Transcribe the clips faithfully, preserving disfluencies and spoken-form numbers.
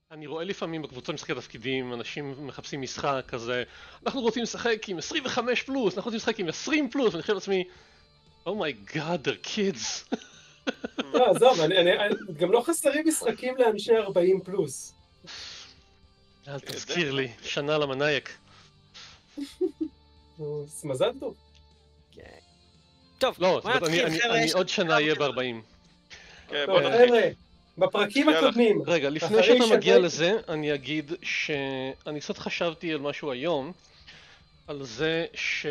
אני רואה לפעמים בקבוצות משחקי תפקידים, אנשים מחפשים משחק כזה, אנחנו רוצים לשחק עם עשרים וחמש פלוס, אנחנו רוצים לשחק עם עשרים פלוס, ואני חושב לעצמי, Oh my god, they're kids. לא, עזוב, גם לא חסרים משחקים לאנשי ארבעים פלוס. אל תזכיר לי, שנה למנאייק. מזל טוב. טוב, לא, אני עוד שנה אהיה ב-ארבעים. טוב, חבר'ה, בפרקים הקודמים. רגע, לפני שאתה מגיע לזה, אני אגיד שאני קצת חשבתי על משהו היום, על זה ש...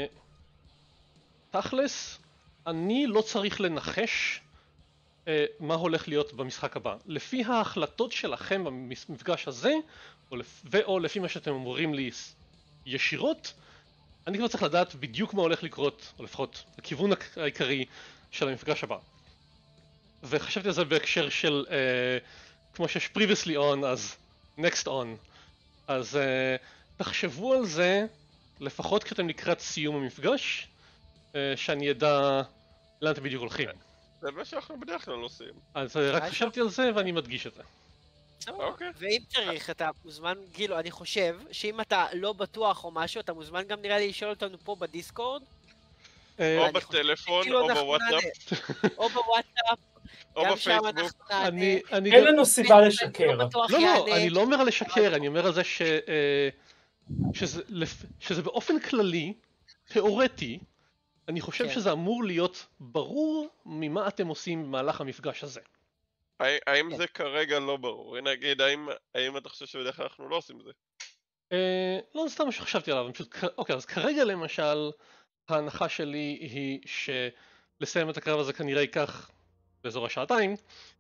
תכלס, אני לא צריך לנחש מה הולך להיות במשחק הבא. לפי ההחלטות שלכם במפגש הזה, או לפי מה שאתם אומרים לי ישירות, אני כבר צריך לדעת בדיוק מה הולך לקרות, או לפחות הכיוון העיקרי של המפגש הבא. וחשבתי על זה בהקשר של, uh, כמו שיש previously on, אז next on. אז uh, תחשבו על זה, לפחות כשאתם לקראת סיום המפגש, uh, שאני אדע לאן אתם בדיוק הולכים. זה מה שאנחנו בדרך כלל עושים. אז רק חשבתי על זה ואני מדגיש את זה. אוקיי. ואם צריך, אתה מוזמן, כאילו, אני חושב שאם אתה לא בטוח או משהו, אתה מוזמן גם נראה לי לשאול אותנו פה בדיסקורד. או בטלפון, או בוואטסאפ. או בוואטסאפ. או בפייסבוק. אין לנו סיבה לשקר. לא, לא, אני לא אומר על לשקר, אני אומר על זה שזה באופן כללי, תיאורטי, אני חושב שזה אמור להיות ברור ממה אתם עושים במהלך המפגש הזה. האם זה כרגע לא ברור? נגיד, האם אתה חושב שבדרך כלל אנחנו לא עושים את זה? לא, זה סתם מה שחשבתי עליו, אוקיי, אז כרגע למשל, ההנחה שלי היא שלסיים את הקרב הזה כנראה ייקח באזור השעתיים,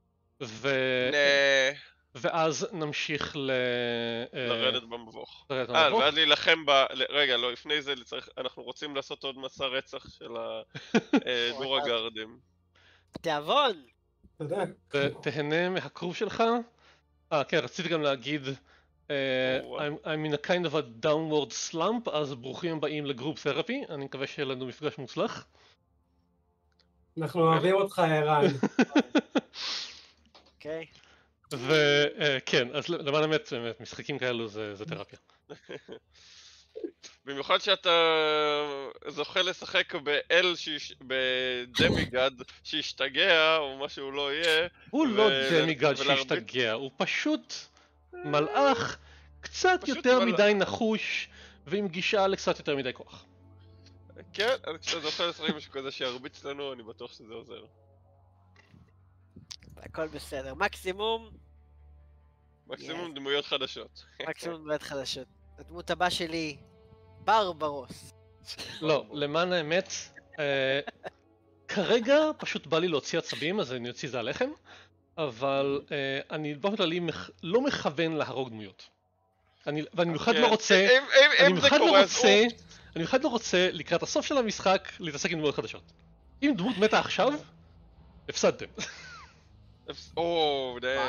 ואז נמשיך ל... לרדת במבוך. אה, ואז להילחם ב... רגע, לא, לפני זה אנחנו רוצים לעשות עוד מסע רצח של הדור הגרדים. תיאבון! תודה. ותהנה מהקרוב שלך. אה, כן, רציתי גם להגיד, I'm in a kind of a downward slump, אז ברוכים הבאים לגרופ תרפי, אני מקווה שיהיה לנו מפגש מוצלח. אנחנו אוהבים אותך, ערן. אוקיי. וכן, אז למען האמת, משחקים כאלו זה תרפיה. במיוחד שאתה זוכה לשחק באל, בדמיגד שהשתגע או מה שהוא לא יהיה. הוא לא דמיגד שהשתגע, הוא פשוט מלאך קצת יותר מדי נחוש ועם גישה לקצת יותר מדי כוח. כן, כשאתה זוכה לשחק משהו כזה שירביץ לנו, אני בטוח שזה עוזר. הכל בסדר, מקסימום... מקסימום דמויות חדשות. מקסימום דמויות חדשות. הדמות הבאה שלי, ברברוס. לא, למען האמת, כרגע פשוט בא לי להוציא עצבים, אז אני אוציא זה עליכם, אבל אני באופן כללי לא מכוון להרוג דמויות. ואני במיוחד לא רוצה, אני במיוחד לא רוצה, אני במיוחד לא רוצה לקראת הסוף של המשחק להתעסק עם דמויות חדשות. אם דמות מתה עכשיו, הפסדתם. או, די.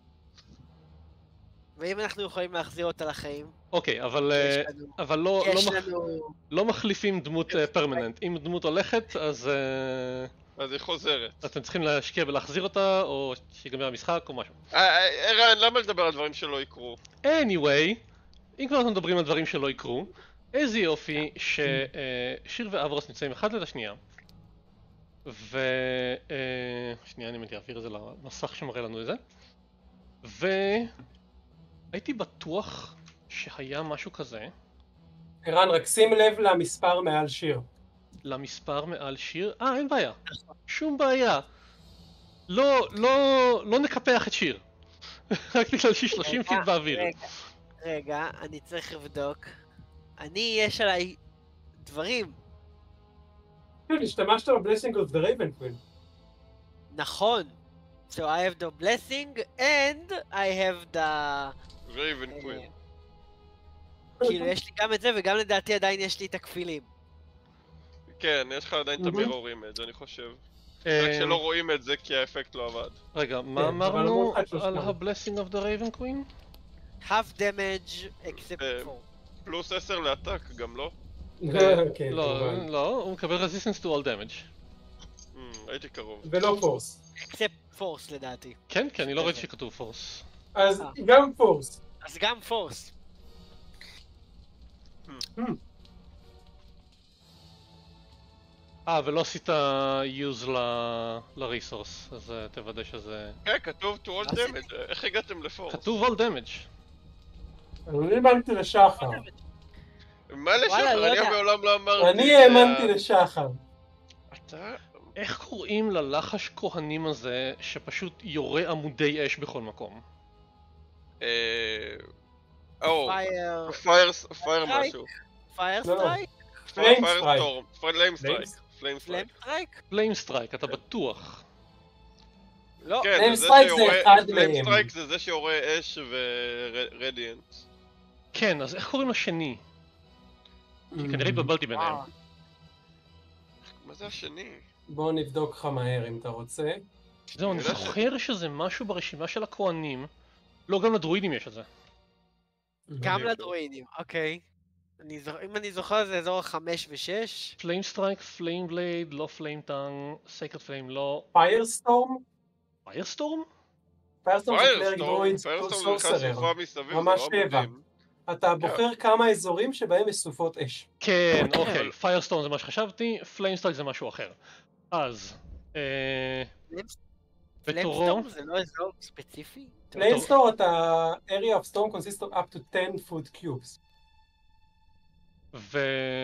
ואם אנחנו יכולים להחזיר אותה לחיים? אוקיי, אבל לא מחליפים דמות פרמננט. אם דמות הולכת, אז... אז היא חוזרת. אתם צריכים להשקיע ולהחזיר אותה, או שיגמר המשחק, או משהו. ערן, למה לדבר על דברים שלא יקרו? anyway, אם כבר אנחנו מדברים על דברים שלא יקרו, איזה יופי ששיר ואברוס נמצאים אחד ליד השנייה. ו... שנייה, אני אעביר את זה למסך שמראה לנו את זה. והייתי בטוח שהיה משהו כזה. ערן, רק שים לב למספר מעל שיר. למספר מעל שיר? אה, אין בעיה. שום בעיה. לא, לא, לא נקפח את שיר. רק בגלל שהיא שלושים פיט באוויר. רגע, רגע, אני צריך לבדוק. אני, יש עליי דברים. כן, השתמשת ב-Blessing of the Raven Queen. נכון. So I have the blessing and I have the... Raven Queen. כאילו, יש לי גם את זה וגם לדעתי עדיין יש לי את הכפילים. כן, יש לך עדיין את המירור אימג' אני חושב. רק שלא רואים את זה כי האפקט לא עבד. רגע, מה אמרנו על ה-Blessing of the Raven Queen? half damage except for. פלוס עשר לאטאק, גם לא? לא, לא, הוא מקבל resistance to all damage. הייתי קרוב. ולא פורס. except force לדעתי. כן, כן, אני לא ראיתי שכתוב פורס. אז גם פורס. אז גם פורס. אה, ולא עשית use ל-resource, אז תוודא שזה... כן, כתוב to all damage, איך הגעתם לפורס? כתוב all damage. אני האמנתי לשחר. מה לשחר? אני מעולם לא אמרתי... אני האמנתי לשחר. אתה... איך קוראים ללחש כהנים הזה שפשוט יורה עמודי אש בכל מקום? אה... או... פייר... פייר משהו. פייר סטרייק? פליים סטרייק. פליים סטרייק. פליים סטרייק? פליים סטרייק, אתה בטוח. לא. פליים סטרייק זה אחד מהם. פליים סטרייק זה זה שיורה אש ורדיאנט. כן, אז איך קוראים לשני? כי כנראה התבלבלתי ביניהם. מה זה השני? בוא נבדוק לך מהר אם אתה רוצה. זהו, אני זוכר שזה משהו ברשימה של הכהנים. לא, גם לדרואידים יש את זה. גם לדרואידים, אוקיי. אם אני זוכר זה אזור חמש ושש. פליים סטרייק, פליים בלייד, לא פליים טאנג, סייקרד פליים, לא... פיירסטורם? פיירסטורם? פיירסטורם זה קלריק דרואיד סורסרר. ממש שבע. אתה בוחר כמה אזורים שבהם יש סופות אש. כן, אוקיי, פיירסטורם זה מה שחשבתי, פליים סטרייק זה משהו אחר. אז... פליימסטורם זה לא אזור ספציפי? פליימסטורם אתה... area of storm consists of up to ten foot cubes. ו...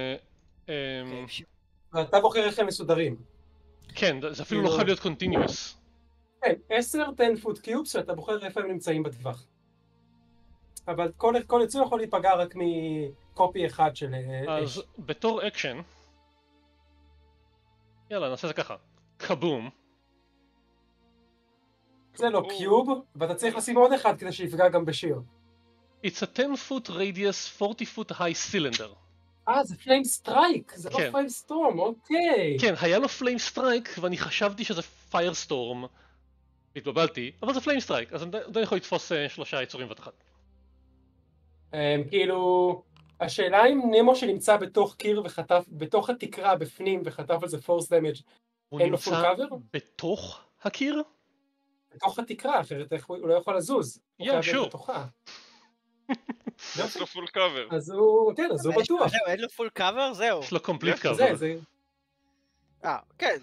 ואתה בוחר איך הם מסודרים. כן, זה אפילו לא חייב להיות continuous. כן, עשר ten foot cubes שאתה בוחר איפה הם נמצאים בטווח. אבל כל יצוא יכול להיפגע רק מקופי אחד של אש. אז בתור אקשן, יאללה נעשה את זה ככה, קבום. זה לא קיוב, ואתה צריך לשים עוד אחד כדי שיפגע גם בשיר. It's a ten foot radius, forty foot high cylinder. אה, זה פליים סטרייק, זה לא פליים סטורם, אוקיי. כן, היה לו פליים סטרייק ואני חשבתי שזה פייר סטורם. התבלבלתי, אבל זה פליים סטרייק, אז אני יכול לתפוס שלושה יצורים בת אחת. כאילו, השאלה אם נמו שנמצא בתוך קיר וחטף, בתוך התקרה בפנים וחטף על זה פורס דמג' אין לו פול קאבר? הוא נמצא בתוך הקיר? בתוך התקרה, אחרת הוא לא יכול לזוז. יא, שור. יש לו פול קאבר. אז הוא, כן, אז הוא בטוח. זהו, אין לו פול קאבר? זהו. יש לו קומפליט קאבר. אה, כן.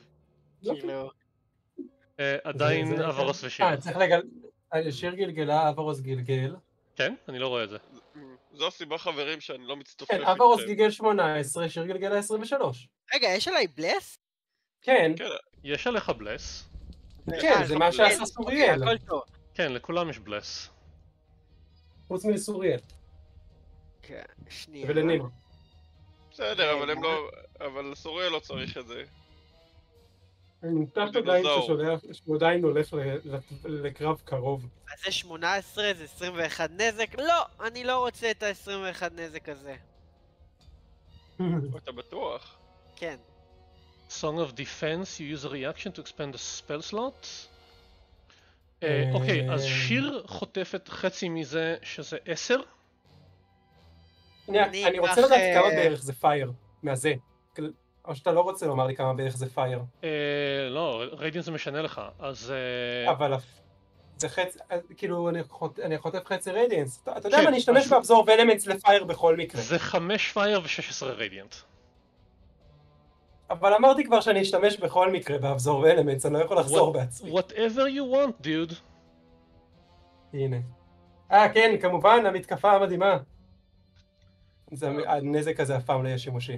עדיין אברוס ושיר. אה, צריך לגל... שיר גלגלה, אברוס גלגל. כן? אני לא רואה את זה. זו הסיבה חברים שאני לא מצטופף. כן, אברוס גלגל שמונה עשרה, שיר גלגלה עשרים ושלוש. רגע, יש עליי בלס? כן. יש עליך בלס. כן, זה מה שעשה סוריאל. כן, לכולם יש בלס. חוץ מלסוריאל. כן, שנייה. ולנימה. בסדר, אבל הם לא... אבל סוריאל לא צריך את זה. אני נמתח עדיין שהוא עדיין הולך לקרב קרוב. אז זה שמונה עשרה, זה עשרים ואחת נזק? לא! אני לא רוצה את ה-עשרים ואחת נזק הזה. אתה בטוח? כן. Song of Defense, you use a reaction to expand the spell slot. אוקיי, אז שיר חוטפת חצי מזה שזה עשר. אני רוצה לדעת כמה בערך זה פייר, מהזה. או שאתה לא רוצה לומר לי כמה בערך זה פייר. לא, רדיאנט זה משנה לך, אז... אבל זה חצי, כאילו אני חוטף חצי רדיאנס. אתה יודע מה, אני אשתמש באבזור ואלמנטס לפייר בכל מקרה. זה חמש פייר ו-שש עשרה רדיאנט. אבל אמרתי כבר שאני אשתמש בכל מקרה באבזור ואלמנטס, אני לא יכול לחזור בעצמי. Whatever you want, dude. הנה. אה, כן, כמובן, המתקפה המדהימה. הנזק הזה אף פעם לא יהיה שימושי.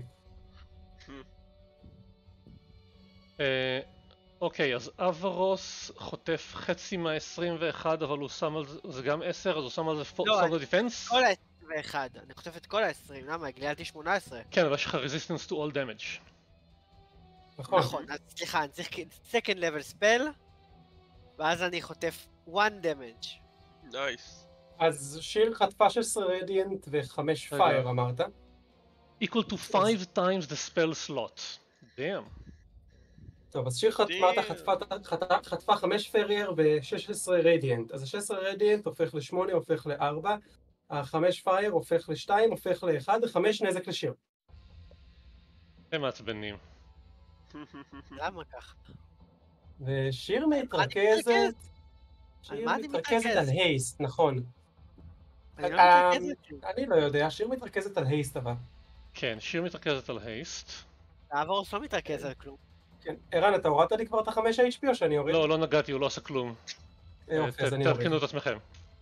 אוקיי, אז אברוס חוטף חצי מה-עשרים ואחת, אבל הוא שם על זה גם עשר, אז הוא שם על זה Song of Defense? כל ה-עשרים ואחת, אני חוטף את כל ה-עשרים, למה? גללתי שמונה עשרה. כן, אבל יש לך Resistance to all damage. נכון, אז סליחה, אני צריך second level spell, ואז אני חוטף one damage. נייס. אז שיר חטפה שש עשרה רדיאנט ו-חמש פייר אמרת? equal to five times the spell slot. damn. טוב, אז שיר חטפה חמש פייר ו-שש עשרה רדיאנט. אז ה-שש עשרה רדיאנט הופך ל-שמונה, הופך ל-ארבע, ה-חמש פייר הופך ל-שתיים, הופך ל-אחד, ו-חמש נזק לשיר. הם מעצבנים. למה כך? ושיר מתרכזת... שיר מתרכזת על הייסט, נכון. אני לא מתרכזת. אני לא יודע, שיר מתרכזת על הייסט אבל. כן, שיר מתרכזת על הייסט. העבורס לא מתרכז על כלום. כן, ערן, אתה הורדת לי כבר את החמש אייץ' פי או שאני אוריד? לא, לא נגעתי, הוא לא עשה כלום. יופי, אז אני אוריד. תעדכנו את עצמכם.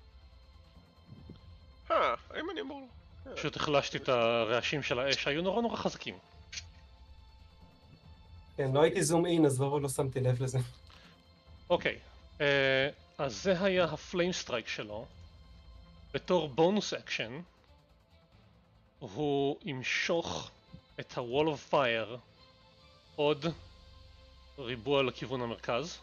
אה, האם אני אמור? פשוט החלשתי את הרעשים של האש, היו נורא נורא חזקים. כן, לא הייתי זום אין, אז לא שמתי לב לזה. אוקיי, אז זה היה הפליים סטרייק שלו. בתור בונוס אקשן, הוא ימשוך את ה-Wall of Fire עוד ריבוע לכיוון המרכז.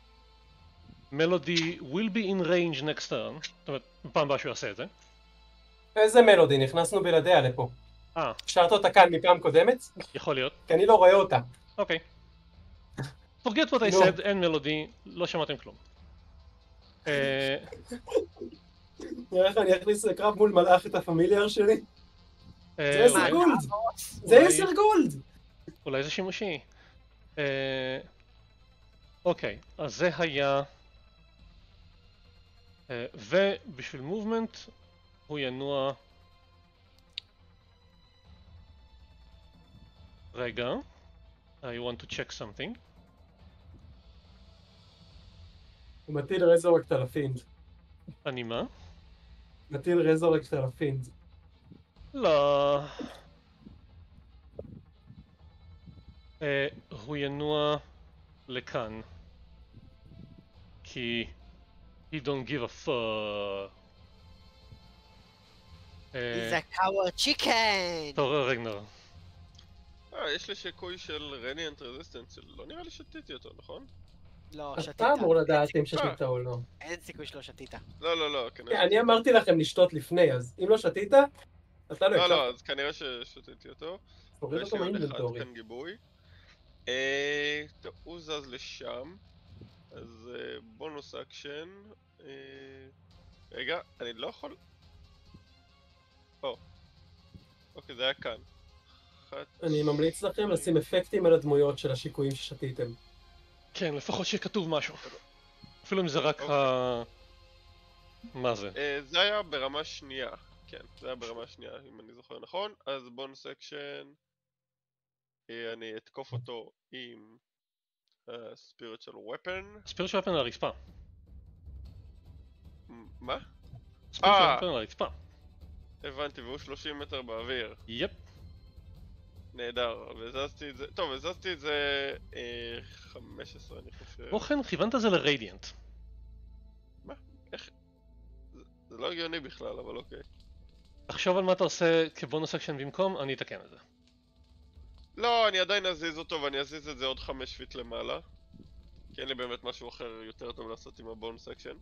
מלודי will be in range next turn, זאת אומרת, בפעם הבאה שהוא יעשה את זה. איזה מלודי? נכנסנו בלעדיה לפה. אה. השארת אותה כאן מפעם קודמת? יכול להיות. כי אני לא רואה אותה. אוקיי. forget what I said, אין מלודי, לא שמעתם כלום. נראה איך אני אכניס לקרב מול מלאך את הפמיליאר שלי. זה עשר גולד! זה עשר גולד! אולי זה שימושי. אוקיי, אז זה היה... ובשביל מובמנט הוא ינוע... רגע, I want to check something. הוא מטיל רזורקט על הפינד. אני מה? מטיל רזורקט על הפינד. לא. אה, הוא ינוע לכאן. כי... he don't give a fuck. He's a coward chicken! תור רגנר. אה, יש לי שיקוי של רדיאנט רזיסטנס, לא נראה לי שתיתי אותו, נכון? לא, שתית. אתה אמור לדעת אם שתית או לא. אין סיכוי שלא שתית. לא, לא, לא, כנראה... אני אמרתי לכם לשתות לפני, אז אם לא שתית, אתה לא הקשבת. לא, הקשבת. לא, אז כנראה ששתיתי אותו. תוריד אותו מהאינבנטורי. יש לי עוד אחד כאן גיבוי. אה... טוב, הוא זז לשם. אז בונוס אקשן. רגע, אני לא יכול... או. אוקיי, זה היה כאן. אני ממליץ לכם לשים אפקטים על הדמויות של השיקויים ששתיתם. כן, לפחות שיהיה כתוב משהו. אפילו אם זה רק ה... מה זה? זה היה ברמה שנייה. כן, זה היה ברמה שנייה, אם אני זוכר נכון. אז בונוס אקשן. אני אתקוף אותו עם... ספיריטואל ופן. ספיריטואל ופן על הרצפה. מה? ספיריטואל ופן על הרצפה. הבנתי, והוא שלושים מטר באוויר. יפ. נהדר, והזזתי את זה... טוב, הזזתי את זה... חמש עשרה אני חושב. אוכן, כיוונת זה לרדיאנט. מה? איך? זה לא הגיוני בכלל, אבל אוקיי. תחשוב על מה אתה עושה כבונוס אקשן במקום, אני אתקן את זה. לא, אני עדיין אזיז אותו ואני אזיז את זה עוד חמש פיט למעלה. כי אין לי באמת משהו אחר יותר טוב לעשות עם הבונוס אקשן.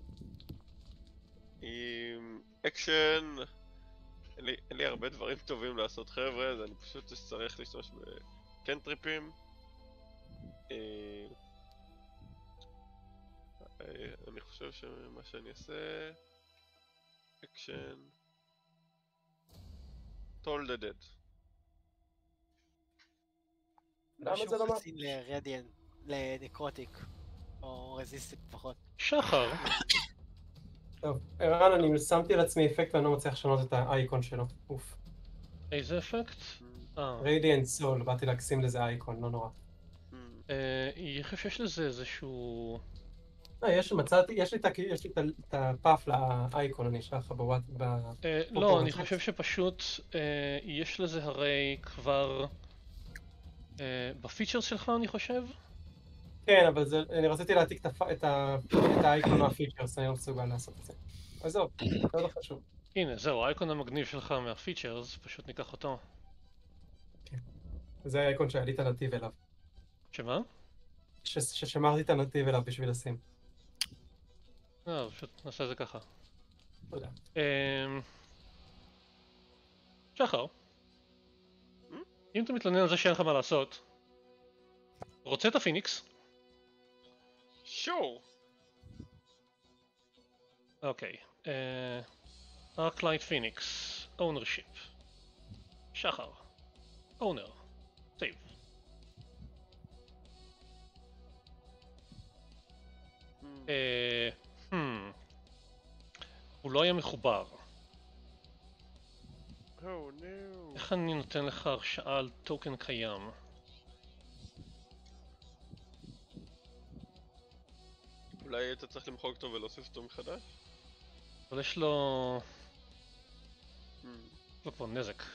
עם אקשן... אין לי, אין לי הרבה דברים טובים לעשות חבר'ה, אז אני פשוט צריך להשתמש בקנטריפים. אני חושב שמה שאני אעשה... אקשן... טול דה דד. למה זה לא מה? לרדיאנט, לנקרוטיק, או רזיסטית פחות. שחר. טוב, ערן, אני שמתי לעצמי אפקט ואני לא מצליח לשנות את האייקון שלו. אוף. איזה אפקט? רדיאנט סול, באתי להקסים לזה אייקון, לא נורא. אני חושב שיש לזה איזשהו... לא, יש, מצאתי, יש לי את הפאף לאייקון, אני אשלח לך בוואט... לא, אני חושב שפשוט יש לזה הרי כבר... בפיצ'רס שלך אני חושב? כן, אבל זה, אני רציתי להעתיק את האייקון מהפיצ'רס, אני לא מסוגל לעשות את זה. אז זהו, זה לא חשוב. הנה, זהו, האייקון המגניב שלך מהפיצ'רס, פשוט ניקח אותו. כן. זה האייקון שהיה לי את הנתיב אליו. שמה? ששמרתי את הנתיב אליו בשביל לשים. לא, פשוט נעשה את זה ככה. תודה. שחר. אם אתה מתלונן על זה שאין לך מה לעשות, רוצה את הפיניקס? שור. אוקיי. ארקלייט פיניקס. אונרשיפ. שחר. אונר. סייב. אה... Hmm. הוא לא היה מחובר. Oh no. איך אני נותן לך הרשאה על טוקן קיים? אולי אתה צריך למחוק אותו ולהוסיף אותו מחדש? אבל יש לו... Hmm. לא פה, נזק.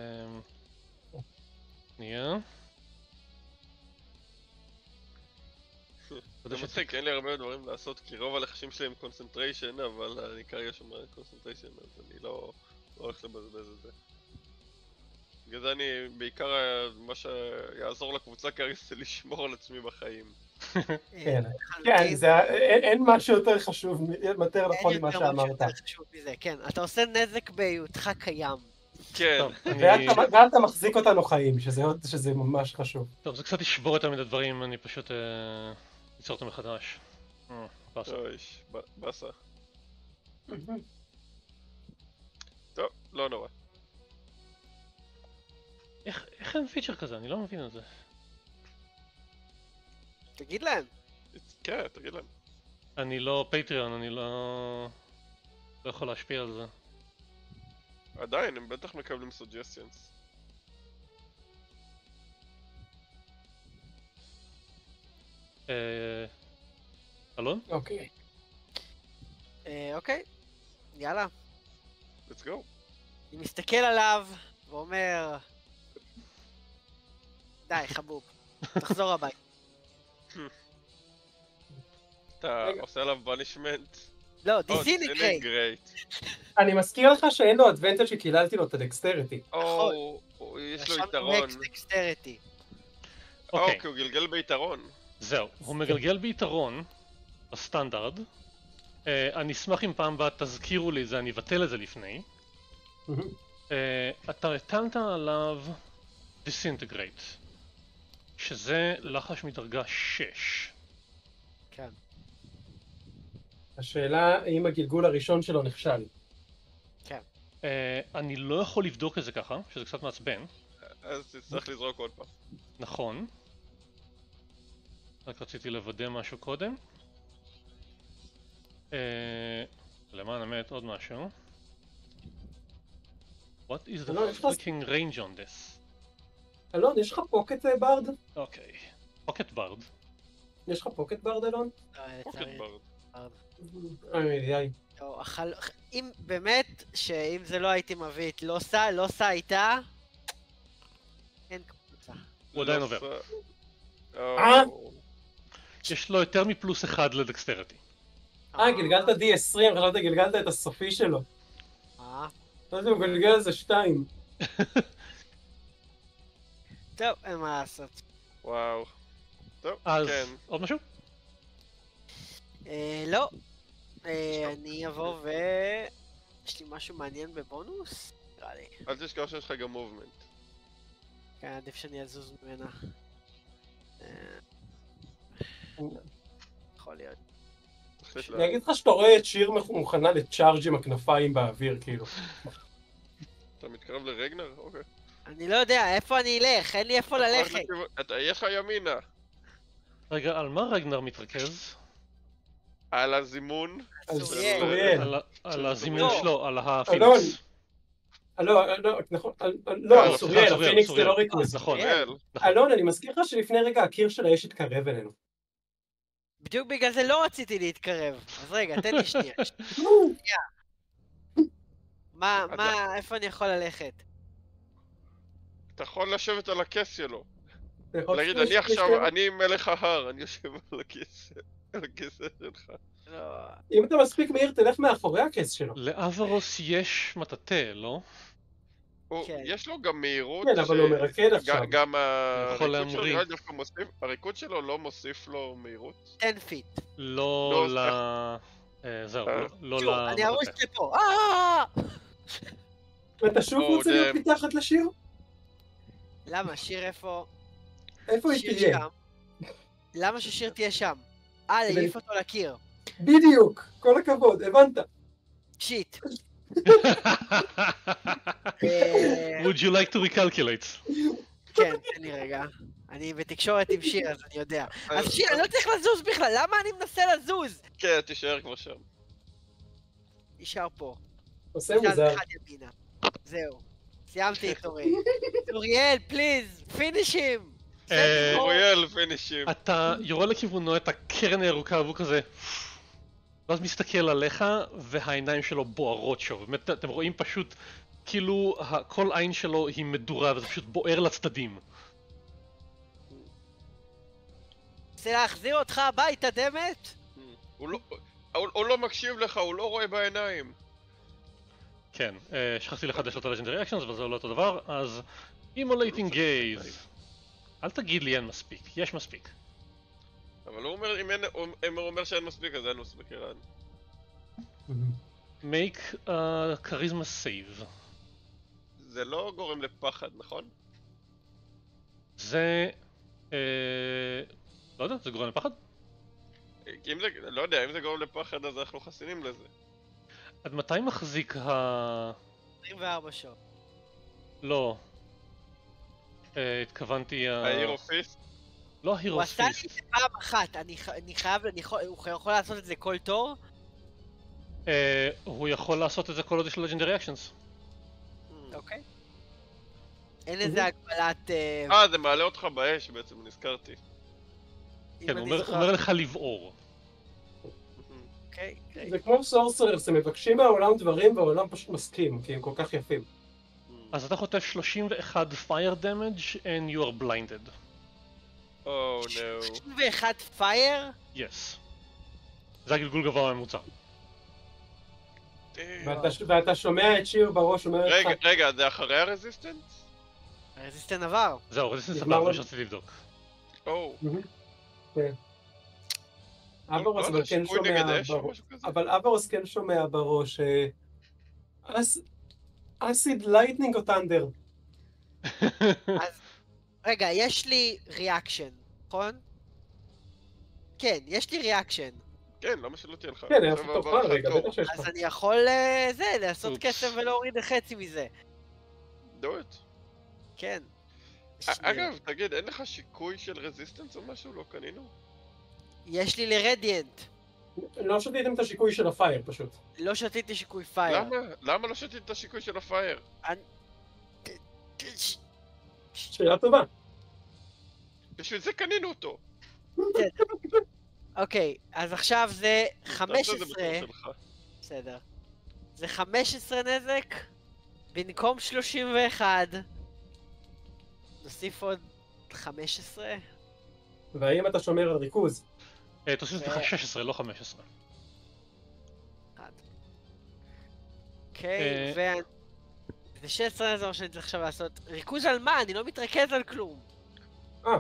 נהיה. זה מצחיק, אין לי הרבה דברים לעשות כי רוב הלחשים שלי הם קונסנטריישן, אבל אני כרגע שומר קונסנטריישן אז אני לא הולך לבזבז את זה. בגלל זה אני, בעיקר מה שיעזור לקבוצה כרגע זה לשמור על עצמי בחיים. כן, כן, אין משהו יותר חשוב, יותר נכון ממה שאמרת. כן, אתה עושה נזק בהיותך קיים. כן. ואתה מחזיק אותנו חיים, שזה ממש חשוב. טוב, זה קצת ישבור יותר מדי דברים, אני פשוט אצור אותם מחדש. באסה. אויש, באסה. טוב, לא נורא. איך אין פיצ'ר כזה? אני לא מבין את זה. תגיד להם. כן, תגיד להם. אני לא פטריון, אני לא... לא יכול להשפיע על זה. עדיין, הם בטח מקבלים סוג'סטיונס. אה... אלון? אוקיי. אוקיי, יאללה. Let's go. אני מסתכל עליו ואומר... די, חבוב. תחזור הבית. אתה עושה עליו בנישמנט? לא, דיסינגרייט. אני מזכיר לך שאין לו אדוונטג' שקיללתי לו את הדקסטריטי. או, יש לו יתרון. אוקיי, הוא גלגל ביתרון. זהו, הוא מגלגל ביתרון בסטנדרט. אני אשמח אם פעם הבאה תזכירו לי את זה, אני אבטל את זה לפני. אתה הטלת עליו דיסינטגרייט, שזה לחש מדרגה שש. כן. השאלה האם הגלגול הראשון שלו נכשל. כן. אני לא יכול לבדוק את זה ככה, שזה קצת מעצבן. אז תצטרך לזרוק עוד פעם. נכון. רק רציתי לוודא משהו קודם. למען האמת עוד משהו. What is the fucking range on this? אלון, יש לך פוקט ברד? אוקיי. פוקט ברד. יש לך פוקט ברד, אלון? פוקט ברד. איי איי. אם באמת, שאם זה לא הייתי מביא את לוסה, לוסה הייתה... אין קבוצה. הוא עדיין עובר. אה? יש לו יותר מפלוס אחד לדקסטריטי. אה, גלגלת די עשרים, חשבתי גלגלת את הסופי שלו. אה? חשבתי הוא גלגל איזה שתיים. טוב, אין מה לעשות. וואו. טוב, אז כן. עוד משהו? לא. אני אבוא ו... יש לי משהו מעניין בבונוס? נראה לי. אל תשכח שיש לך גם מובמנט. כן, עדיף שאני אזוז ממנה. יכול להיות. אני אגיד לך שאתה רואה את שיר מוכנה לצ'ארג' עם הכנפיים באוויר, כאילו. אתה מתקרב לרגנר? אוקיי. אני לא יודע, איפה אני אלך? אין לי איפה ללכת. יש לך ימינה. רגע, על מה רגנר מתרכז? על הזימון. על סוריאל. על הזימון שלו, על הפיניקס. לא, לא, נכון, לא, סוריאל, הפיניקס זה לא ריכוז. נכון. אלון, אני מזכיר לך שלפני רגע הקיר של האש התקרב אלינו. בדיוק בגלל זה לא רציתי להתקרב. אז רגע, תן לי שנייה. מה, מה, איפה אני יכול ללכת? אתה יכול לשבת על הכס שלו. להגיד, אני עכשיו, אני מלך ההר, אני יושב על הכס שלך. אם אתה מספיק מהיר, תלך מאחורי הכס שלו. לאברוס יש מטאטה, לא? יש לו גם מהירות. כן, אבל הוא מרקד עכשיו. גם הריקוד שלו לא מוסיף לו מהירות. עשר פיט. לא ל... זהו, לא ל... אני ארוש לפה. ואתה שוב רוצה להיות מתחת לשיר? למה? שיר איפה? איפה היא תהיה? למה ששיר תהיה שם? אה, להעיף אותו לקיר. בדיוק, כל הכבוד, הבנת. שיט. Would you like to recalculate? כן, תן לי רגע. אני בתקשורת עם שיר, אז אני יודע. אז שיר, אני לא צריך לזוז בכלל, למה אני מנסה לזוז? כן, תישאר כמו שם. נשאר פה. עושה נשאר מוזר. אחד ימינה. זהו. סיימתי את אוריאל. אוריאל, פליז, פינישים! אה, אוריאל פינישים. אתה יורה לכיוונו את הקרן הירוקה והוא כזה ואז מסתכל עליך והעיניים שלו בוערות שוב. באמת אתם רואים פשוט כאילו כל עין שלו היא מדורה וזה פשוט בוער לצדדים. רוצה להחזיר אותך הביתה, דמת? הוא לא... הוא לא מקשיב לך, הוא לא רואה בעיניים. כן, שכחתי לחדש לו את ה-Legendary Actions אבל זה לא אותו דבר, אז Immolating Gaze. אל תגיד לי אין מספיק, יש מספיק. אבל הוא אומר, אם אין, הוא אומר שאין מספיק, אז אין מספיק, ירד. Make a Charisma Save. זה לא גורם לפחד, נכון? זה... אה... לא יודע, זה גורם לפחד? אם זה... לא יודע, אם זה גורם לפחד אז אנחנו חסינים לזה. עד מתי מחזיק ה... עשרים וארבע שעות. לא. אה, התכוונתי ה... ההירו פיסט? לא הוא ההירו עשה לי פיסט. את זה פעם אחת, אני ח- אני חייב, אני יכול- הוא יכול לעשות את זה כל תור? אה, הוא יכול לעשות את זה כל עוד יש לו Legendary Actions. אוקיי. אין איזה הגבלת... אה, אה, זה מעלה אותך באש בעצם, נזכרתי. אם כן, הוא אני אומר- זוכר. הוא אומר לך לבעור. אוקיי, אוקיי. זה כמו סורסררס, הם מבקשים מהעולם דברים והעולם פשוט מסכים, כי הם כל כך יפים. אז אתה חוטף שלושים ואחת fire damage and you are blinded. או נו. שלושים ואחת פייר? Yes. זה הגלגול גבוה הממוצע. ואתה- ואתה שומע את שיר בראש אומר לך, רגע, רגע, זה אחרי הרזיסטנס? הרזיסטנט עבר. זהו, רזיסטנס נגמר הבא, זה מה לו. שרציתי לבדוק. או. כן. אברוס אבל כן שיקוי שומע נגד אש או בראש, משהו כזה? אבל אברוס כן שומע בראש, אה, אס- אסיד לייטנינג או טנדר? רגע, יש לי ריאקשן, נכון? כן, יש לי ריאקשן. כן, למה שלא תהיה לך? כן, היה עכשיו לך עבר לך רגע, תור. בטח שיש לך. אז אני יכול, אה, זה, לעשות אופס. כסף ולהוריד חצי מזה. do it. כן. א- שנייה. אגב, תגיד, אין לך שיקוי של רזיסטנס או משהו? לא קנינו? יש לי לרדיאנט. לא שתיתם את השיקוי של הפייר פשוט. לא שתיתי שיקוי פייר. למה? למה לא שתית את השיקוי של הפייר? שאלה טובה. בשביל זה קנינו אותו. אוקיי, אז עכשיו זה חמש תעשה את זה עשרה. בתור שלך. בסדר. זה חמש עשרה נזק, במקום שלושים ואחת. נוסיף עוד חמש עשרה. והאם אתה שומר על ריכוז? אה, תוסיף לך שש עשרה, לא חמש עשרה. אוקיי, ו... זה שש עשרה זה מה שאני צריך עכשיו לעשות. ריכוז על מה? אני לא מתרכז על כלום. אה.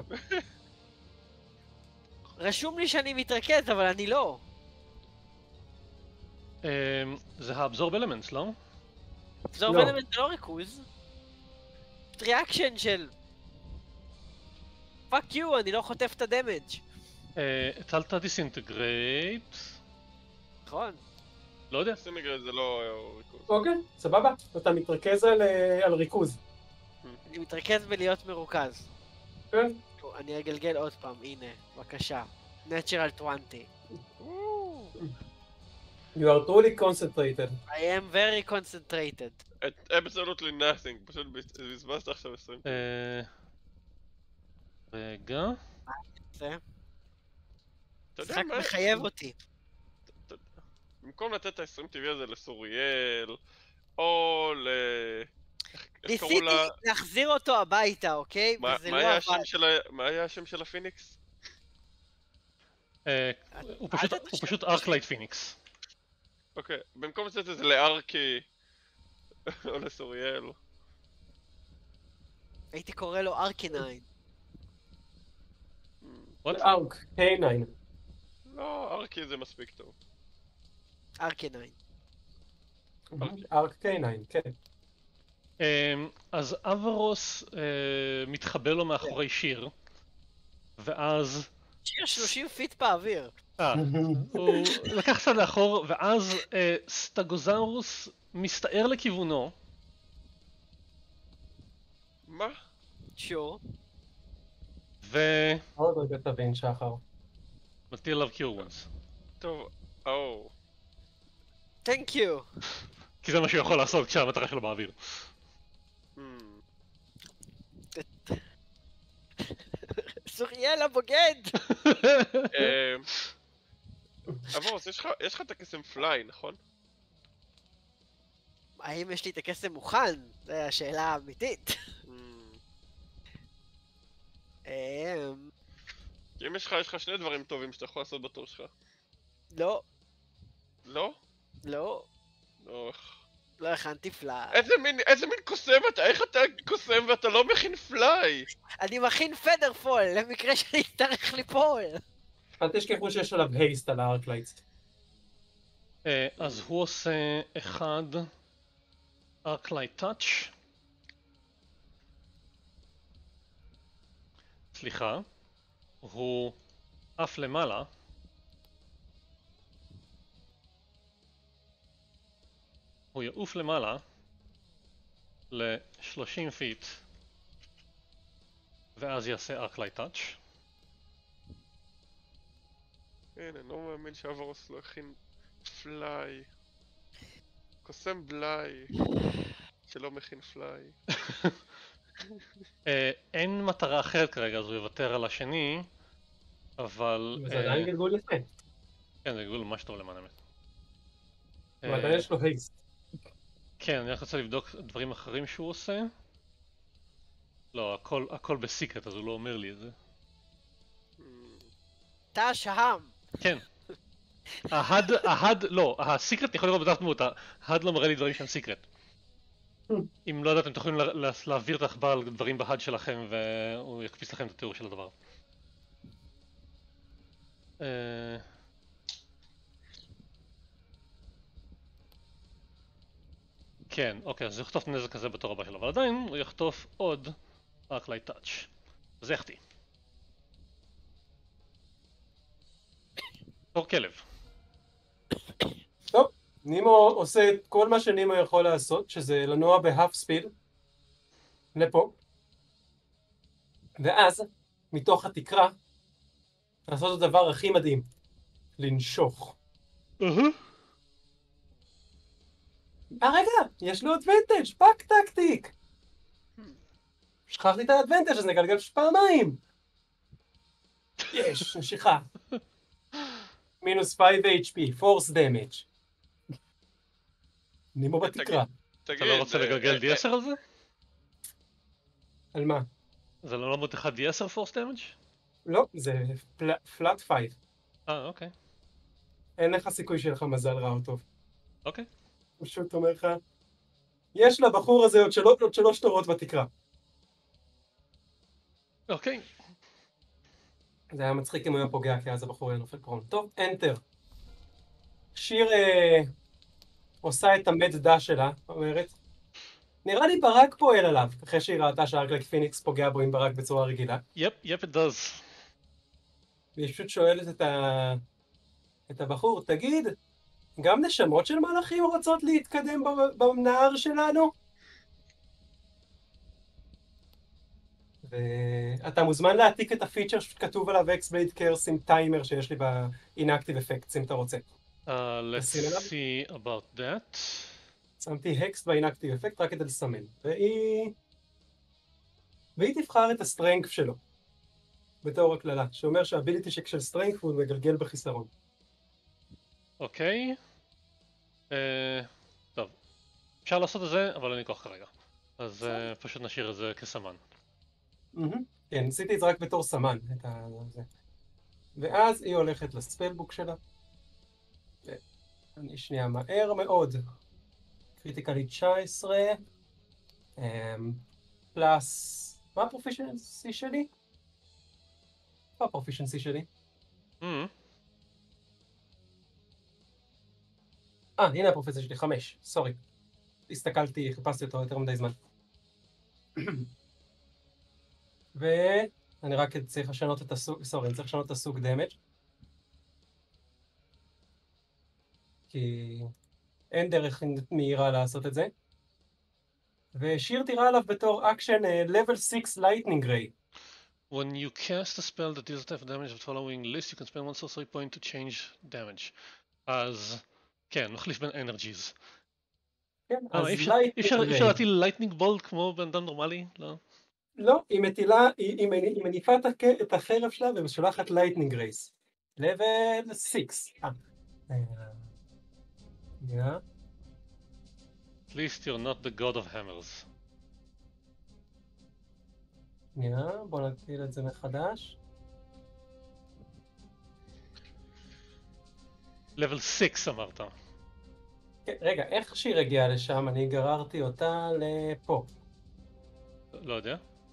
רשום לי שאני מתרכז, אבל אני לא. אה, זה ה-absorb elements, לא? זה לא. עובד לזה לא ריכוז. ריאקשן של... פאק יו, אני לא חוטף את הדמג'. אה, הטלת דיסינטגרייט. נכון. לא יודע. סימיגרייט זה לא ריכוז. אוקיי, סבבה. אתה מתרכז על, אה, על ריכוז. אני מתרכז בלהיות מרוכז. כן? אני אגלגל עוד פעם, הנה, בבקשה. Natural עשרים. You are truly concentrated. I am very concentrated. It absolutely nothing, פשוט בזבזת עכשיו עשרים. אה, רגע. זה אתה יודע משחק מה? מחייב אותי. במקום לתת את ה-עשרים טבעי הזה לסוריאל, או ל... איך קראו ניסיתי לה? להחזיר אותו הביתה, אוקיי? מה וזה מה לא היה עבד. השם של ה- מה היה השם של הפיניקס? אה, הוא פשוט- אל הוא תתחשב. פשוט ארקלייט פיניקס. אוקיי, במקום לתת את זה לארקי, או לסוריאל. הייתי קורא לו ארקניין. What? ארק, קיי ניין. לא, ארקי זה מספיק טוב. ארקניין. ארק קיי ניין, כן. אמ, אז אברוס אה, מתחבא לו מאחורי שיר, ואז... שיר שלושים פיט באוויר. אה, הוא לקח קצת לאחור, ואז אה, סטגוזאורוס מסתער לכיוונו, מה? שור. ו... עוד רגע תבין שחר. מטיל עליו קיור וונס. טוב, או. Thank you. כי זה מה שהוא יכול לעשות כשהמטרה שלו באוויר. סוריאל הבוגד! אבוס, יש לך את הקסם פליי, נכון? האם יש לי את הקסם מוכן? זו השאלה האמיתית. כי אם יש לך, יש לך שני דברים טובים שאתה יכול לעשות בתור שלך. לא. לא? לא. לא. לא הכנתי פליי. איזה מין, איזה מין קוסם אתה? איך אתה קוסם ואתה לא מכין פליי? אני מכין פדרפול, למקרה שאני אצטרך ליפול. אל תשכחו שיש עליו הייסט על הארקלייט. אז הוא עושה אחד ארקלייט טאץ'. סליחה. הוא עף למעלה. הוא יעוף למעלה ל-שלושים פיט ואז יעשה ארקלייט טאץ'. אין, אני לא מאמין שאברוס לא הכין פליי. קוסם בליי שלא מכין פליי. אין מטרה אחרת כרגע אז הוא יוותר על השני, אבל... וזה עדיין גלגול יפה. כן, זה גלגול ממש טוב למען האמת. ועדיין יש לו הייסט. כן, אני רק רוצה לבדוק דברים אחרים שהוא עושה. לא, הכל, הכל בסיקרט, אז הוא לא אומר לי את זה. אתה שם. כן. ההד, ההד, לא, הסיקרט יכול לראות בדעת דמות, ההד לא מראה לי דברים שהם סיקרט. אם לא יודעת, אתם תוכלים להעביר את העכבר על דברים בהד שלכם והוא יקפיץ לכם את התיאור של הדבר. כן, אוקיי, אז הוא יחטוף נזק כזה בתור הבא שלו, אבל עדיין הוא יחטוף עוד ארקלייט טאץ'. זה יחטיא. תור כלב. טוב, נימו עושה את כל מה שנימו יכול לעשות, שזה לנוע בהאף ספיד לפה, ואז מתוך התקרה לעשות את הדבר הכי מדהים, לנשוך. אה רגע, יש לו אדוונטג', פאק טקטיק. שכחתי את האדוונטג' אז נגלגל פעמיים. יש, נשיכה. מינוס חמש אייץ' פי, פורס דמג'. נימו בתקרה. אתה לא רוצה לגלגל די עשר על זה? על מה? זה לא למות אחד די עשר פורס דמג'? לא, זה פלאט פייב. אה, אוקיי. אין לך סיכוי שיהיה לך מזל רע או טוב. אוקיי. פשוט אומר לך, יש לבחור הזה עוד שלוש, עוד שלוש תורות בתקרה. אוקיי. זה היה מצחיק אם הוא היה פוגע, כי אז הבחור היה נופל קרון. טוב, אנטר. שיר אה, עושה את המד-דה שלה, אומרת, נראה לי ברק פועל עליו, אחרי שהיא ראתה שהארקלייט פיניקס פוגע בו עם ברק בצורה רגילה. יפ, יפ, it does. והיא פשוט שואלת את, ה... את הבחור, תגיד, גם נשמות של מלאכים רוצות להתקדם בנהר שלנו? ואתה מוזמן להעתיק את הפיצ'ר שכתוב עליו X-Blade Curse עם טיימר שיש לי ב-Inactive Effects אם אתה רוצה. Uh, let's see about that. שמתי Hex ב-Inactive Effect רק כדי לסמן. והיא... והיא תבחר את הסטרנגף שלו. בתור הכללה, שאומר שהאביליטי של סטרנגף הוא מגלגל בחיסרון. אוקיי. טוב. אפשר לעשות את זה, אבל אין לי כוח כרגע. אז פשוט נשאיר את זה כסמן. כן, עשיתי את זה רק בתור סמן. ואז היא הולכת לספלבוק שלה. אני שנייה מהר מאוד. קריטיקלי תשע עשרה. פלאס... מה הפרופישנסי שלי? מה הפרופישנסי שלי? אה, הנה הפרופישנסי שלי, חמש. סורי. הסתכלתי, חיפשתי אותו יותר מדי זמן. ואני רק צריך לשנות את הסוג, סורי, אני צריך לשנות את הסוג דמג' כי אין דרך מהירה לעשות את זה. ושיר תראה עליו בתור אקשן level six lightning ray. When you cast a spell that deals type of damage of the following list, you can spend one sorcery point to change damage. אז כן, מחליף בין אנרג'יז. כן, אה, אז אי אפשר- לייטנינג אי אפשר אי אפשר ריי. להטיל לייטנינג בולט כמו בן אדם נורמלי? לא. לא, היא מטילה, היא היא מני- היא מניפה את הק- את החרב שלה ושולחת לייטנינג רייס. לבל שש. אה. אה, שנייה. At least you're not the god of hammers. שנייה, בוא נטיל את זה מחדש. level שש אמרת. כן, רגע, איך שיר הגיעה לשם? אני גררתי אותה לפה. לא יודע.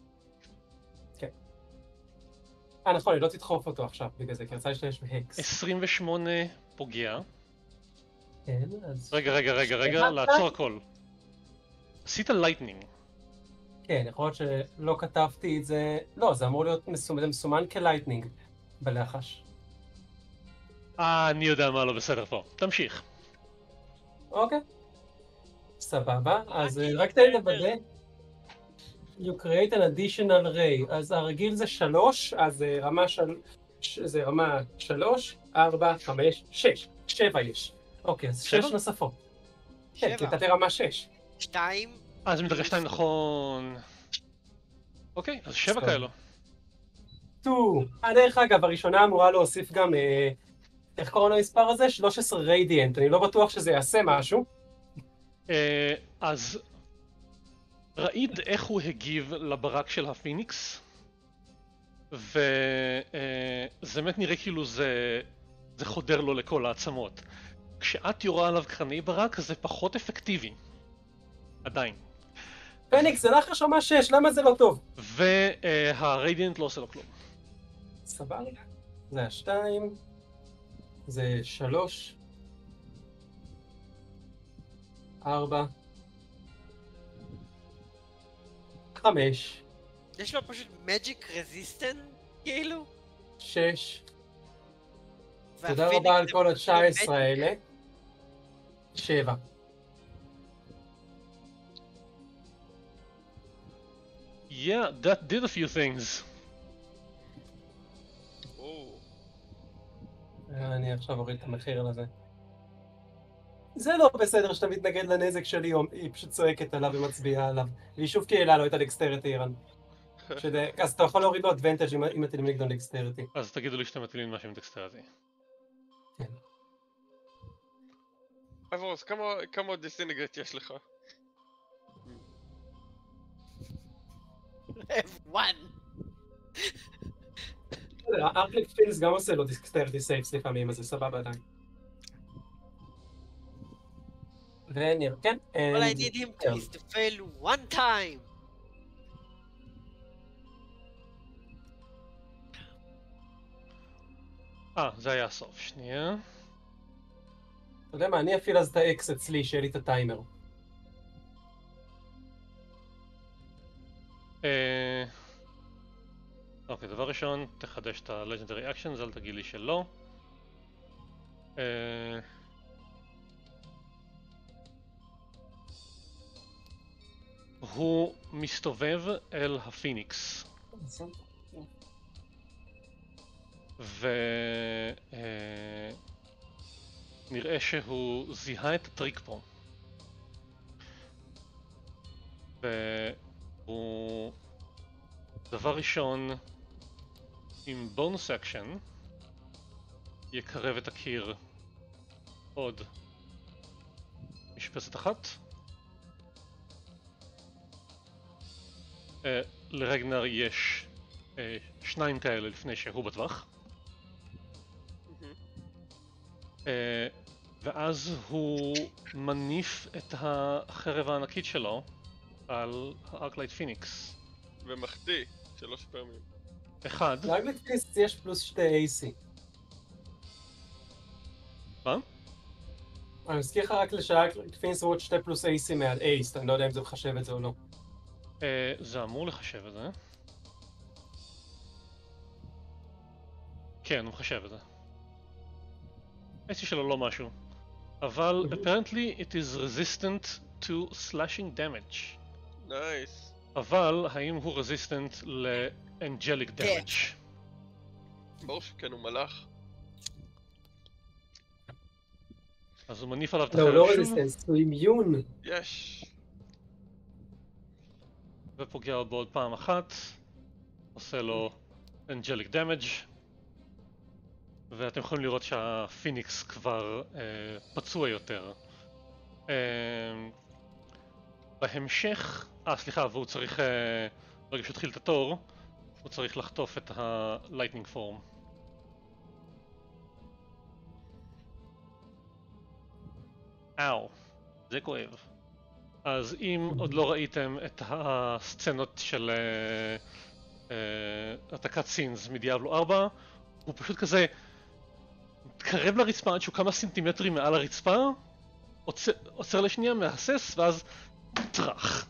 אה, נכון, היא לא תדחוף אותו עכשיו בגלל זה, כי רצה להשתמש בהקס. עשרים ושמונה פוגע. כן, אז... רגע, רגע, רגע, רגע, שנייה, לעצור הכל. עשית לייטנינג. כן, יכול להיות שלא כתבתי את זה... לא, זה אמור להיות מסומן, זה מסומן כלייטנינג בלחש. אה, אני יודע מה לא בסדר פה. תמשיך. אוקיי. סבבה, אז אני רק תן לי בסדר. לוודא. You create an additional ray. אז הרגיל זה שלוש, אז זה רמה של... ש- זה רמה שלוש, ארבע, חמש, שש. שבע יש. אוקיי, אז שבע? שש נוספות. כן, כי שבע. אתה רמה שש. שתיים. אה, זה מדרגה שתיים נכון. אוקיי, אז שבע סבבה. כאלו. טו. אה, דרך אגב, הראשונה אמורה להוסיף גם... אה, איך קוראים למספר הזה? שלוש עשרה רדיאנט. אני לא בטוח שזה יעשה משהו. אה, אז... ראית איך הוא הגיב לברק של הפיניקס? וזה באמת נראה כאילו זה... זה חודר לו לכל העצמות. כשאת יורה עליו קרני ברק זה פחות אפקטיבי. עדיין. פניקס, זה לך רמה שש, למה זה לא טוב? והרדיאנט לא עושה לו כלום. סבבה. זה השתיים. זה שלוש. ארבע. חמש. יש לו פשוט מג'יק רזיסטנט, כאילו? שש. תודה והפיניקס רבה על זה כל פשוט ה-תשע עשרה magic. האלה. שבע. Yeah, that did a few things. או, אני עכשיו אוריד את המחיר לזה. זה לא בסדר שאתה מתנגד לנזק שלי, או היא פשוט צועקת עליו ומצביעה עליו. והיא שוב קהילה לו את הדקסטריטי אירן. שזה... אז אתה יכול להוריד לו אדוונטג' אם אם מטילים נגדו דקסטריטי. אז תגידו לי שאתם מטילים משהו עם דקסטרטי. אברוס, כמה כמה דיסינגרט יש לך? וואן. ארקליק פילס גם עושה לו דקסטריטי סייבס לפעמים, אז זה סבבה עדיין. וניר, כן. All I need him to is to fail one time. אה, זה היה הסוף. שנייה. אתה יודע מה, אני אפעיל אז את האקס אצלי, שיהיה לי את הטיימר. אה... אוקיי, דבר ראשון, תחדש את ה-Legendary Actions, אל תגיד לי שלא. אה... הוא מסתובב אל הפיניקס. ו... אה... נראה שהוא זיהה את הטריק פה. והוא... דבר ראשון, עם בונוס אקשן, יקרב את הקיר עוד משפצת אחת. אה, לרגנר יש אה, שניים כאלה לפני שהוא בטווח. אה, ואז הוא מניף את החרב הענקית שלו על הארקלייט פיניקס. ומחטיא שלוש פעמים. אחד. לארקליק פילס יש פלוס שתי איי סי. מה? אני מזכיר לך רק לשארקליק פילס עוד שתי פלוס איי סי מעל אייס, אני לא יודע אם זה מחשב את זה או לא. אה, זה אמור לחשב את זה. כן, הוא מחשב את זה. ה-אייסי שלו לא משהו. אבל apparently it is resistant to slashing damage. נייס. אבל האם הוא resistant ל-angelic damage? ברור שכן, הוא מלאך. אז הוא מניף עליו את לא, הוא החרב לא שוב, רזיסטנס, הוא אימיון. יש! ופוגע בו עוד פעם אחת, עושה לו אנג'ליק דמג', ואתם יכולים לראות שהפיניקס כבר אה, פצוע יותר. אה, בהמשך, אה סליחה, והוא צריך, אה, ברגע שהתחיל את התור, הוא צריך לחטוף את ה-lightning form. אאו, זה כואב. אז אם עוד לא ראיתם את הסצנות של העתקת סינס מדיאבלו ארבע, הוא פשוט כזה מתקרב לרצפה עד שהוא כמה סנטימטרים מעל הרצפה, עוצר, עוצר לשנייה, מהסס, ואז טרח.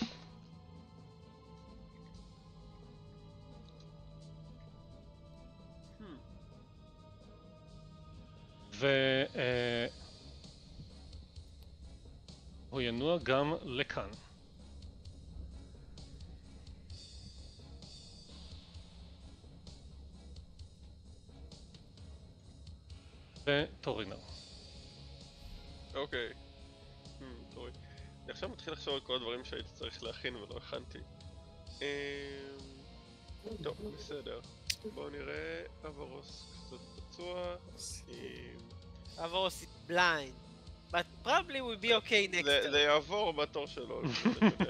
ו... אה, הוא ינוע גם לכאן. וטורינר. אוקיי. טורי. אני עכשיו מתחיל לחשוב על כל הדברים שהייתי צריך להכין ולא הכנתי. טוב, בסדר. בואו נראה, אברוס קצת פצוע. אברוס is blind. But probably will be okay next time. זה יעבור בתור שלו, אני יודע.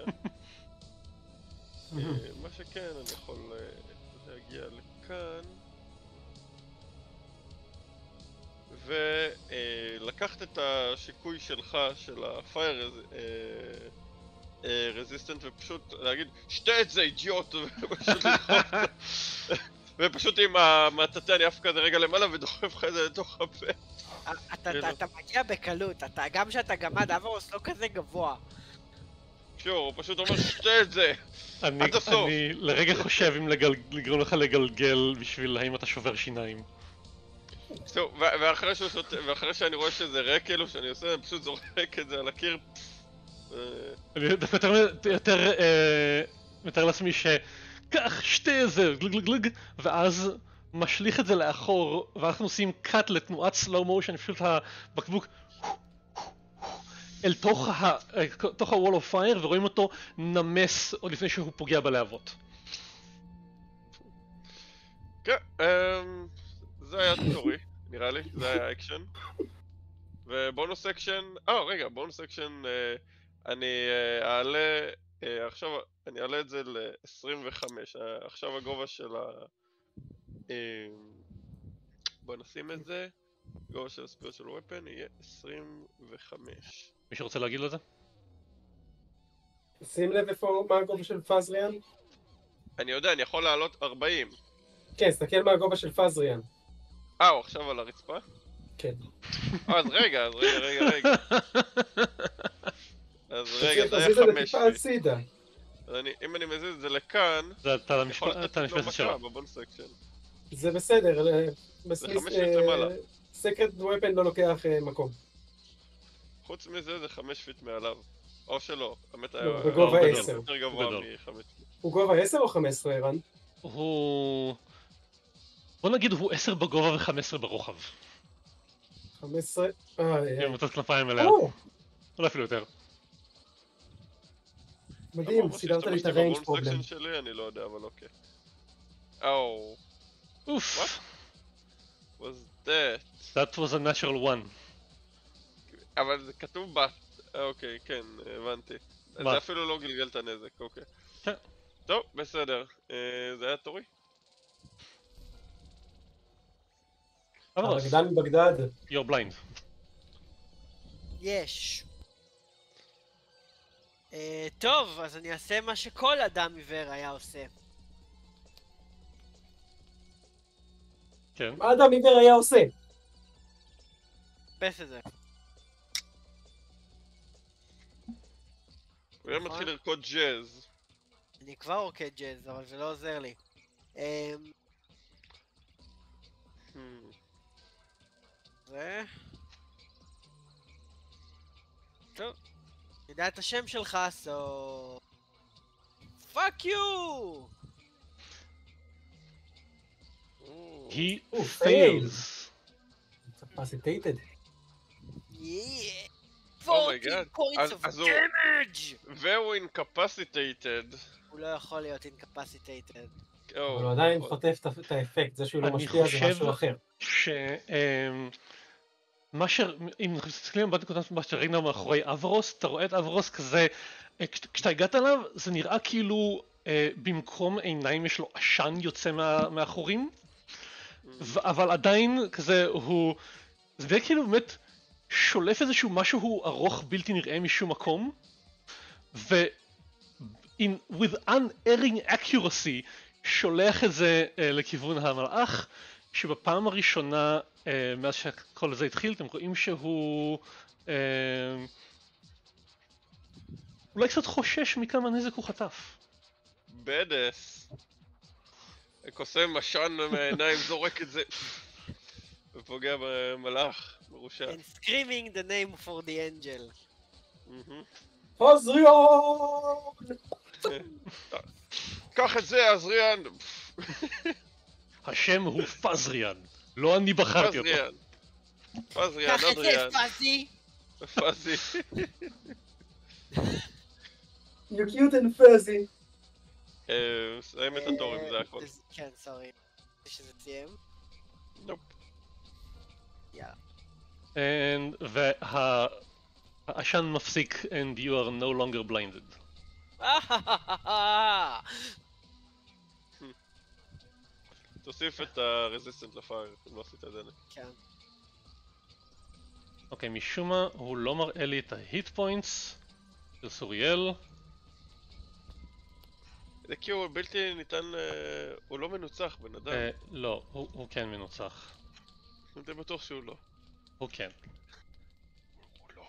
מה שכן, אני יכול להגיע לכאן ולקחת את השיקוי שלך, של ה-Fire Resistant, ופשוט להגיד שתה את זה אידיוט, ופשוט לדחוף ופשוט עם המטאטה אני אף כזה רגע למעלה ודוחף לך את זה לתוך הפה. אתה מגיע בקלות, גם שאתה גמד, אברוס לא כזה גבוה. שור, הוא פשוט אומר שתה את זה עד הסוף. אני לרגע חושב אם לגרום לך לגלגל בשביל האם אתה שובר שיניים. טוב, ואחרי שאני רואה שזה ריק כאילו שאני עושה, אני פשוט זורק את זה על הקיר. אני דווקא יותר מתאר לעצמי שכך שתה את זה גלג גלג גלג, ואז משליך את זה לאחור, ואנחנו עושים קאט לתנועת סלואו מושן, פשוט הבקבוק אל תוך ה-wall of fire, ורואים אותו נמס עוד לפני שהוא פוגע בלהבות. כן, זה היה תורי, נראה לי, זה היה אקשן. ובונוס אקשן, אה רגע, בונוס אקשן, אני אעלה, עכשיו אני אעלה את זה ל-עשרים וחמש, עכשיו הגובה של ה... בוא נשים את זה, גובה של הספיריטואל וויפן יהיה עשרים וחמש. מי שרוצה להגיד לו את זה? שים לב איפה, מה הגובה של פזריאן? אני יודע, אני יכול לעלות ארבעים. כן, סתכל מה הגובה של פזריאן. אה, הוא עכשיו על הרצפה? כן. אה, אז רגע, אז רגע, רגע, רגע. אז רגע, זה היה חמש. חמש. טיפה הצידה. אם אני מזיז את זה לכאן, אתה יכול לתת לו מכה בבונוס אקשן. זה בסדר, זה חמש פיט למעלה. סקרט וויפן לא לוקח מקום. חוץ מזה זה חמש פיט מעליו. או שלא, האמת היה... בגובה עשר. יותר גבוה מחמש פיט. הוא גובה עשר או חמש עשרה, ערן? הוא... בוא נגיד הוא עשר בגובה ו-חמש עשרה ברוחב. חמש עשרה... אה... עם אותות כנפיים אליה. אולי אפילו יותר. מדהים, סידרת לי את הריינג' פרובלם. שלי, אני לא יודע, אבל אוקיי. אוו. אוף. What was that? That was a natural one. אבל זה כתוב בת. אוקיי, כן, הבנתי. זה אפילו לא גלגל את הנזק, אוקיי. כן. טוב, בסדר. זה היה תורי. הרקדן מבגדד. You're blind. יש. טוב, אז אני אעשה מה שכל אדם עיוור היה עושה. כן. מה אדם עיוור היה עושה? פס את זה. הוא היה מתחיל לרקוד ג'אז. אני כבר רוקד ג'אז, אבל זה לא עוזר לי. זה... טוב. יודע את השם שלך, so... Fuck you! He fails. Incapacitated. fourteen points אז- of אז הוא- damage! והוא אינקפסיטייטד. הוא לא יכול להיות incapacitated. אבל הוא עדיין חוטף את ה- את האפקט, זה שהוא לא אני משפיע זה חושב- משהו אחר. ש... אמ, מה ש... אם אנחנו מסתכלים על נקודת מבט שראינו מאחורי אברוס, אתה רואה את אברוס כזה, אה, כש- כשאתה הגעת אליו זה נראה כאילו אה, במקום עיניים יש לו עשן יוצא מה... מהחורים, ו... אבל עדיין כזה הוא... זה נראה כאילו באמת שולף איזשהו משהו ארוך בלתי נראה משום מקום, ו... in, with unerring accuracy שולח את זה uh, לכיוון המלאך, שבפעם הראשונה uh, מאז שכל זה התחיל אתם רואים שהוא uh, אולי קצת חושש מכמה נזק הוא חטף. בדס. קוסם עשן מהעיניים, זורק את זה ופוגע במלאך, מרושע. And screaming the name for the angel. מהמם. עזריון! קח את זה, עזריאן! השם הוא פזריאן, לא אני בחרתי אותו. פזריאן. פזריאן, קח את זה, עזריאן. פאזי! פזי. You cute and fuzzy. אה, סיים את התורים, זה הכל. אה, כן, סורי. שזה סיים. נופ. יאללה. And והעשן מפסיק and you are no longer blinded. תוסיף את הרזיסטנט לפייר, אם לא עשית את זה. כן. אוקיי, משום מה הוא לא מראה לי את ההיט פוינטס של סוריאל. זה כי הוא בלתי ניתן, אה, הוא לא מנוצח בן אדם. אה, לא, הוא, הוא כן מנוצח. אני די בטוח שהוא לא. הוא כן. הוא לא.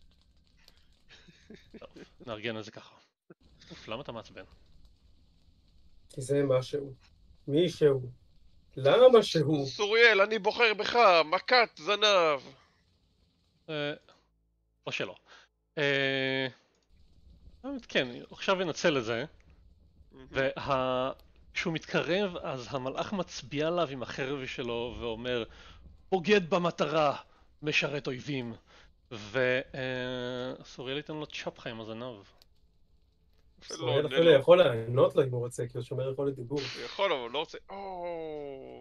טוב, נארגן את זה ככה. אוף, למה אתה מעצבן? כי זה משהו. מישהו. למה שהוא? סוריאל, אני בוחר בך, מכת זנב. אה, או שלא. אה, באמת, כן, עכשיו אנצל את זה. וכשהוא מתקרב אז המלאך מצביע עליו עם החרב שלו ואומר בוגד במטרה, משרת אויבים. וסוריאל ייתן לו צ'פחה עם הזנב. סוריאל אפילו יכול לענות לו אם הוא רוצה, כי הוא שומר יכולת דיבור. הוא יכול, אבל הוא לא רוצה... או...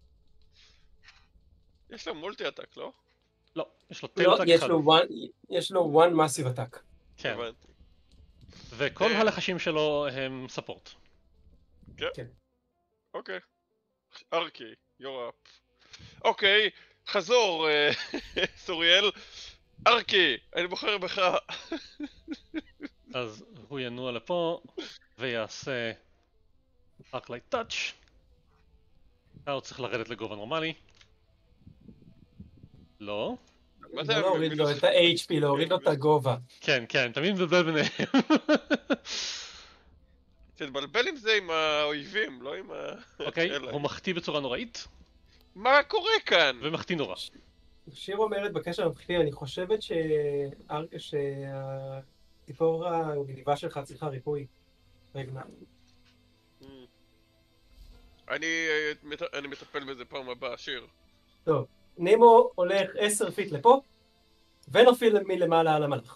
יש לו מולטי עטק, לא? לא, יש לו לא, טיילטק יש אחד. לו one- יש לו one massive attack. כן, הבנתי. וכל אה. הלחשים שלו הם ספורט. כן. אוקיי. ארקי, you're up. אוקיי, חזור, אה, סוריאל. ארקי, אני בוחר בך. אז הוא ינוע לפה ויעשה Arc Light Touch. הוא צריך לרדת לגובה נורמלי. לא. מה זה? לא להוריד לו את ה-אייץ' פי, להוריד לו את הגובה. כן, כן, תמיד מבלבל ביניהם. תתבלבל עם זה עם האויבים, לא עם ה... אוקיי, אלה. הוא מחטיא בצורה נוראית, מה קורה כאן? ומחטיא נורא. שיר אומרת בקשר למחטיא, אני חושבת שהציפור הגניבה שלך צריכה ריפוי. רגע. אני אה, מת- אני מטפל בזה פעם הבאה, שיר. טוב, נימו הולך עשר פיט לפה, ונופיל מלמעלה על המלאך.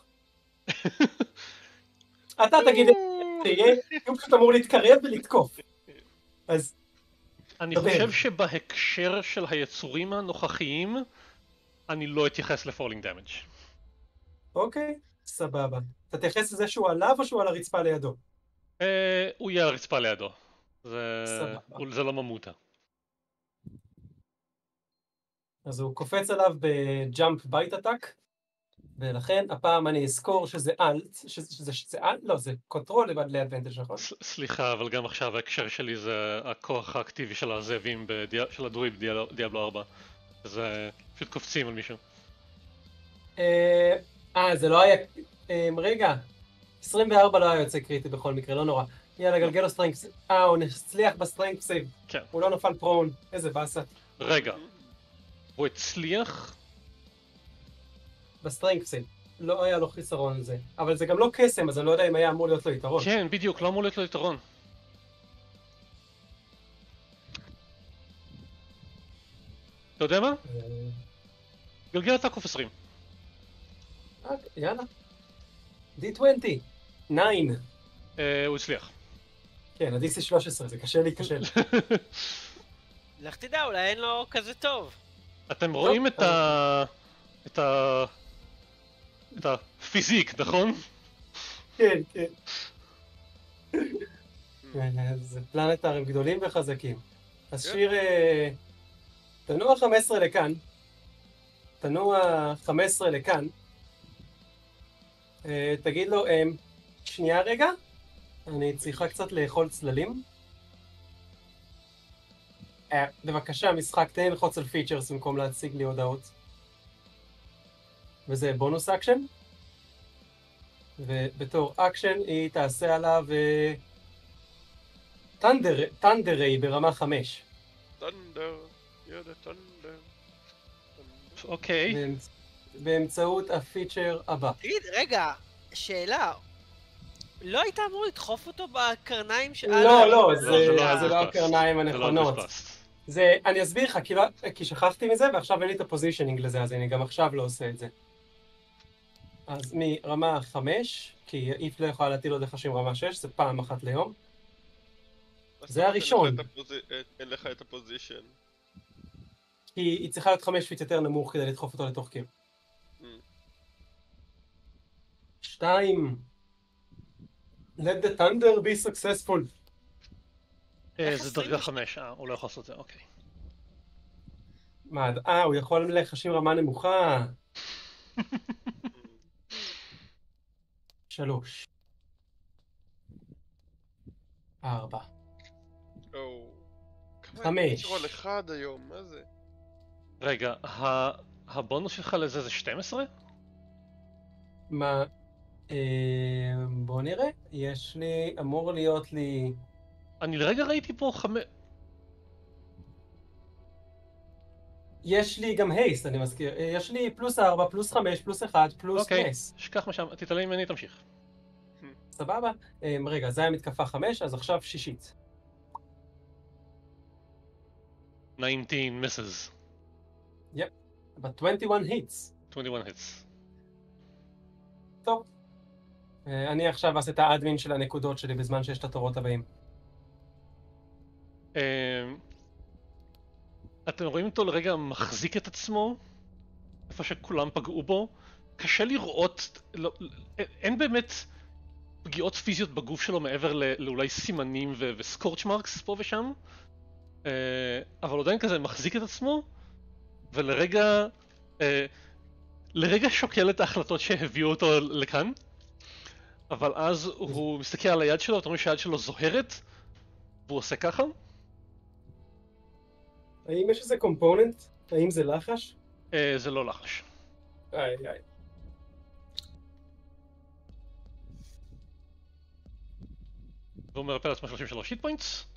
אתה תגיד את זה יהיה, הוא פשוט אמור להתקרב ולתקוף. אז אני דבר. חושב שבהקשר של היצורים הנוכחיים, אני לא אתייחס לפולינג דמג'. אוקיי, סבבה. אתה תתייחס לזה שהוא עליו או שהוא על הרצפה לידו? אה, הוא יהיה על הרצפה לידו. זה... סבבה. הוא- זה לא ממותה. אז הוא קופץ עליו בג'אמפ בייט אטאק, ולכן הפעם אני אזכור שזה אלט, שזה, שזה, שזה אלט? לא, זה קונטרול לבד לאדוונטג', נכון? ס- סליחה, אבל גם עכשיו ההקשר שלי זה הכוח האקטיבי של הזאבים, בדיע- של הדרואיד בדיאבלו ארבע. זה פשוט קופצים על מישהו. אה, אה, זה לא היה... אה, רגע, עשרים וארבע לא היה יוצא קריטי בכל מקרה, לא נורא. יאללה, גלגל לו סטרנגס. אה, הוא הצליח בסטרנגס סייב. כן. הוא לא נפל פרון. איזה באסה. רגע, הוא הצליח? בסטרנגס סייב. לא היה לו חיסרון על זה. אבל זה גם לא קסם, אז אני לא יודע אם היה אמור להיות לו יתרון. כן, בדיוק, לא אמור להיות לו יתרון. אתה יודע מה? אה, גלגל אתה קוף עשרים. יאללה. די עשרים. תשע. אה, הוא הצליח. כן, ה-די סי שלוש עשרה, זה קשה להיכשל. לך תדע, אולי אין לו כזה טוב. אתם רואים את ה... את ה... את הפיזיק, נכון? כן, כן. זה פלנטרים גדולים וחזקים. אז שיר, תנוע חמש עשרה לכאן. תנוע חמש עשרה לכאן. תגיד לו, שנייה רגע, אני צריכה קצת לאכול צללים. בבקשה, משחק, תן ללחוץ על פיצ'רס במקום להציג לי הודעות. וזה בונוס אקשן. ובתור אקשן היא תעשה עליו טנדר ריי ברמה חמש. טנדר, ידה טנדר. אוקיי. באמצעות הפיצ'ר הבא. תגיד, רגע, שאלה. לא היית אמור לדחוף אותו בקרניים של... לא, לא, זה לא הקרניים הנכונות. זה... אני אסביר לך, כי שכחתי מזה ועכשיו אין לי את הפוזישנינג לזה, אז אני גם עכשיו לא עושה את זה. אז מרמה חמש, כי איף לא יכולה להטיל עוד לחשים רמה שש, זה פעם אחת ליום. זה הראשון. אין לך את הפוזישן. כי היא צריכה להיות חמש פיט יותר נמוך כדי לדחוף אותו לתוך קיר. שתיים. Let the thunder be successful. זה דרגה חמש, אה, הוא לא יכול לעשות את זה, אוקיי. מה, אה, הוא יכול לחשים רמה נמוכה. שלוש. ארבע. חמש. יש רול אחד היום, מה זה? רגע, הבונוס שלך לזה זה שתים עשרה? מה? בוא נראה. יש לי, אמור להיות לי... אני לרגע ראיתי פה חמש... יש לי גם הייסט, אני מזכיר. יש לי פלוס ארבע, פלוס חמש, פלוס אחד, פלוס נס. אוקיי, שכח מה שם, תתעלם ממני, תמשיך. סבבה? רגע, זה היה מתקפה חמש, אז עכשיו שישית. תשע עשרה misses. יפ, but twenty-one hits. twenty-one hits. טוב. אני עכשיו אעשה את האדמין של הנקודות שלי בזמן שיש את התורות הבאים. אתם רואים אותו לרגע מחזיק את עצמו, איפה שכולם פגעו בו. קשה לראות, לא, אין באמת פגיעות פיזיות בגוף שלו מעבר לאולי סימנים וסקורץ' מרקס פה ושם, אבל עדיין כזה מחזיק את עצמו, ולרגע לרגע שוקל את ההחלטות שהביאו אותו לכאן, אבל אז הוא מסתכל על היד שלו, אתם רואים שהיד שלו זוהרת, והוא עושה ככה. האם יש איזה קומפוננט? האם זה לחש? זה לא לחש. איי איי. והוא מרפא לעצמו שלושים ושלוש שיט פוינטס.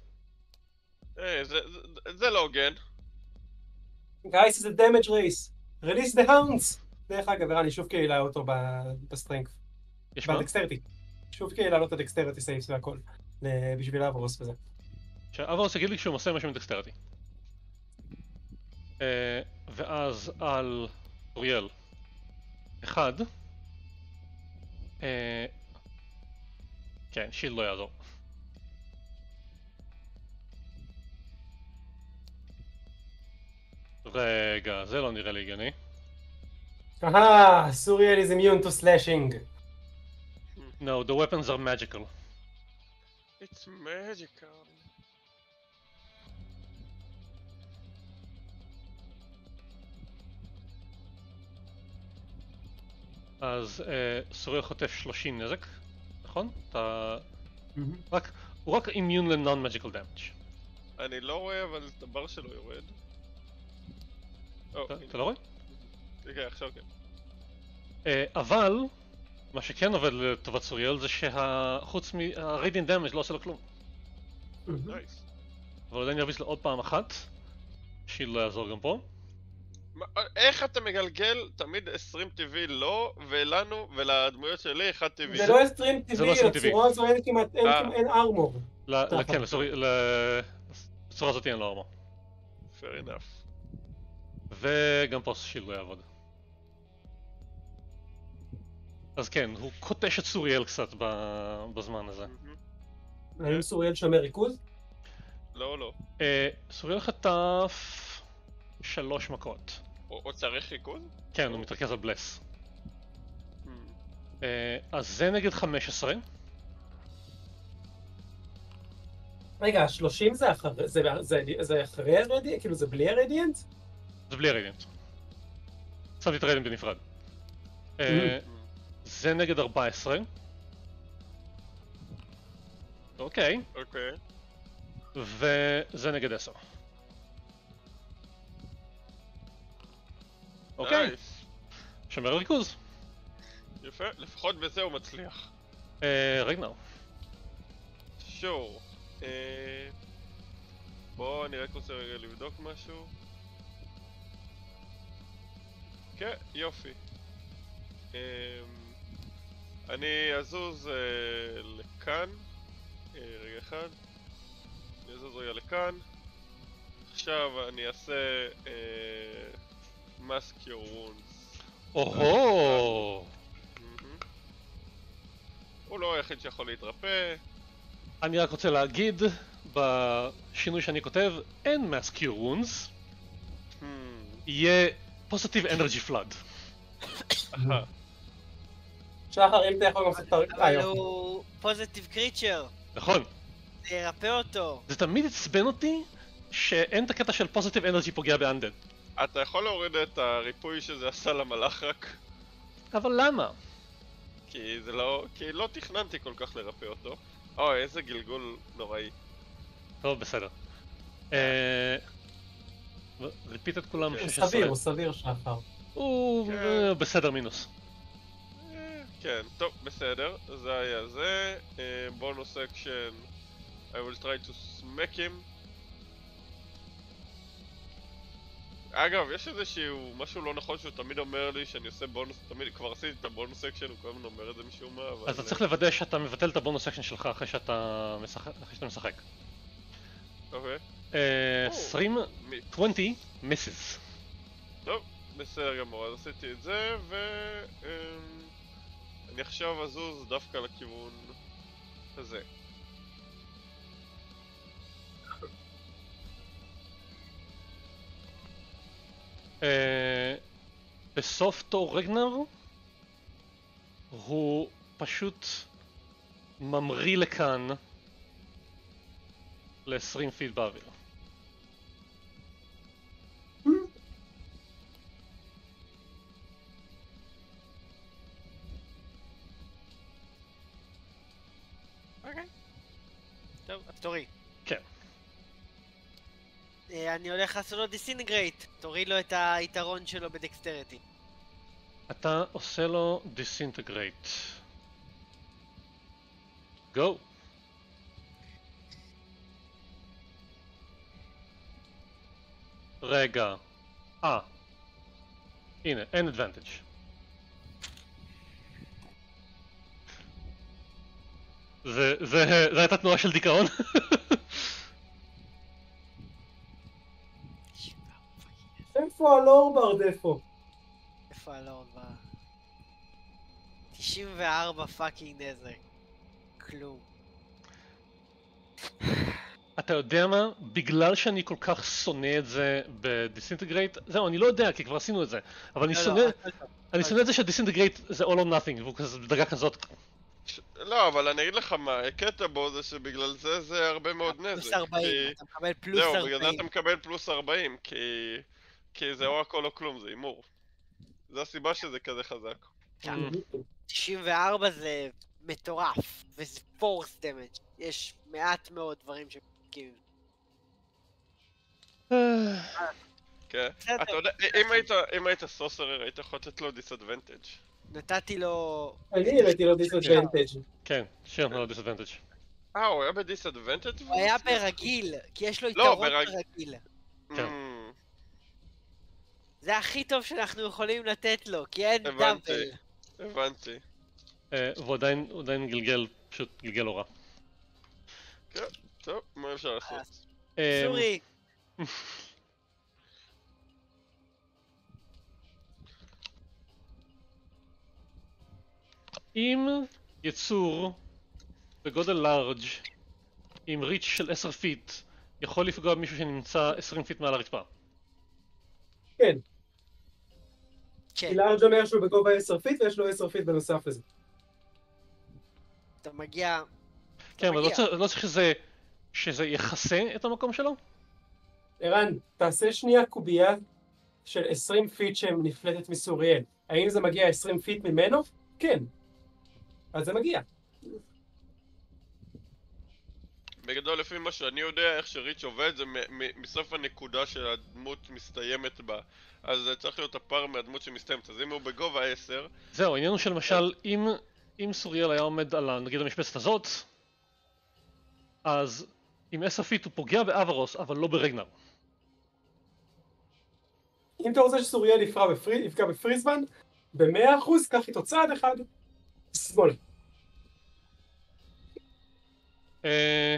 זה לא הוגן. Guys, it's a damage race. Release the hounds. דרך אגב, אני שוב קהילה אותו בסטרנגף. יש מה? בדקסטריטי. שוב קהילה לו את הדקסטריטי סייפס והכל. בשביל האברוס וזה. שהאברוס יגיד לי כשהוא עושה משהו עם דקסטריטי. ואז על אוריאל. אחד. כן, שילד לא יעזור. רגע, זה לא נראה לי הגיוני. אהה, סוריאל is immune to slashing. No, the weapons are magical. It's magical. אז סוריאל חוטף שלושים נזק, נכון? אתה... רק... הוא רק immune ל-non-magical damage. אני לא רואה, אבל את הבר שלו יורד. אתה לא רואה? כן, עכשיו כן. אבל, מה שכן עובד לטובת סוריאל זה שחוץ מה-radiant damage לא עושה לו כלום. נייס. אבל עדיין ירביץ לו עוד פעם אחת, שיל לא יעזור גם פה. איך אתה מגלגל תמיד עשרים טבעי לא, ולנו ולדמויות שלי אחד טבעי? זה לא עשרים טבעי, לצורה הזו אין כמעט, אין ארמור. כן, לצורה הזאת אין לו ארמור. fair enough. וגם פה שיל לא יעבוד. אז כן, הוא קוטש את סוריאל קצת בזמן הזה. האם סוריאל שומר ריכוז? לא, לא. סוריאל חטף שלוש מכות. הוא צריך ריכוז? כן, הוא מתרכז על בלס. אז זה נגד חמש עשרה. רגע, שלושים זה אחרי, זה, זה, זה אחרי הרדיאנט? כאילו זה בלי הרדיאנט? זה בלי הרדיאנט. שמתי את הרדיאנט בנפרד. זה נגד ארבע עשרה. אוקיי. אוקיי. וזה נגד עשר. אוקיי. שומר ריכוז. יפה, לפחות בזה הוא מצליח. רגנר. שור. בוא, אני רק רוצה רגע לבדוק משהו. כן, יופי. אני אזוז לכאן. רגע אחד. אני אזוז רגע לכאן. עכשיו אני אעשה Mask Your Wounds. אוהו! הוא לא היחיד שיכול להתרפא. אני רק רוצה להגיד, בשינוי שאני כותב, אין Mask Your Wounds. יהיה Positive Energy Flood. שחר, אם אתה יכול גם לעשות את הרקע. אבל הוא Positive Creature. נכון. זה ירפא אותו. זה תמיד עצבן אותי שאין את הקטע של Positive Energy פוגע באנדד. אתה יכול להוריד את הריפוי שזה עשה למלאך רק? אבל למה? כי זה לא... כי לא תכננתי כל כך לרפא אותו. אוי, איזה גלגול נוראי. טוב, בסדר. ריפית את כולם הוא שש עשרה. סביר, הוא סביר שחר. הוא בסדר מינוס. כן, טוב, בסדר. זה היה זה. בונוס אקשן. I will try to smack him. אגב, יש איזשהו משהו לא נכון שהוא תמיד אומר לי שאני עושה בונוס, תמיד כבר עשיתי את הבונוס אקשן, הוא כל הזמן אומר את זה משום מה, אבל... אז אתה צריך לוודא שאתה מבטל את הבונוס אקשן שלך אחרי שאתה משחק. אוקיי. עשרים, עשרים, misses. טוב, בסדר גמור, אז עשיתי את זה, ו... אני עכשיו אזוז דווקא לכיוון הזה. בסוף תור רגנר הוא פשוט ממריא לכאן ל-עשרים פיט באוויר. אוקיי. טוב, אז תורי. כן. אני הולך לעשות לו דיסינגרייט, תוריד לו את היתרון שלו בדקסטריטי. אתה עושה לו דיסינטגרייט. גו. רגע. אה. הנה, אין אדוונטג'. זה, זה, זה הייתה תנועה של דיכאון? איפה הלורברד איפה? איפה הלורברד? תשעים וארבע פאקינג נזק. כלום. אני אתה יודע מה? בגלל שאני כל כך שונא את זה בדיסינטגרייט, זהו, אני לא יודע, כי כבר עשינו את זה, אבל אני שונא... אני שונא את זה שדיסינטגרייט זה all or nothing, והוא כזה בדרגה כזאת. לא, אבל אני אגיד לך מה, הקטע בו זה שבגלל זה זה הרבה מאוד נזק. פלוס ארבעים, אתה מקבל פלוס זהו, ארבעים. בגלל זה אתה מקבל פלוס ארבעים, כי... כי זה או הכל או כלום, זה הימור. זו הסיבה שזה כזה חזק. תשעים וארבע זה מטורף, וזה פורס דמג'. יש מעט מאוד דברים שמקים. כן. אתה יודע, אם היית סוסרר, היית יכול לתת לו דיסאדוונטג'. נתתי לו... אני הבאתי לו דיסאדוונטג'. כן, שיר נתנו לו דיסאדוונטג'. אה, הוא היה בדיסאדוונטג'? הוא היה ברגיל, כי יש לו יתרון ברגיל. כן. זה הכי טוב שאנחנו יכולים לתת לו, כי אין דאבל. הבנתי. והוא עדיין גלגל, פשוט גלגל לא רע. כן, טוב, מה אפשר לעשות? סורי. אם יצור בגודל לארג' עם ריץ' של עשר פיט יכול לפגוע במישהו שנמצא עשרים פיט מעל הרצפה? כן. כן. כי לארג' אומר שהוא בגובה עשר פיט ויש לו עשר פיט בנוסף לזה. אתה מגיע... כן, אבל לא צריך, לא צריך שזה, שזה יכסה את המקום שלו? ערן, תעשה שנייה קובייה של עשרים פיט שנפלטת מסוריאל. האם זה מגיע עשרים פיט ממנו? כן. אז זה מגיע. בגדול, לפי מה שאני יודע, איך שריץ' עובד, זה מסוף הנקודה שהדמות מסתיימת בה. אז זה צריך להיות הפער מהדמות שמסתיימת. אז אם הוא בגובה עשר... זהו, העניין הוא שלמשל, אם, אם סוריאל היה עומד על, נגיד, המשבצת הזאת, אז עם עשר פיט הוא פוגע באברוס, אבל לא ברגנר. אם אתה רוצה שסוריאל יפגע בפרי, יפגע בפריזמן, ב-מאה אחוז, קח איתו צעד אחד, שמאלה. אה...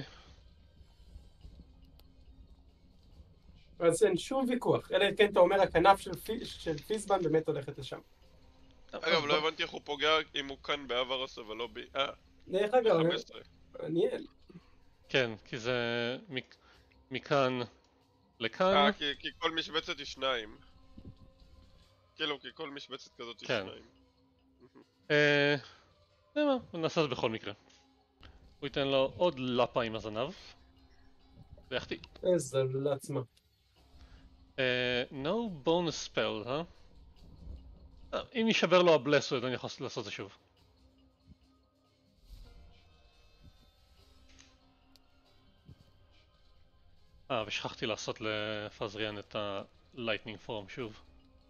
אז אין שום ויכוח, אלא כן אתה אומר הכנף של, פי, של פיזמן באמת הולכת לשם. אגב, לא הבנתי איך הוא פוגע אם הוא כאן באברוס אבל לא ב... אה, דרך אגב, ב-חמש עשרה. מעניין. כן, כי זה מק... מכאן לכאן. אה, כי, כי כל משבצת היא שניים. כאילו, כי כל משבצת כזאת היא כן. שניים. אה... זה מה, נעשה את זה בכל מקרה. הוא ייתן לו עוד לפה עם הזנב. ויחטיא. איזה לעצמה. אה... no bonus spell, אה? אם יישבר לו הבלס, הוא עדיין יכול לעשות את זה שוב. אה, ושכחתי לעשות לפזריאן את ה-lightning form שוב.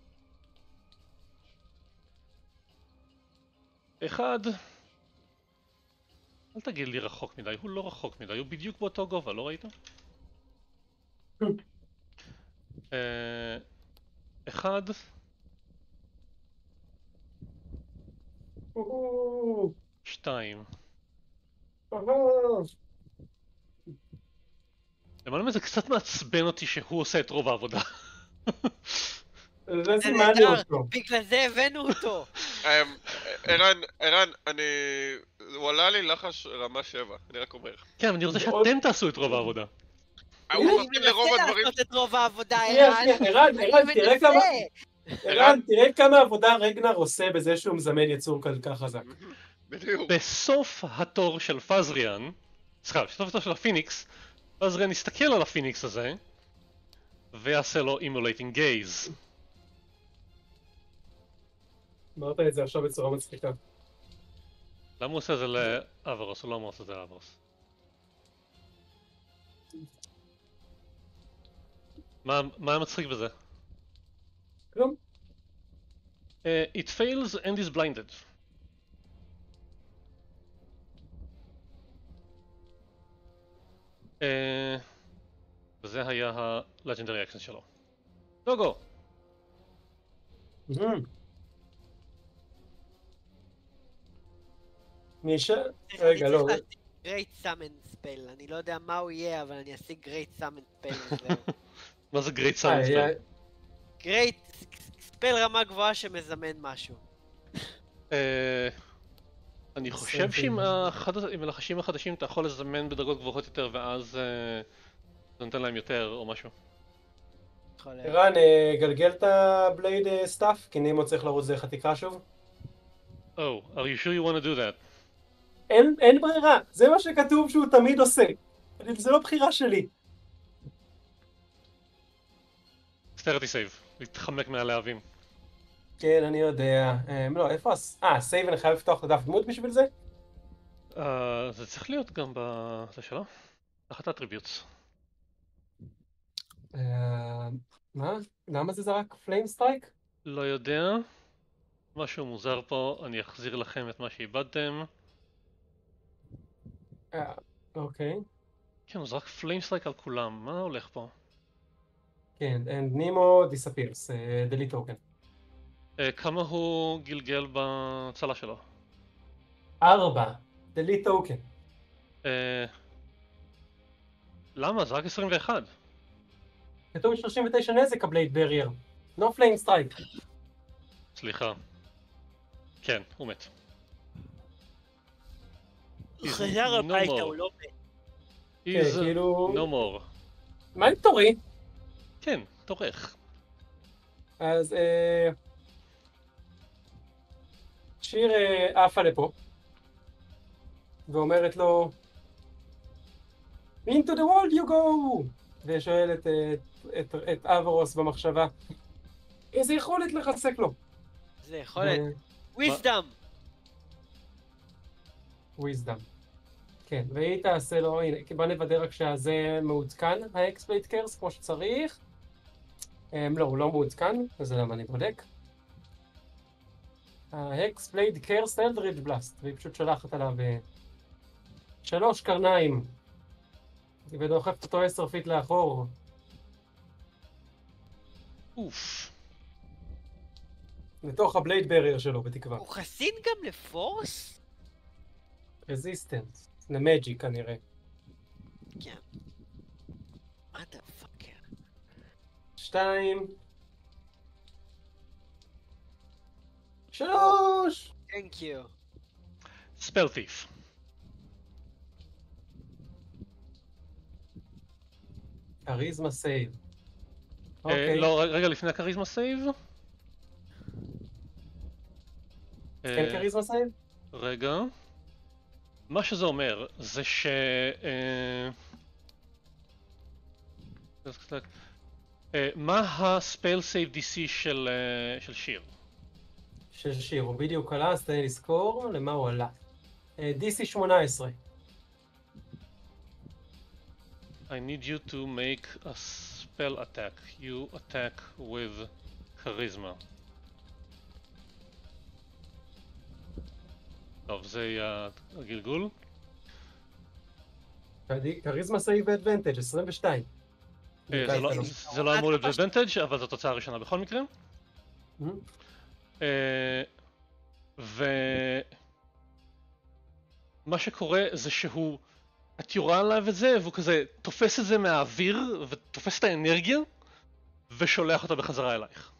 אחד. אל תגיד לי רחוק מדי, הוא לא רחוק מדי, הוא בדיוק באותו גובה, לא ראית? אה... אחד. שתיים. למעלה מזה קצת מעצבן אותי שהוא עושה את רוב העבודה. זה סימני אותו. בגלל זה הבאנו אותו. ערן, ערן, אני... הוא עלה לי לחש רמה שבע, אני רק אומר. כן, אני רוצה שאתם תעשו את רוב העבודה. הוא מתאים לרוב אני הדברים... מנסה לעשות את רוב העבודה, ערן, ערן, ערן, תראה כמה... מנסה. ערן, תראה כמה עבודה רגנר עושה בזה שהוא מזמן יצור כל כך חזק. בדיוק. בסוף התור של פזריאן, סליחה, בסוף התור של הפיניקס, פזריאן יסתכל על הפיניקס הזה ויעשה לו אימולייטינג גייז. אמרת את זה עכשיו בצורה מצחיקה. למה הוא עושה את זה לאברוס? הוא לא אמור לעשות את זה לאברוס. מה מה המצחיק בזה? כלום. Uh, it fails and is blinded. Uh, וזה היה ה-Legendary Action שלו. גו גו! מישה? רגע, לא. אני צריך להשיג Great Summon Spell, אני לא יודע מה הוא יהיה, אבל אני אשיג Great Summon Spell וזהו. מה זה Great Summon Spell? Great Spell רמה גבוהה שמזמן משהו. אני חושב שעם הלחשים החדשים אתה יכול לזמן בדרגות גבוהות יותר ואז זה נותן להם יותר או משהו. ערן, גלגל את הבלייד סטאפ, כי נימו צריך לרוץ דרך התקרה שוב. Oh, are you sure you want to do that? אין, אין ברירה, זה מה שכתוב שהוא תמיד עושה. זה לא בחירה שלי. סטרטי סייב, להתחמק מהלהבים. כן, אני יודע. לא, איפה הס... אה, סייב אני חייב לפתוח את הדף דמות בשביל זה? זה צריך להיות גם בזה שלו. תחת הטריביוטס. מה? למה זה זרק פליים סטרייק? לא יודע. משהו מוזר פה, אני אחזיר לכם את מה שאיבדתם. אוקיי. כן, הוא זרק פליים סטרייק על כולם, מה הולך פה? כן, and Nemo disappears, uh, delete token. Uh, כמה הוא גלגל בצלה שלו? ארבע, delete token. Uh, למה? זה רק עשרים ואחת. כתוב שלושים ותשע נזק הבלייד ברייר. No flame strike. סליחה. כן, הוא מת. is חזר no הביתה, more. הוא לא מת. is כאילו- no more. מה עם תורי? כן, תורך. אז אה, שיר אה, עפה לפה ואומרת לו into the world you go ושואלת את, את, את אברוס במחשבה איזה יכולת לחזק לו? זה יכולת. ו- wisdom! wisdom. כן, והיא תעשה לו, הנה, בוא נוודא רק שזה מעודכן, האקספלייט קרס כמו שצריך. Um, לא, הוא לא מעודכן, אז למה אני בודק? האקספלייט קרס אלדרידג' בלאסט, והיא פשוט שולחת עליו uh, שלוש קרניים, ודוחפת אותו עשר פיט לאחור. אוף. לתוך הבלייד ברייר שלו, בתקווה. הוא חסין גם לפורס? רזיסטנס, למג'י כנראה. כן. מה דה פאקר? שתיים. שלוש! Thank you. ספל תיף. כריזמה סייב. אה, אוקיי. לא, רגע לפני הכריזמה סייב. כן כריזמה סייב? רגע. מה שזה אומר זה ש... אה, אה, מה הספל סייב די סי של אה, של שיר? של שיר, הוא בדיוק עלה, אז תן לי לזכור למה הוא עלה. די סי שמונה עשרה. I need you to make a spell attack. You attack with charisma. טוב, זה יהיה הגלגול. כריזמה סייב ואדוונטג' עשרים ושתיים. אה, זה לא- זה לא אמור להיות advantage, אבל זו תוצאה ראשונה בכל מקרה. אה, ומה שקורה זה שהוא, את יורה עליו את זה והוא כזה תופס את זה מהאוויר ותופס את האנרגיה ושולח אותה בחזרה אלייך.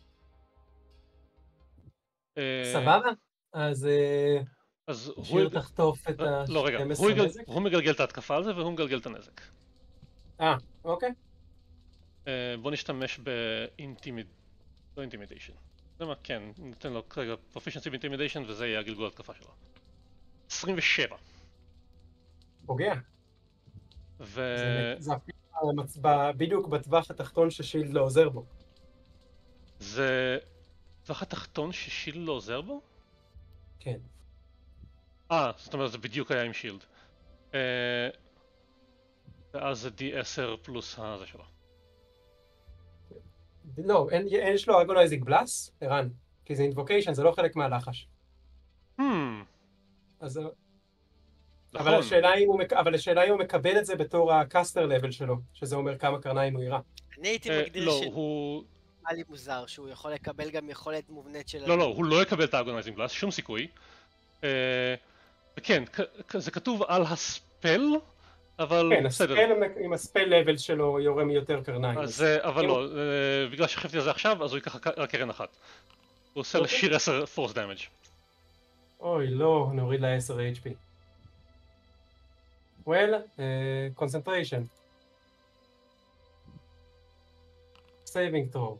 אה, סבבה? אז אה, אז הוא... שיר תחטוף את לא רגע, ה-שתים הוא עשרה יגל- נזק? הוא מגלגל את ההתקפה על זה והוא מגלגל את הנזק. אה, אוקיי. אה, בוא נשתמש באינטימיד... לא אינטימידיישן. זה מה, כן, ניתן לו כרגע proficiency באינטימידיישן וזה יהיה הגלגול ההתקפה שלו. עשרים ושבע. פוגע. ו... זה- זה אפילו המצ- ב- בדיוק בטווח התחתון ששילד לא עוזר בו. זה... טווח התחתון ששילד לא עוזר בו? כן. אה, זאת אומרת זה בדיוק היה עם שילד. אה... ואז זה די עשר פלוס הזה שלו. לא, אין אין- יש לו אגונייזינג בלאס, ערן. כי זה אינבוקיישן, זה לא חלק מהלחש. Hmm, אז... אבל נכון. השאלה אם הוא מק- אבל השאלה אם הוא מקבל את זה בתור הקאסטר לבל שלו, שזה אומר כמה קרניים הוא ירה. אני הייתי אה, מגדיר לא, שנראה הוא... לי מוזר שהוא יכול לקבל גם יכולת מובנית של... לא, לא, הוא לא יקבל את האגונייזינג בלאס, שום סיכוי. אה... וכן, כ- כ- זה כתוב על הספל, אבל כן, בסדר. הספל עם הספל לבל שלו יורה מיותר קרניים. אז, אה, אבל כאילו- לא, אה, בגלל שחשבתי על זה עכשיו, אז הוא ייקח רק- רק קרן אחת. הוא עושה אוקיי. לשיר עשר פורס דמג'. אוי, לא, נוריד לה עשר אייץ' פי. well, uh, concentration. saving throw.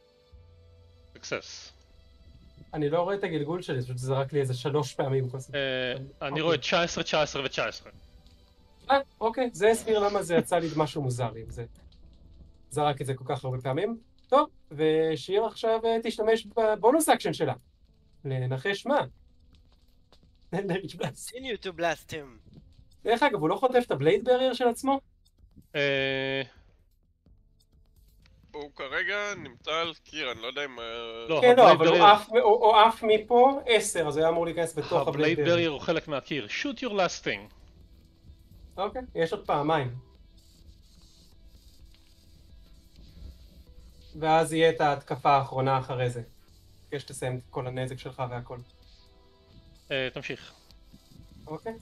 סקסס. אני לא רואה את הגלגול שלי, פשוט זרק לי איזה שלוש פעמים. אה, אני אוקיי. רואה תשע עשרה, תשע עשרה ו-תשע עשרה. אה, אוקיי, זה הסביר למה זה יצא לי משהו מוזר לי עם זה. זרק את זה כל כך הרבה פעמים. טוב, ושיר עכשיו אה, תשתמש בבונוס אקשן שלה. לנחש מה? לריץ' בלאסט. continue to blast him. דרך אגב, הוא לא חוטף את הבלייד ברייר של עצמו? אה, הוא כרגע נמצא על קיר, אני לא יודע אם... אה, לא, כן, לא, הבלייד אבל הוא ברייר- עף- הוא הוא עף מפה עשר, אז הוא היה אמור להיכנס בתוך הבלייד הבלייד ברייר ברייר. הוא חלק מהקיר. shoot your last thing. אוקיי, יש עוד פעמיים. ואז יהיה את ההתקפה האחרונה אחרי זה. יש שתסיים את כל הנזק שלך והכל. אה, תמשיך. אוקיי.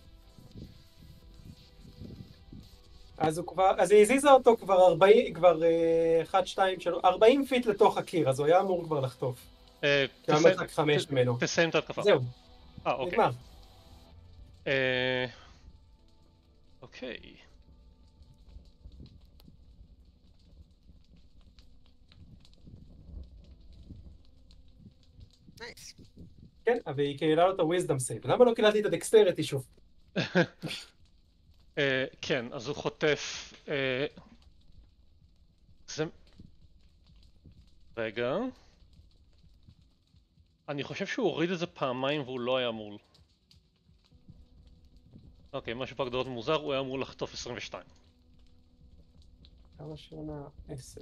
אז הוא כבר, אז היא הזיזה אותו כבר ארבעים, כבר אחת, שתיים, שלוש, ארבעים פיט לתוך הקיר, אז הוא היה אמור כבר לחטוף. אה, כי היה תסיים- מרחק חמש ת- ממנו. תסיים את ההתקפה. זהו, אה, אוקיי. נגמר. אה, אוקיי. נייס. כן, אבל היא קהילה לו את ה-wisdom save. למה לא קהילתי את ה-dexterity שוב? אה, כן, אז הוא חוטף... אה, זה... רגע... אני חושב שהוא הוריד את זה פעמיים והוא לא היה אמור. אוקיי, משהו פה הגדרות מוזר, הוא היה אמור לחטוף עשרים ושתיים. כמה שונה? עשר.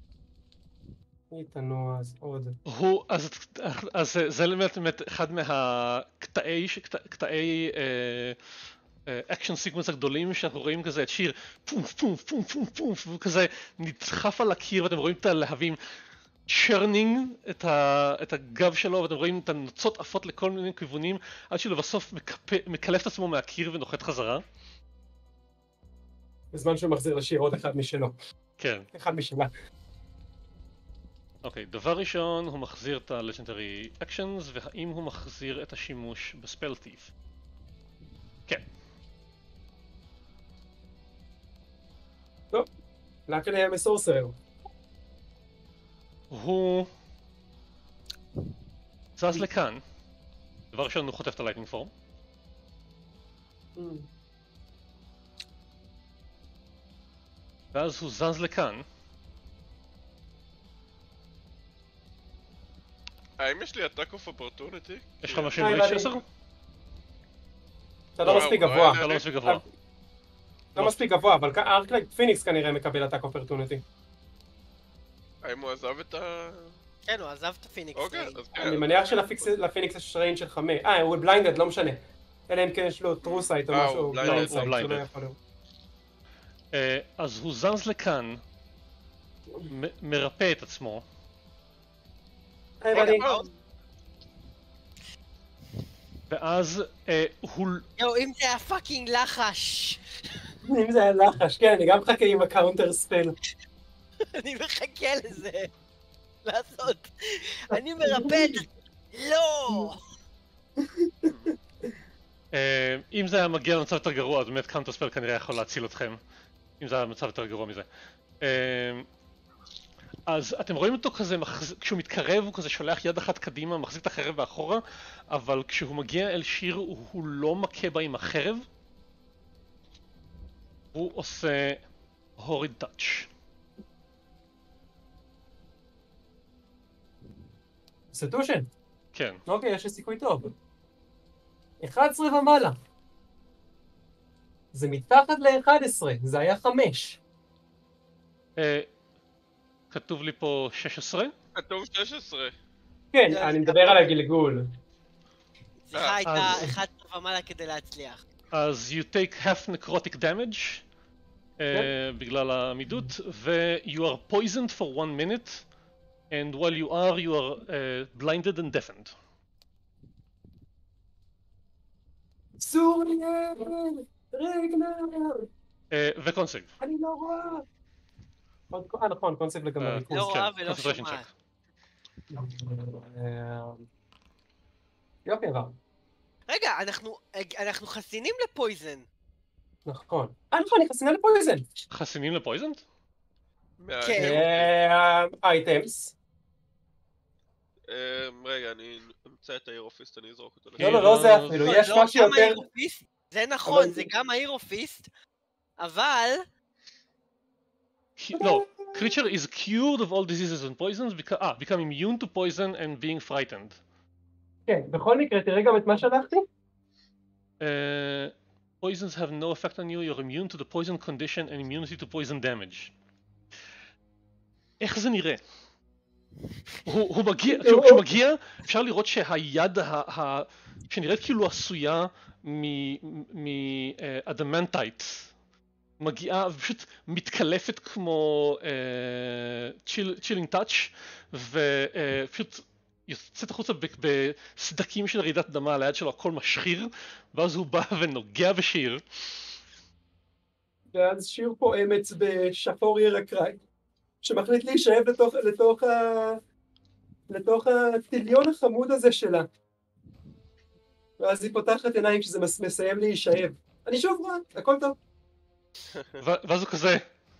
איתנו אז עוד. הוא, אז, אז זה, זה באמת, באמת אחד מהקטעי, קטעי אקשן סיקוונס הגדולים שאנחנו רואים כזה את שיר פומף פומף פומף פומף פומף והוא כזה נדחף על הקיר ואתם רואים את הלהבים צ'רנינג את, ה, את הגב שלו ואתם רואים את הנוצות עפות לכל מיני כיוונים עד שהוא לבסוף מקפ, מקלף את עצמו מהקיר ונוחת חזרה. בזמן שהוא מחזיר לשיר עוד אחד משלו. כן. אחד משלה. אוקיי, דבר ראשון הוא מחזיר את ה-Legendary Actions והאם הוא מחזיר את השימוש בספל Thief? כן. טוב, לאקן היה מסורסר. הוא זז לכאן. דבר ראשון הוא חוטף את הלייטנינג פורם. ואז הוא זז לכאן. האם יש לי attack of opportunity? יש לך משהו עם ריץ' עשר? אתה לא מספיק גבוה. אתה לא מספיק גבוה. לא מספיק גבוה, אבל ארקלייט פיניקס כנראה מקבל attack opportunity. האם הוא עזב את ה... כן, הוא עזב את הפיניקס. אוקיי, אז כן. אני מניח שלפיניקס יש ריינג' של חמש. אה, הוא בליינדד, לא משנה. אלא אם כן יש לו true sight או אה, משהו, הוא בליינד blinded. סייט, הוא שלא blinded. יכול להיות. אה, אז הוא זז לכאן. מ- מרפא את עצמו. היי בני. ואז אה, הוא... יואו, אם זה היה פאקינג לחש. אם זה היה לחש, כן, אני גם מחכה עם הקאונטר ספל. אני מחכה לזה. לעשות. אני מרפא את... לא! אה, אם זה היה מגיע למצב יותר גרוע, אז באמת קאונטר ספל כנראה יכול להציל אתכם. אם זה היה מצב יותר גרוע מזה. אה, אז אתם רואים אותו כזה, כשהוא מתקרב הוא כזה שולח יד אחת קדימה, מחזיק את החרב באחורה, אבל כשהוא מגיע אל שיר הוא, הוא לא מכה בה עם החרב. הוא עושה הוריד טאץ'. סטושן. כן. אוקיי, יש לי סיכוי טוב. אחת עשרה ומעלה. זה מתחת ל-אחת עשרה, זה היה חמש. אה, כתוב לי פה שש עשרה. כתוב שש עשרה. כן, אני מדבר על הגלגול. צריכה הייתה אז- אחד ומעלה כדי להצליח. אז you take half necrotic damage אה, בגלל העמידות ו- you are poisoned for one minute and while you are you are אה, blinded and deafened. צור לי רגנר! אה, וקונסייב. אני לא רואה! עוד- אה נכון, קונספט לגמרי. אה, ריכוז. לא רואה כן, ולא concentration שומעת. check. אה, יופי עבר. רגע, אנחנו, אנחנו חסינים לפויזן. נכון. אה נכון, אני חסינה לפויזן. חסינים לפויזנט? כן. אייטמס. רגע, אני אמצא את האירופיסט, אני אזרוק אותו. לא, לא, לא זה אפילו. יש לא, משהו גם יותר... האירופיסט, זה נכון, אבל- זה גם האירופיסט, אבל... לא, creature is cured of all diseases and poisons, beca- ah, become immune to poison and being frightened. כן, בכל מקרה, תראה גם את מה שלחתי. Uh, poisons have no effect on you, you're immune to the poison condition and immunity to poison damage. איך זה נראה? הוא, הוא מגיע, כשהוא, כשהוא מגיע, אפשר לראות שהיד ה, ה, שנראית כאילו עשויה מאדמנטייט, מגיעה ופשוט מתקלפת כמו צ'ילינג טאץ' ופשוט יוצאת החוצה בסדקים של רעידת אדמה על היד שלו, הכל משחיר, ואז הוא בא ונוגע בשיר. ואז שיר פה אמץ בשפור ירקראי, שמחליט להישאב לתוך, לתוך, ה... לתוך הטיליון החמוד הזה שלה. ואז היא פותחת עיניים כשזה מס... מסיים להישאב. אני שוב רואה, הכל טוב. ואז הוא כזה...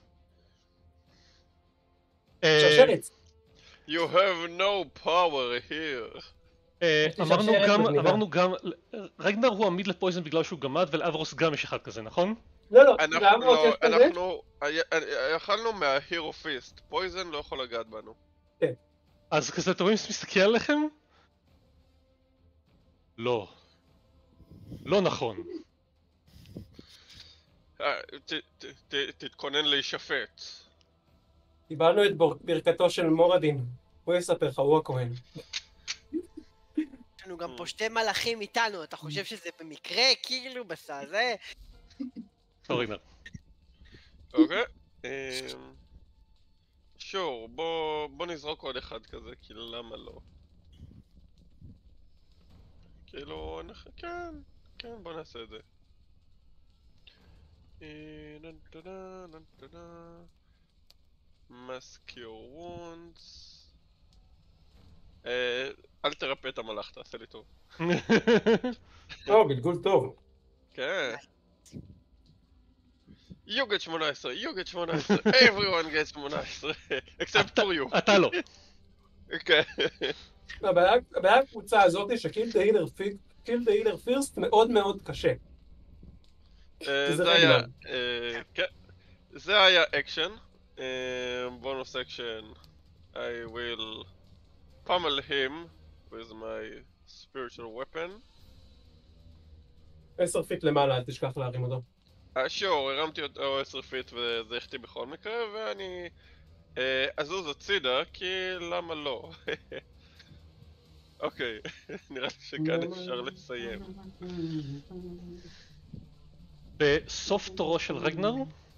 אה, שרשרת. You have no power here. אה, יש לי אמרנו שרשרת גם, מגניבה. אמרנו גם... רגנר הוא עמיד לפויזן בגלל שהוא גמד, ולאברוס גם יש אחד כזה, נכון? לא, לא, אנחנו לאמרות לא, יש כזה. אנחנו... יכלנו מההירו פיסט. פויזן לא יכול לגעת בנו. אז כזה אתם רואים מסתכל עליכם? לא. לא נכון. אה, ת- ת- ת- תתכונן להישפט. קיבלנו את בור- ברכתו של מורדין. הוא יספר לך, הוא הכהן. יש לנו גם פה שתי מלאכים איתנו, אתה חושב שזה במקרה כאילו בסע זה? לא רגנר. אוקיי. שור, בוא בוא נזרוק עוד אחד כזה, כי למה לא? כאילו, אנחנו... כן, כן, בוא נעשה את זה. אה, נן טדה, נן טדה. Mask your wounds. אה, אל תרפא את המלאך, תעשה לי טוב. לא, גלגול טוב. כן. You get שמונה עשרה, you get שמונה עשרה, everyone gets שמונה עשרה, except for you. אתה לא. כן. הבעיה הבעיה הקבוצה הזאת שקיל דה הילר קיל דה הילר פירסט מאוד מאוד קשה. אה, זה זה היה... רגנר. אה, כן. זה היה אקשן. בונוס אקשן. I will pummel him with my spiritual weapon. עשר פיט למעלה, אל תשכח להרים אותו. אה, שור, הרמתי אותו עשר פיט וזה החטיא בכל מקרה, ואני אה, אזוז הצידה, כי למה לא? אוקיי, נראה לי שכאן אפשר לסיים. בסוף תורו של רגנר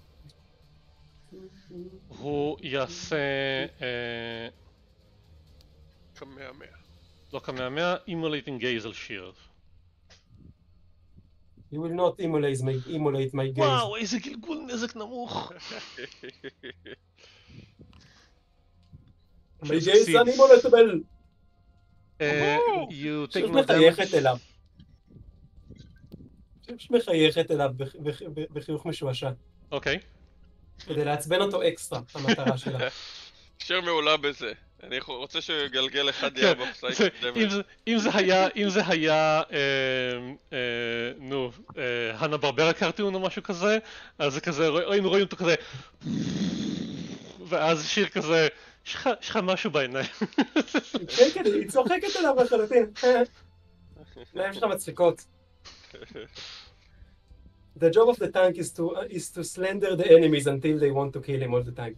הוא יעשה... אה, קמע-מע. לא קמע-מע, אימולייטינג גייז על שיר. You will not emulate my, emulate my gaze. וואו, איזה גלגול נזק נמוך. My gaze is unemulable. אה, you take פשוט no מחייכת damage. אליו. פשוט מחייכת אליו בח- בח- בחיוך משועשע. אוקיי. כדי לעצבן אותו אקסטרה, המטרה שלה. שיר מעולה בזה. אני רוצה שיגלגל אחד כן, יעב זה- בפסייק אם דמג'. זה- אם זה היה, אם זה היה, אה, אה, נו, אה, הנה ברברה קרטון או משהו כזה, אז זה כזה, רוא- היינו רואים אותו כזה, ואז שיר כזה, יש לך- יש לך משהו בעיניים. כן, כן, היא צוחקת אליו לחלוטין. העיניים שלך מצחיקות. The job of the tank is to is to slender the enemies until they want to kill him all the time.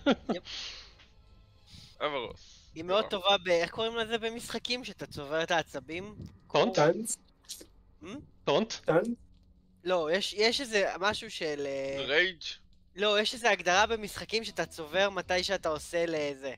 אברוס. היא מאוד טובה ב... איך קוראים לזה במשחקים? שאתה צובר את העצבים? טונט? טאנץ? טונט? טאנץ? לא, יש, יש איזה משהו של... אה, רייג'? לא, יש איזה הגדרה במשחקים שאתה צובר מתי שאתה עושה לזה,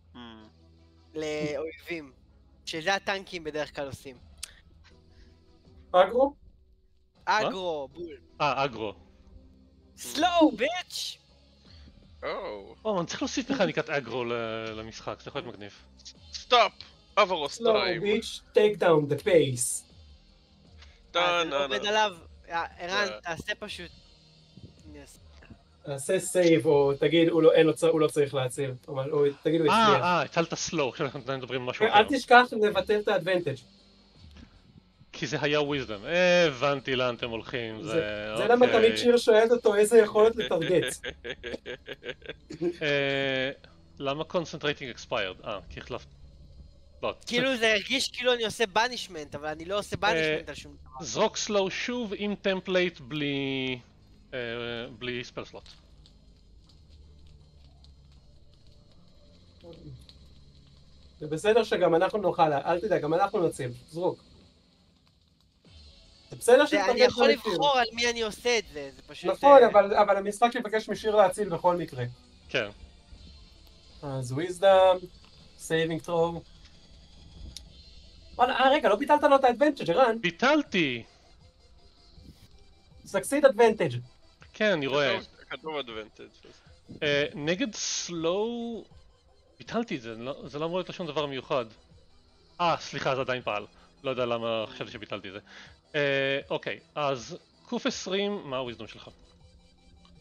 לאויבים. שזה הטנקים בדרך כלל עושים. אגרו? אגרו, בול. אה, אגרו. סלואו, ביץ'! או. או, אני צריך להוסיף מכניקת אגרו ל- למשחק, זה יכול להיות מגניב. סטופ! אברוס Slow טיים. bitch, take down the pace. אה, זה לא עובד עליו. אה, ערן, זה- תעשה פשוט. Yes. תעשה סייב או תגיד הוא לא- אין לו צ- הוא לא צריך להציל. או או תגיד הוא אה, הצליח. אה, הצלת סלואו, עכשיו אנחנו מדברים על משהו אחר. אל תשכח לבטל את האדוונטג'. כי זה היה וויזדום. הבנתי לאן אתם הולכים, זה... זה זה למה אוקיי. תמיד שיר שואלת אותו איזה יכולת לטרגט. אה, למה קונסנטרייטינג אקספיירד? אה, כי החלפת... לא, כאילו זה הרגיש כאילו אני עושה בנישמנט, אבל אני לא עושה בנישמנט על שום דבר. זרוק סלואו שוב עם טמפלייט בלי... אה, בלי ספל סלוט. זה בסדר שגם אנחנו נאכל, אל תדאג, גם אנחנו נציל. זרוק. זה בסדר זה- אני שתרגט יכול בנשיר. לבחור על מי אני עושה את זה, זה פשוט... נכון, אה, אבל אבל המשחק יבקש משיר להציל בכל מקרה. כן. אז wisdom, saving throw. וואלה, אה רגע, לא ביטלת לו את האדוונטג' ערן. ביטלתי! succeed advantage. כן, אני רואה. כתוב אדוונטג'. אה, נגד סלואו... ביטלתי את זה, לא- זה לא אמור להיות לו שום דבר מיוחד. אה, סליחה, זה עדיין פעל. לא יודע למה חשבתי שביטלתי את זה. אה, אוקיי, אז קוף עשרים, מה הוויזדום שלך?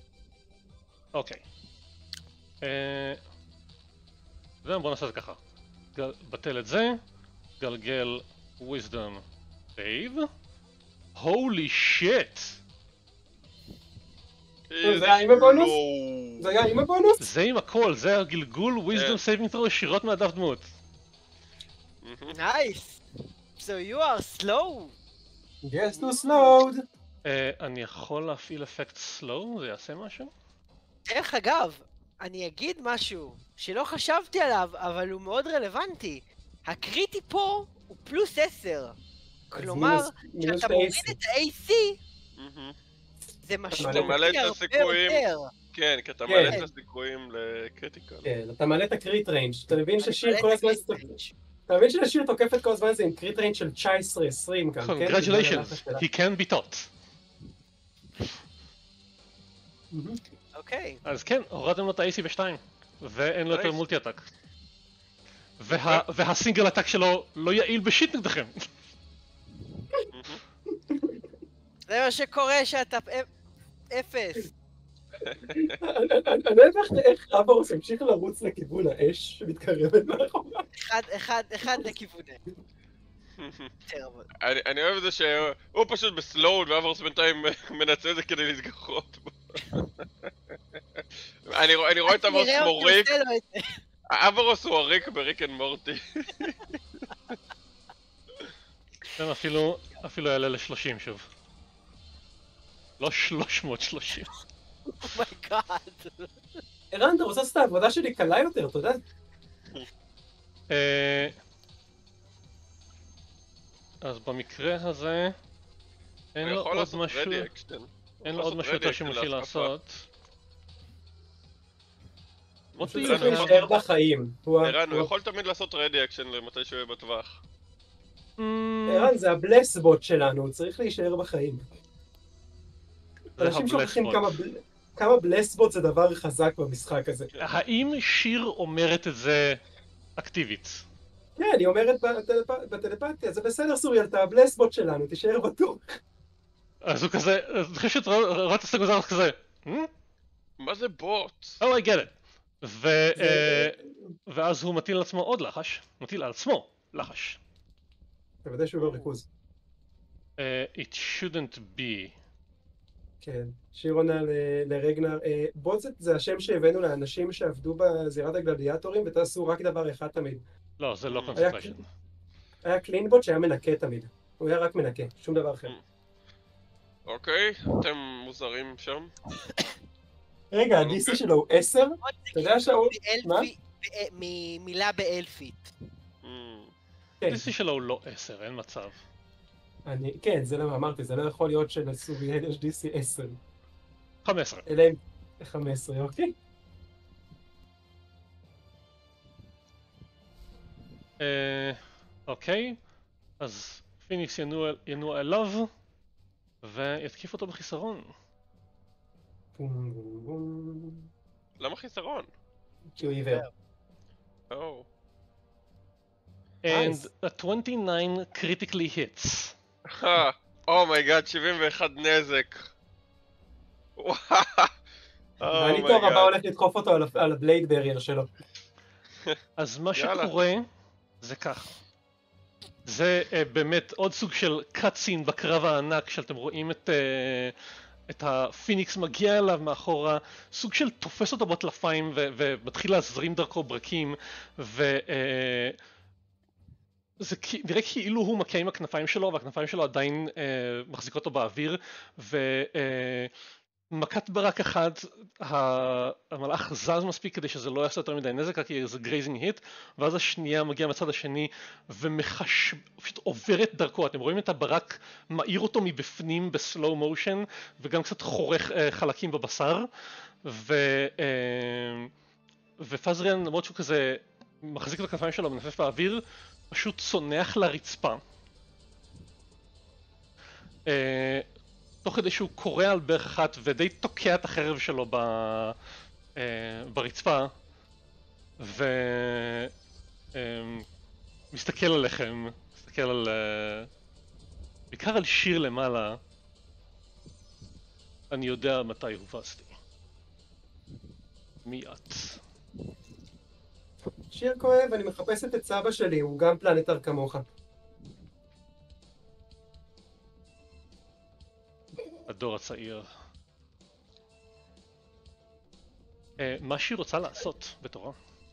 אוקיי. אה... בוא נעשה את זה ככה. גל... בטל את זה, גלגל wisdom save. הולי שיט! זה היה עם הבונוס? זה היה עם הבונוס? זה עם הכל, זה הגלגול wisdom saving throw ישירות מהדף דמות. נייס! So you are slow! Yes to slowed! אני יכול להפעיל אפקט slow? זה יעשה משהו? דרך אגב, אני אגיד משהו שלא חשבתי עליו, אבל הוא מאוד רלוונטי. הקריטי פה הוא פלוס עשר. כלומר, כשאתה מוריד את ה-איי סי, זה משמעותי הרבה יותר. כן, כי אתה מעלה את הסיכויים לקריטיקל. כן, אתה מעלה את הקריט ריינג'. אתה מבין ששיר כל הזמן... אתה מבין ששיר תוקפת כל הזמן זה עם קריט ריינג' של תשע עשרה עשרים גם, כן? Congratulations, he can be taught. אוקיי. אז כן, הורדתם לו את ה-איי סי ב-שתיים, ואין לו יותר מולטי-אטאק. והסינגל אטאק שלו לא יעיל בשיט נגדכם. זה מה שקורה שאתה אפס. אני לא יודע איך אברוס המשיך לרוץ לכיוון האש שמתקרבת מאחוריו. אחד, אחד לכיווני. אני אוהב את זה שהוא פשוט בסלואוד ואברוס בינתיים מנצל את זה כדי להתגחות בו. אני רואה את אברוס כמו ריק. אברוס הוא הריק בריק אנד מורטי. אפילו יעלה ל-שלושים שוב. לא שלוש מאות ושלושים. אומייגאד. ערן, אתה רוצה לעשות את העבודה שלי קלה יותר, אתה יודע? אז במקרה הזה אין לו עוד משהו, אין לו עוד משהו יותר שמתחיל לעשות. הוא צריך להישאר בחיים. ערן, הוא יכול תמיד לעשות רדי אקשן למתי שהוא יהיה בטווח. ערן, זה הבלסבוט שלנו, הוא צריך להישאר בחיים. אנשים שוכחים כמה בלסבוט זה דבר חזק במשחק הזה. האם שיר אומרת את זה אקטיבית? כן, היא אומרת בטלפתיה, זה בסדר סוריאל, אתה הבלסבוט שלנו, תישאר בטוח. אז הוא כזה, אני חושב שאתה רואה את הסגוזר כזה. מה זה בוט? Oh, I get it. ואז הוא מטיל על עצמו עוד לחש, מטיל על עצמו לחש. אתה יודע שהוא לא ריכוז. It shouldn't be. כן, שיר עונה לרגנר. בוט זה השם שהבאנו לאנשים שעבדו בזירת הגלדיאטורים ותעשו רק דבר אחד תמיד. לא, זה לא קונסנטריישן. היה קלינבוט שהיה מנקה תמיד. הוא היה רק מנקה, שום דבר אחר. אוקיי, אתם מוזרים שם. רגע, ה-די סי שלו הוא עשר? אתה יודע שהוא... מה? ממילה באלפית. ה-די סי שלו הוא לא עשר, אין מצב. כן, זה למה אמרתי, זה לא יכול להיות שלסוריאל יש די סי עשר. חמש עשרה. אלא אם... חמש עשרה, אוקיי? אוקיי, אז פיניקס ינוע אליו ויתקיף אותו בחיסרון. למה חיסרון? כי הוא עיוור. Oh. And a twenty-nine critically hits. אומייגאד, שבעים ואחד נזק. ואני טוב הבא הולך לדחוף אותו על הבלייד ברייר שלו. אז מה שקורה זה ככה. זה באמת עוד סוג של קאטסין בקרב הענק שאתם רואים את את הפיניקס מגיע אליו מאחורה, סוג של תופס אותו בטלפיים ומתחיל להזרים דרכו ברקים, ו... זה נראה כאילו הוא מכה עם הכנפיים שלו, והכנפיים שלו עדיין אה, מחזיקות אותו באוויר, ומכת ברק אחד, המלאך זז מספיק כדי שזה לא יעשה יותר מדי נזק, כי זה גרייזינג היט, ואז השנייה מגיעה מצד השני, ומחש... פשוט עוברת דרכו. אתם רואים את הברק מאיר אותו מבפנים בסלואו מושן, וגם קצת חורך אה, חלקים בבשר, ו... אה, ופזריאן, למרות שהוא כזה מחזיק את הכנפיים שלו מנפף באוויר, פשוט צונח לרצפה. אה, תוך כדי שהוא קורע על ברך אחת ודי תוקע את החרב שלו ב, אה, ברצפה, ומסתכל אה, עליכם, מסתכל על... אה, בעיקר על שיר למעלה. אני יודע מתי הובסתי. מי את? שיר כואב, אני מחפשת את סבא שלי, הוא גם פלנטר כמוך. הדור הצעיר. אה, מה שהיא רוצה לעשות בתורה?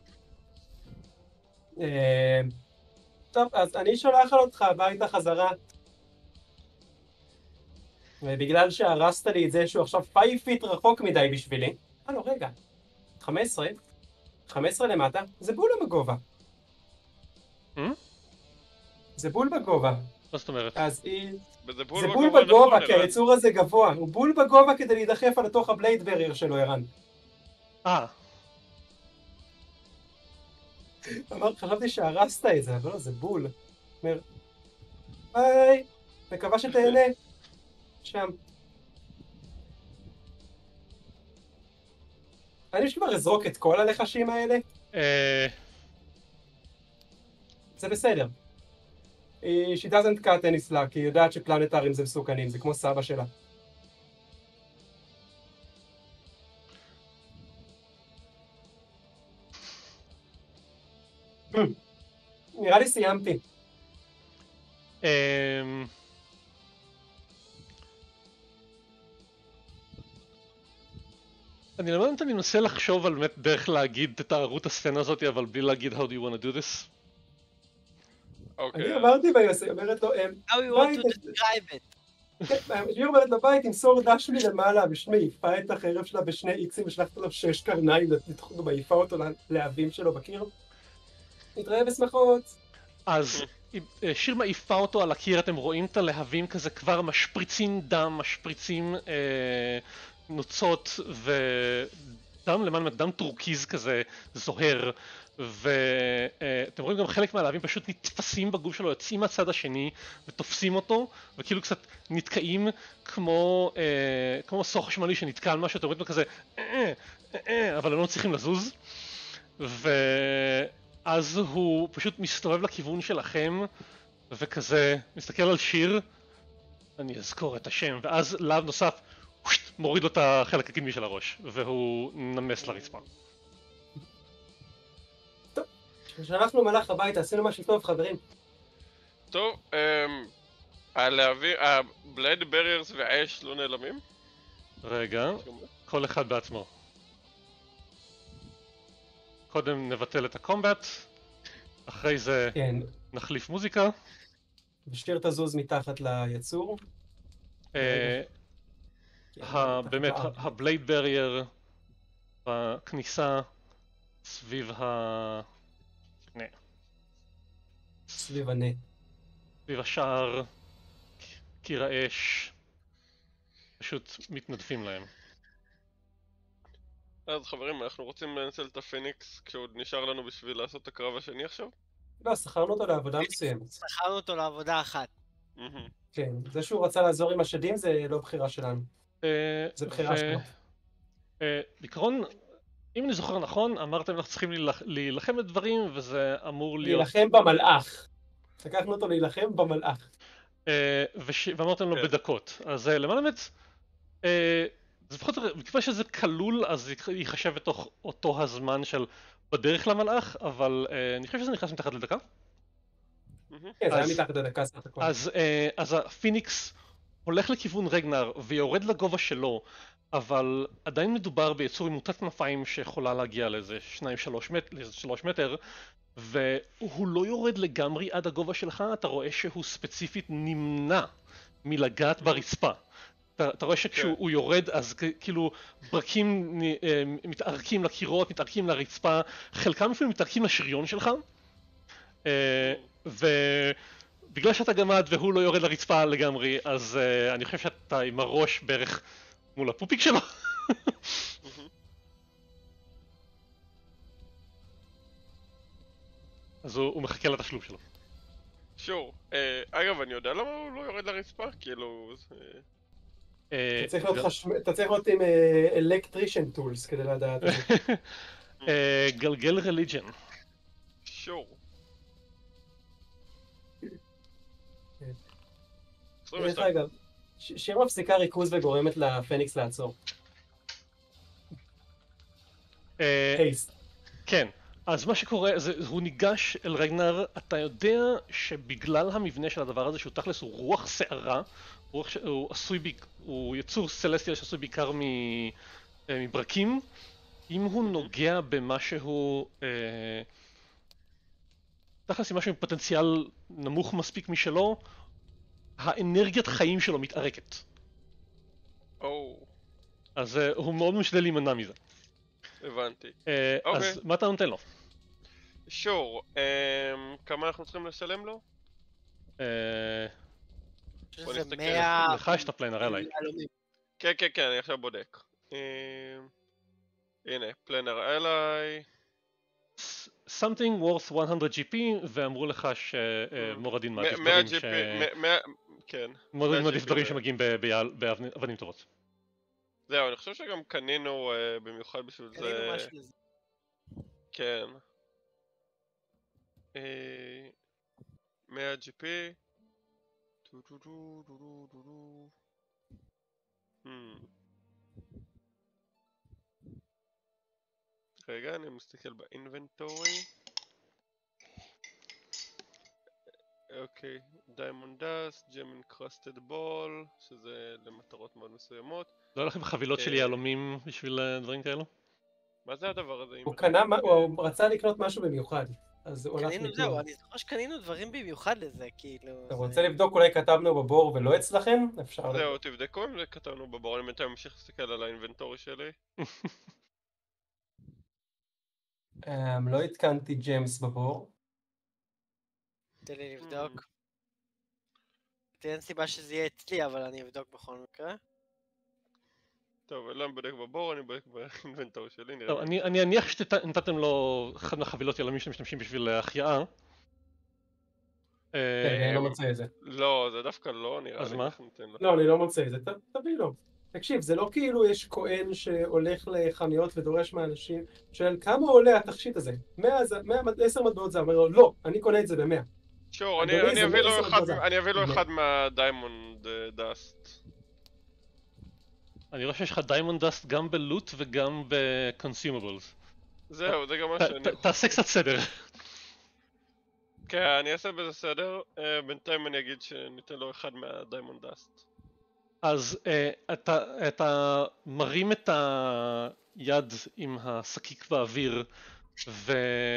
אה, טוב, אז אני שולח אותך הביתה חזרה. ובגלל שהרסת לי את זה שהוא עכשיו חמש פיט רחוק מדי בשבילי. אה לא, רגע. חמש עשרה? חמש עשרה למטה? זה בול בגובה. Hmm? זה בול בגובה. מה זאת אומרת? אז היא... וזה זה בול בול בגובה בגובה, נכון, כי ערן. היצור הזה גבוה. הוא בול בגובה כדי להידחף על לתוך הבלייד ברייר שלו, ערן. אה, אמר, חשבתי שהרסת את זה, אבל לא, זה בול. אומר, ביי, מקווה שתהנה. שם. אני שכבר אזרוק את כל הלחשים האלה, אה... זה בסדר. היא- She doesn't cut any slack, היא יודעת שפלנטרים זה מסוכנים, זה כמו סבא שלה. נראה לי סיימתי. אמ... אני לא יודעת, אני מנסה לחשוב על באמת דרך להגיד, תתארו את הסצנה הזאת, אבל בלי להגיד how do you want to do this. אוקיי. אני אמרתי והיא אומרת לו, "אמ, How you want to בית, describe it? היא אומרת לו, ביי, תמסור דש מלמעלה, ושמי, העיפה את החרב שלה בשני איקסים, ושלחת לו שש קרניים, ומעיפה אותו להבים שלו בקיר. נתראה בשמחות. אז אה, שיר מעיפה אותו על הקיר, אתם רואים את הלהבים כזה כבר משפריצים דם, משפריצים אה, נוצות ודם למעלה, דם טורקיז כזה זוהר, ואתם רואים גם חלק מהלהבים פשוט נתפסים בגוף שלו, יוצאים מהצד השני ותופסים אותו וכאילו קצת נתקעים כמו אה, כמו מסור חשמלי שנתקע על משהו, אתם רואים כזה אה, אה, אה, אבל הם לא צריכים לזוז, ואז הוא פשוט מסתובב לכיוון שלכם וכזה מסתכל על שיר, אני אזכור את השם, ואז להב נוסף מוריד לו את החלק הקדמי של הראש והוא נמס לרצפה. כשאנחנו מלאך הביתה, עשינו משהו טוב, חברים. טוב, אמ... הלהביא... הבלייד בריירס והאש לא נעלמים? רגע, כל אחד בעצמו. קודם נבטל את הקומבט, אחרי זה כן. נחליף מוזיקה. ושיר תזוז מתחת ליצור. אה, כן, ה- מתחת באמת, לארץ. הבלייד ברייר בכניסה סביב ה... נה, סביב הנה. סביב השער, קיר האש, פשוט מתנדפים להם. אז חברים, אנחנו רוצים לנצל את הפניקס כשעוד נשאר לנו בשביל לעשות את הקרב השני עכשיו? לא, שכרנו אותו לעבודה מסוימת. שכרנו אותו לעבודה אחת. מהמם. כן, זה שהוא רצה לעזור עם השדים זה לא בחירה שלנו. אה, זה בחירה ו- שלו. אה, בעיקרון, אם אני זוכר נכון, אמרתם אנחנו צריכים להילח- להילחם בדברים וזה אמור להיות... להילחם במלאך. לקחנו אותו להילחם במלאך. אה, וש- ואמרתם לו כן. בדקות. אז אה, למען האמת, אה, זה לפחות, מכיוון שזה כלול, אז זה ייחשב בתוך אותו הזמן של בדרך למלאך, אבל אה, אני חושב שזה נכנס מתחת לדקה. מהמם. כן, זה היה אז- מתחת לדקה סך הכל. אז, אה, אז הפיניקס הולך לכיוון רגנר ויורד לגובה שלו, אבל עדיין מדובר ביצור עם מוטת כנפיים שיכולה להגיע לאיזה שניים שלוש מט, לאיזה שלוש מטר, והוא לא יורד לגמרי עד הגובה שלך, אתה רואה שהוא ספציפית נמנע מלגעת ברצפה. אתה, אתה רואה שכשהוא הוא יורד אז כ- כאילו ברקים נ- אה, מתערקים לקירות, מתערקים לרצפה, חלקם אפילו מתערקים לשריון שלך, אה, ובגלל שאתה גמד והוא לא יורד לרצפה לגמרי, אז אה, אני חושב שאתה עם הראש בערך מול הפופיק שלו. מהמם. אז הוא, הוא מחכה לתשלום שלו. שור. אה, אגב, אני יודע למה הוא לא יורד לרצפה? כאילו... זה- אה, אתה צריך להיות ו- חשמל, אתה צריך להיות עם אלקטרישן טולס כדי לדעת את זה. אה, גלגל רליג'ן. שור. דרך עשרים ושתיים. אגב, ש- שיר מפסיקה ריכוז וגורמת לפניקס לעצור. הייסט. כן, אז מה שקורה, זה, הוא ניגש אל רגנר, אתה יודע שבגלל המבנה של הדבר הזה, שהוא תכלס הוא רוח שערה, רוח ש... הוא עשוי, ב... הוא יצור סלסטיאל שעשוי בעיקר מ... מברקים, אם הוא נוגע במשהו, אה... תכלס עם משהו עם פוטנציאל נמוך מספיק משלו, האנרגיית חיים שלו מתערקת. או. אז uh, הוא מאוד משתדל להימנע מזה. הבנתי. Uh, אוקיי. אז מה אתה נותן לו? שור, um, כמה אנחנו צריכים לשלם לו? Uh, בוא שזה נסתכל. מאה... לך יש את הפלנר אליי. כן, כן, כן, אני עכשיו בודק. Um, הנה, פלנר אליי. something worth one hundred G P, ואמרו לך שמורדין מעדיף דברים ש... כן. מורדין מעדיף דברים שמגיעים באבנים טובות. זהו, אני חושב שגם קנינו במיוחד בשביל זה... קנינו משהו לזה. כן. מאה G P. טו טו טו טו טו טו. רגע, אני מסתכל באינבנטורי. אוקיי, דיימונד דאסט, ג'ם אינקרסטד בול, שזה למטרות מאוד מסוימות. לא הולך עם חבילות של יהלומים בשביל דברים כאלו? מה זה הדבר הזה? הוא קנה, הוא רצה לקנות משהו במיוחד, אז הוא הלך קנינו, לקנות. זהו, אני זוכר שקנינו דברים במיוחד לזה, כאילו... אתה רוצה לבדוק אולי כתבנו בבור ולא אצלכם? אפשר... זהו, תבדקו אם זה כתבנו בבור, אני בינתיים ממשיך להסתכל על האינבנטורי שלי. לא התקנתי ג'יימס בבור. תן לי לבדוק. אין סיבה שזה יהיה אצלי, אבל אני אבדוק בכל מקרה. טוב, אני לא בודק בבור, אני בודק באינבנטורי שלי. טוב, אני אניח שנתתם לו אחד מהחבילות יהלומים שאתם משתמשים בשביל החייאה. אני לא מוצא את זה. לא, זה דווקא לא, נראה לי. אז מה? לא, אני לא מוצא את זה, תביא לו. תקשיב, זה לא כאילו יש כהן שהולך לחנויות ודורש מאנשים, שואל כמה עולה התכשיט הזה? מאה, עשר מטבעות זה, אומר לו, לא, אני קונה את זה במאה. שור, אני אביא לו אחד מהדיימונד דאסט. אני רואה שיש לך דיימונד דאסט גם בלוט וגם בקונסיומבלס. זהו, זה גם מה שאני... תעשה קצת סדר. כן, אני אעשה בזה סדר. בינתיים אני אגיד שניתן לו אחד מהדיימונד דאסט. אז אתה, אתה מרים את היד עם השקיק באוויר, ו...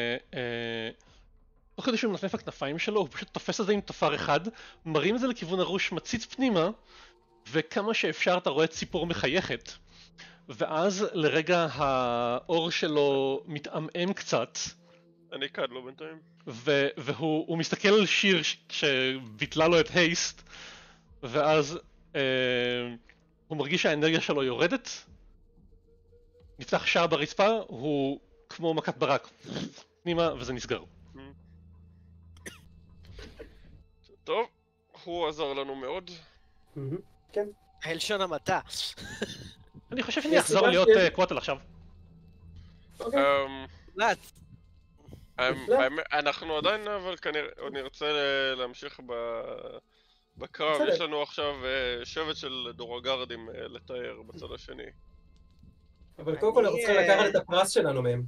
תוך כדי שהוא מנפנף הכנפיים שלו, הוא פשוט תופס את זה עם תופר אחד, מרים את זה לכיוון הראש, מציץ פנימה, וכמה שאפשר אתה רואה ציפור מחייכת. ואז לרגע האור שלו מתעמעם קצת. אני קד לו בינתיים. ו- והוא מסתכל על שיר שביטלה לו את הייסט, ואז אה, הוא מרגיש שהאנרגיה שלו יורדת, נפתח שער ברצפה, הוא כמו מכת ברק, פנימה וזה נסגר. טוב, הוא עזר לנו מאוד. כן. הלשון המעטה. אני חושב שאני אחזור להיות קוואטל עכשיו. אנחנו עדיין אבל כנראה עוד נרצה להמשיך בקרב, יש לנו עכשיו שבט של דורגרדים לתאר בצד השני. אבל קודם כל אנחנו צריכים לקחת את הפרס שלנו מהם.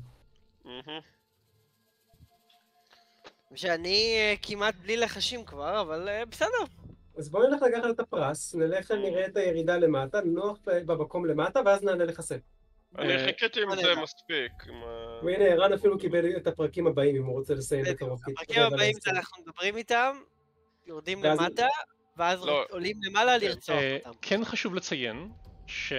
שאני כמעט בלי לחשים כבר, אבל בסדר. אז בואו נלך לקחת את הפרס, נלך נראה את הירידה למטה, ננוח במקום למטה ואז נעלה לחסל. אני חיכיתי עם זה מספיק. והנה, ערן אפילו קיבל את הפרקים הבאים אם הוא רוצה לסיים בקרוב. הפרקים הבאים זה אנחנו מדברים איתם, יורדים למטה, ואז עולים למעלה לרצוח אותם. כן חשוב לציין ש...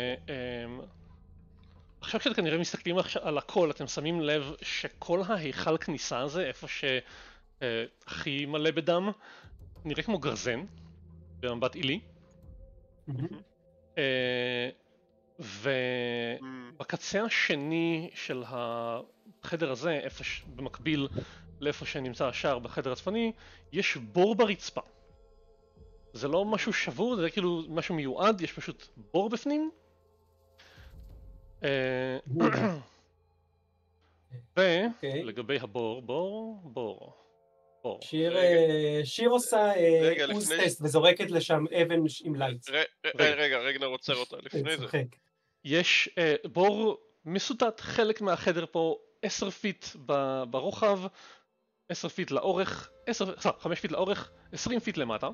עכשיו כשאתם כנראה מסתכלים על הכל, אתם שמים לב שכל ההיכל כניסה הזה, איפה שהכי מלא בדם, נראה כמו גרזן, במבט עילי. ובקצה השני של החדר הזה, איפה במקביל לאיפה שנמצא השער בחדר הצפוני, יש בור ברצפה. זה לא משהו שבור, זה כאילו משהו מיועד, יש פשוט בור בפנים. ולגבי הבור, בור, בור, בור. שיר עושה אוס טסט וזורקת לשם אבן עם לייט. רגע, רגע, רגע, עוצר אותה לפני זה. יש בור מסוטט חלק מהחדר פה עשר פיט ברוחב, עשר פיט לאורך, עשר, סליחה, חמש פיט לאורך, עשרים פיט למטה.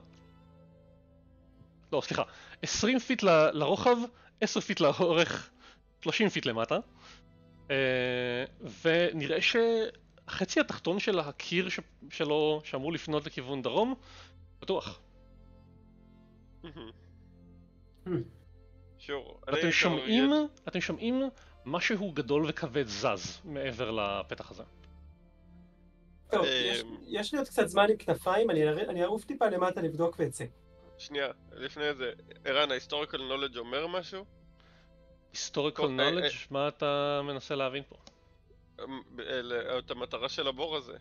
לא, סליחה, עשרים פיט ל, לרוחב, עשר פיט לאורך, שלושים פיט למטה. אה, ונראה שהחצי התחתון של הקיר ש, שלו, שאמור לפנות לכיוון דרום, פתוח. שור. אתם שומעים, אתם שומעים משהו גדול וכבד זז מעבר לפתח הזה. טוב, יש לי עוד קצת זמן עם כנפיים, אני אעוף טיפה למטה לבדוק ואצא. שנייה, לפני זה, ערן, ה-historical knowledge אומר משהו? historical knowledge? מה אתה מנסה להבין פה? את המטרה של הבור הזה.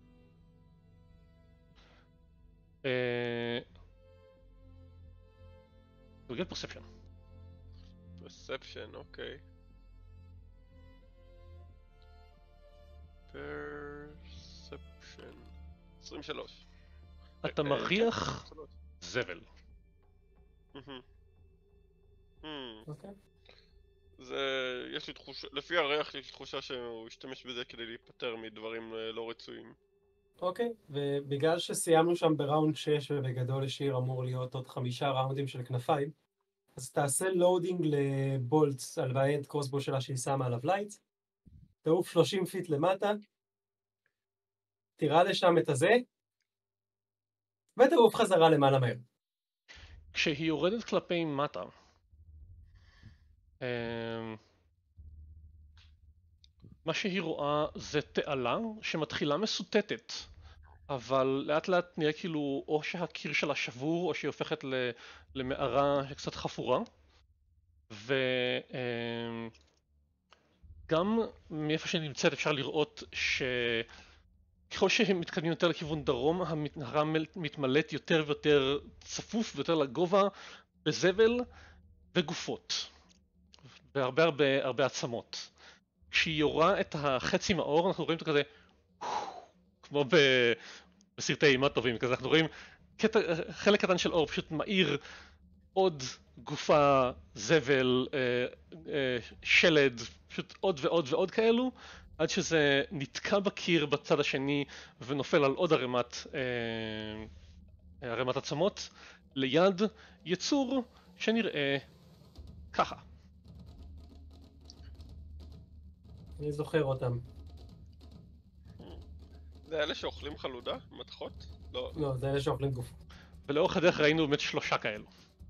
הוא get perception. perception, אוקיי. perception. עשרים ושלוש. אתה מריח זבל. אוקיי. זה, יש לי תחושה, לפי הריח יש לי תחושה שהוא ישתמש בזה כדי להיפטר מדברים לא רצויים. אוקיי, ובגלל שסיימנו שם בראונד שש ובגדול השיר אמור להיות עוד חמישה ראונדים של כנפיים, אז תעשה לואודינג לבולטס על האנד קרוסבו שלה שהיא שמה עליו לייט, תעוף שלושים פיט למטה, תירה לשם את הזה, ותעוף חזרה למעלה מהר. כשהיא יורדת כלפי מטה, מה שהיא רואה זה תעלה שמתחילה מסוטטת, אבל לאט לאט נראה כאילו או שהקיר שלה שבור או שהיא הופכת למערה קצת חפורה, וגם מאיפה שהיא נמצאת אפשר לראות שככל שהם מתקדמים יותר לכיוון דרום, המנהרה מתמלאת יותר ויותר צפוף ויותר לגובה בזבל וגופות והרבה הרבה הרבה עצמות. כשהיא יורה את החצי מאור אנחנו רואים את כזה כמו בסרטי אימה טובים כזה, אנחנו רואים קטע, חלק קטן של אור פשוט מאיר עוד גופה, זבל, אה, אה, שלד, פשוט עוד ועוד ועוד כאלו, עד שזה נתקע בקיר בצד השני ונופל על עוד ערימת, אה, ערימת עצמות, ליד יצור שנראה ככה. אני זוכר אותם. זה אלה שאוכלים חלודה? מתחות? לא. לא, זה אלה שאוכלים גוף. ולאורך הדרך ראינו באמת שלושה כאלו.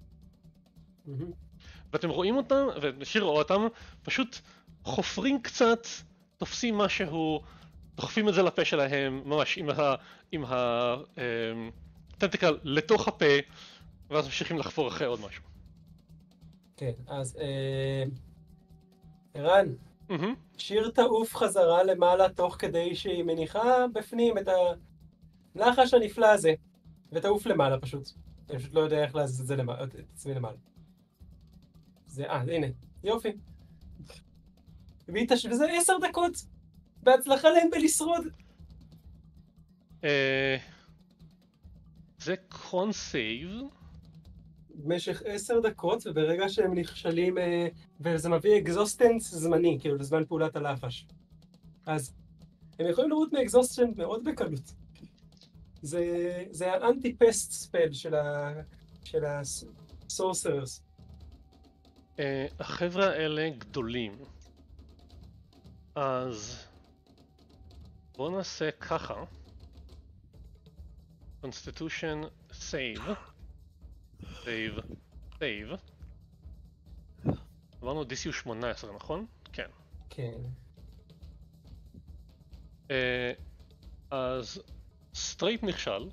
ואתם רואים אותם, ונשאיר רואה אותם, פשוט חופרים קצת, תופסים משהו, דוחפים את זה לפה שלהם, ממש עם ה... עם הטנטיקל לתוך הפה, ואז ממשיכים לחפור אחרי עוד משהו. כן, אז... ערן, שיר תעוף חזרה למעלה תוך כדי שהיא מניחה בפנים את הנחש הנפלא הזה, ותעוף למעלה פשוט. אני פשוט לא יודע איך להזיז את זה למעלה, את עצמי למעלה. זה, אה, הנה, יופי. וזה עשר דקות, בהצלחה להם בלשרוד. זה קונסייב. במשך עשר דקות, וברגע שהם נכשלים, וזה מביא אקזוסטנס זמני, כאילו לזמן פעולת הלחש. אז הם יכולים לראות מאקזוסטנס מאוד בקלות. זה, זה האנטי-פסט ספל של ה... של הסורסרס. החבר'ה האלה גדולים. אז בואו נעשה ככה. Constitution save. סייב, סייב. אמרנו די סי הוא שמונה עשרה, נכון? כן. כן. אז סטרייט נכשל.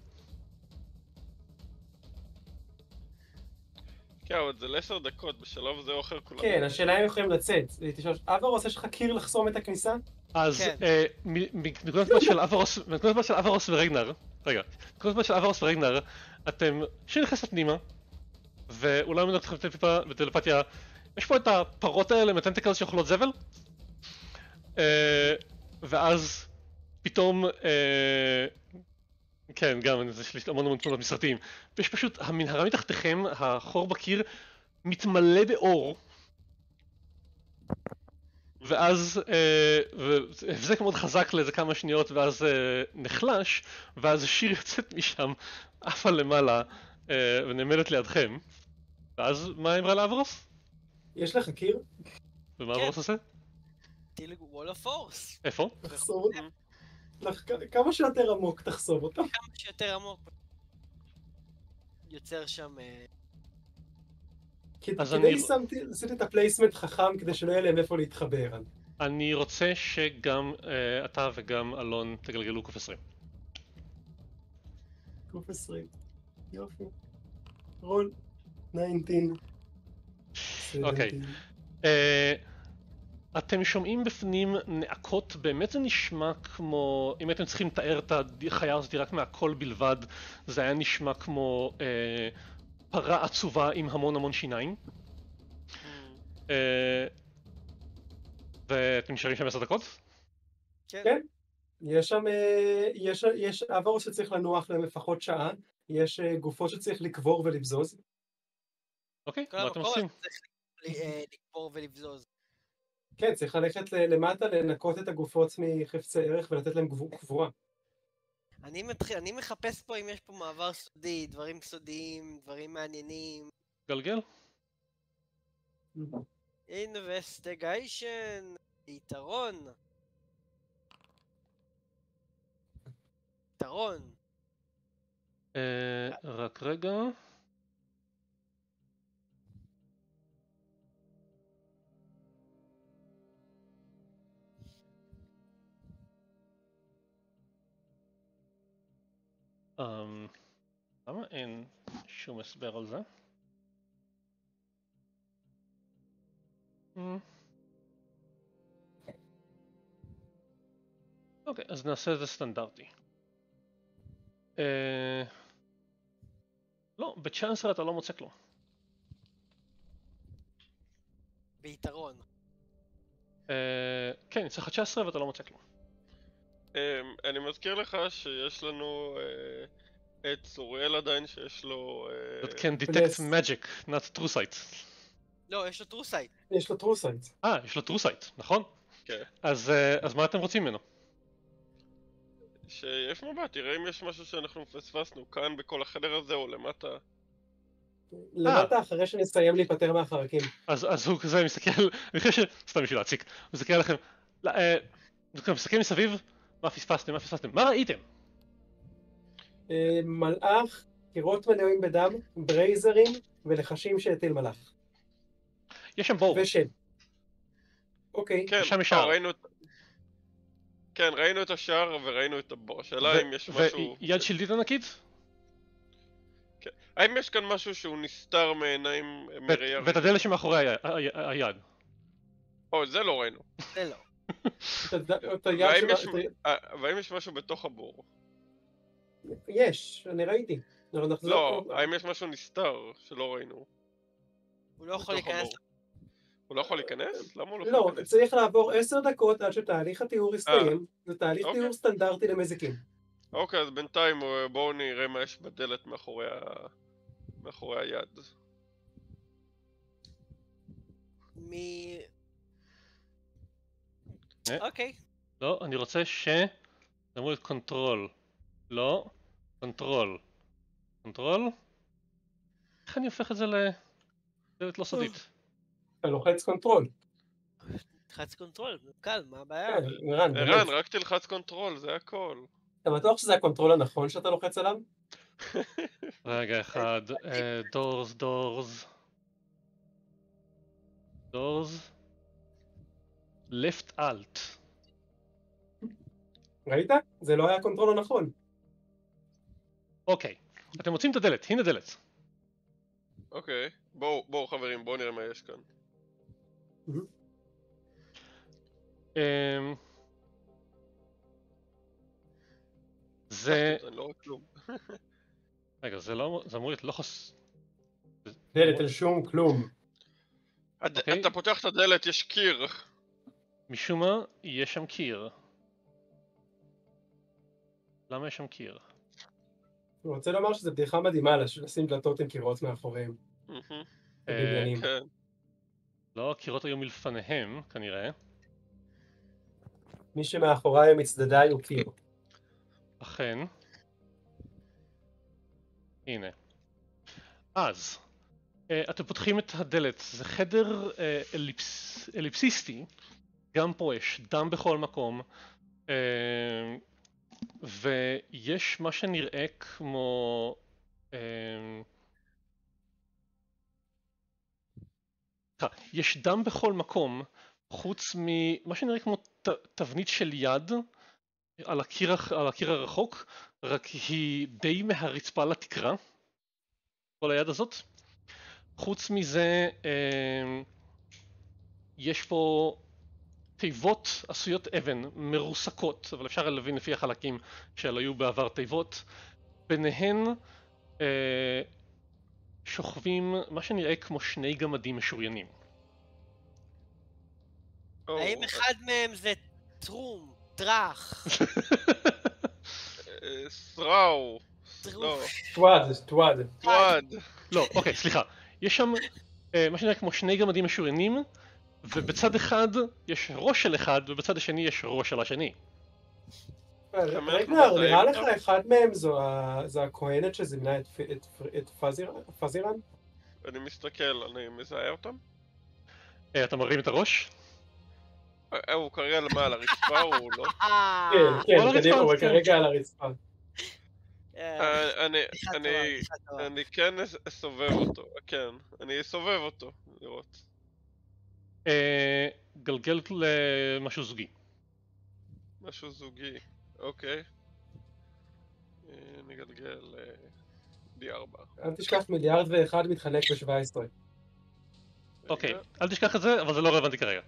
כן, אבל זה לעשר דקות, בשלב זה או אחר כולם. כן, השאלה הם יכולים לצאת. אברוס, יש לך קיר לחסום את הכניסה? אז מנקודת זמן של אברוס, מנקודת זמן של אברוס ורגנר, רגע, מנקודת זמן של אברוס ורגנר, אתם שנכנסת פנימה, ואולי מנהלת לכם טיפה בטלפתיה, יש פה את הפרות האלה מטנטיקלס שאוכלות זבל, ואז פתאום, כן, גם, יש לי המון המון תמונות מסרטים, ויש פשוט, המנהרה מתחתיכם, החור בקיר, מתמלא באור, ואז, וזה מאוד חזק לאיזה כמה שניות, ואז נחלש, ואז שיר יוצאת משם, עפה למעלה, ונעמדת לידכם. ואז מה האמרה לאברוס? יש לך קיר? ומה אברוס עושה? טיל וול אוף פורס. איפה? תחסום אותו. כמה שיותר עמוק תחסום אותו. כמה שיותר עמוק. יוצר שם... כדי עשיתי את הפלייסמנט חכם כדי שלא יהיה להם איפה להתחבר. אני רוצה שגם אתה וגם אלון תגלגלו קוף עשרים. קוף עשרים. יופי. רול. תשע עשרה. אוקיי. אתם שומעים בפנים נעקות, באמת זה נשמע כמו, אם הייתם צריכים לתאר את החיה הזאת רק מהקול בלבד, זה היה נשמע כמו אה, פרה עצובה עם המון המון שיניים. אה, ואתם נשארים שם עשר דקות? כן. יש שם, יש, יש עבור שצריך לנוח להם לפחות שעה, יש גופות שצריך לקבור ולבזוז. אוקיי, מה אתם עושים? צריך לקבור ולבזוז. כן, צריך ללכת למטה, לנקות את הגופות מחפצי ערך ולתת להם קבורה. אני מתחיל, אני מחפש פה אם יש פה מעבר סודי, דברים סודיים, דברים מעניינים. גלגל? Investigation, יתרון. יתרון. אה, רק רגע. Um, למה אין שום הסבר על זה? אוקיי, אז נעשה את זה סטנדרטי. לא, ב-תשע עשרה אתה לא מוצא כלום. ביתרון. כן, יצא לך תשע עשרה ואתה לא מוצא כלום. אני מזכיר לך שיש לנו את צוריאל עדיין שיש לו... That can detect magic, not true sight. לא, יש לו true sight. יש לו true sight. אה, יש לו true sight, נכון? כן. אז מה אתם רוצים ממנו? שיש מבט, תראה אם יש משהו שאנחנו מפספסנו כאן בכל החדר הזה או למטה. למטה אחרי שנסיים להיפטר מהחרקים. אז הוא כזה מסתכל, אני חושב ש... סתם בשביל להציק. הוא מסתכל עליכם, הוא מסתכל מסביב, מה פספסתם, מה פספסתם, מה ראיתם? מלאך, קירות מנועים בדם, ברייזרים ולחשים שהטיל מלאך. יש שם בור. ושם. אוקיי. כן, שם יש שער. כן, ראינו את השער וראינו את הבור. השאלה אם יש משהו... ויד שלדית ענקית? כן. האם יש כאן משהו שהוא נסתר מעיניים מראייה? ואת הדלת שמאחורי היד. או, זה לא ראינו. זה לא. והאם יש משהו בתוך הבור? יש, אני ראיתי. לא, האם יש משהו נסתר שלא ראינו? הוא לא יכול להיכנס. הוא לא יכול להיכנס? למה הוא לא יכול להיכנס? לא, צריך לעבור עשר דקות עד שתהליך התיאור יסתיים. זה תהליך תיאור סטנדרטי למזיקים. אוקיי, אז בינתיים בואו נראה מה יש בדלת מאחורי היד. מי... אוקיי. לא, אני רוצה ש... זה אמור להיות קונטרול. לא, קונטרול. קונטרול? איך אני הופך את זה לדלת לא סודית? אתה לוחץ קונטרול. תלחץ קונטרול, קל, מה הבעיה? ערן, רק תלחץ קונטרול, זה הכל. אתה בטוח שזה הקונטרול הנכון שאתה לוחץ עליו? רגע אחד, דורס, דורס. דורס. left alt. ראית? זה לא היה הקונטרול הנכון. אוקיי, אתם מוצאים את הדלת, הנה דלת. אוקיי, בואו, בואו חברים, בואו נראה מה יש כאן. זה... אני לא רואה כלום. רגע, זה לא... זה אמור להיות לא חוס... דלת על שום כלום. אתה פותח את הדלת, יש קיר. משום מה, יש שם קיר. למה יש שם קיר? אני רוצה לומר שזו בדיחה מדהימה לשים דלתות עם קירות מאחוריהם. לא, הקירות היו מלפניהם, כנראה. מי שמאחוריי מצדדיי הוא קיר. אכן. הנה. אז, uh, אתם פותחים את הדלת, זה חדר uh, אליפס, אליפסיסטי, גם פה יש דם בכל מקום, uh, ויש מה שנראה כמו... Uh, יש דם בכל מקום, חוץ ממה שנראה כמו ת, תבנית של יד על הקיר, על הקיר הרחוק, רק היא די מהרצפה לתקרה, כל היד הזאת. חוץ מזה, אה, יש פה תיבות עשויות אבן, מרוסקות, אבל אפשר להבין לפי החלקים של היו בעבר תיבות. ביניהן אה, שוכבים מה שנראה כמו שני גמדים משוריינים. האם אחד מהם זה טרום, טרח? סראו. טרום. טוואד, טוואד. טוואד. לא, אוקיי, סליחה. יש שם אה, מה שנראה כמו שני גמדים משוריינים, ובצד אחד יש ראש של אחד, ובצד השני יש ראש של השני. רגע, נראה לך אחד מהם זו הכהנת שזימנה את פזירן? אני מסתכל, אני מזהה אותם? אתה מרים את הראש? הוא כרגע למעלה, הרצפה הוא לא? כן, כן, קדימה, הוא כרגע על הרצפה. אני כן אסובב אותו, כן, אני אסובב אותו, לראות. גלגל למשהו זוגי. משהו זוגי, אוקיי. נגלגל די ארבע. אל תשכח מיליארד ואחד מתחלק ב-שבע עשרה. אוקיי, אל תשכח את זה, אבל זה לא רלוונטי כרגע.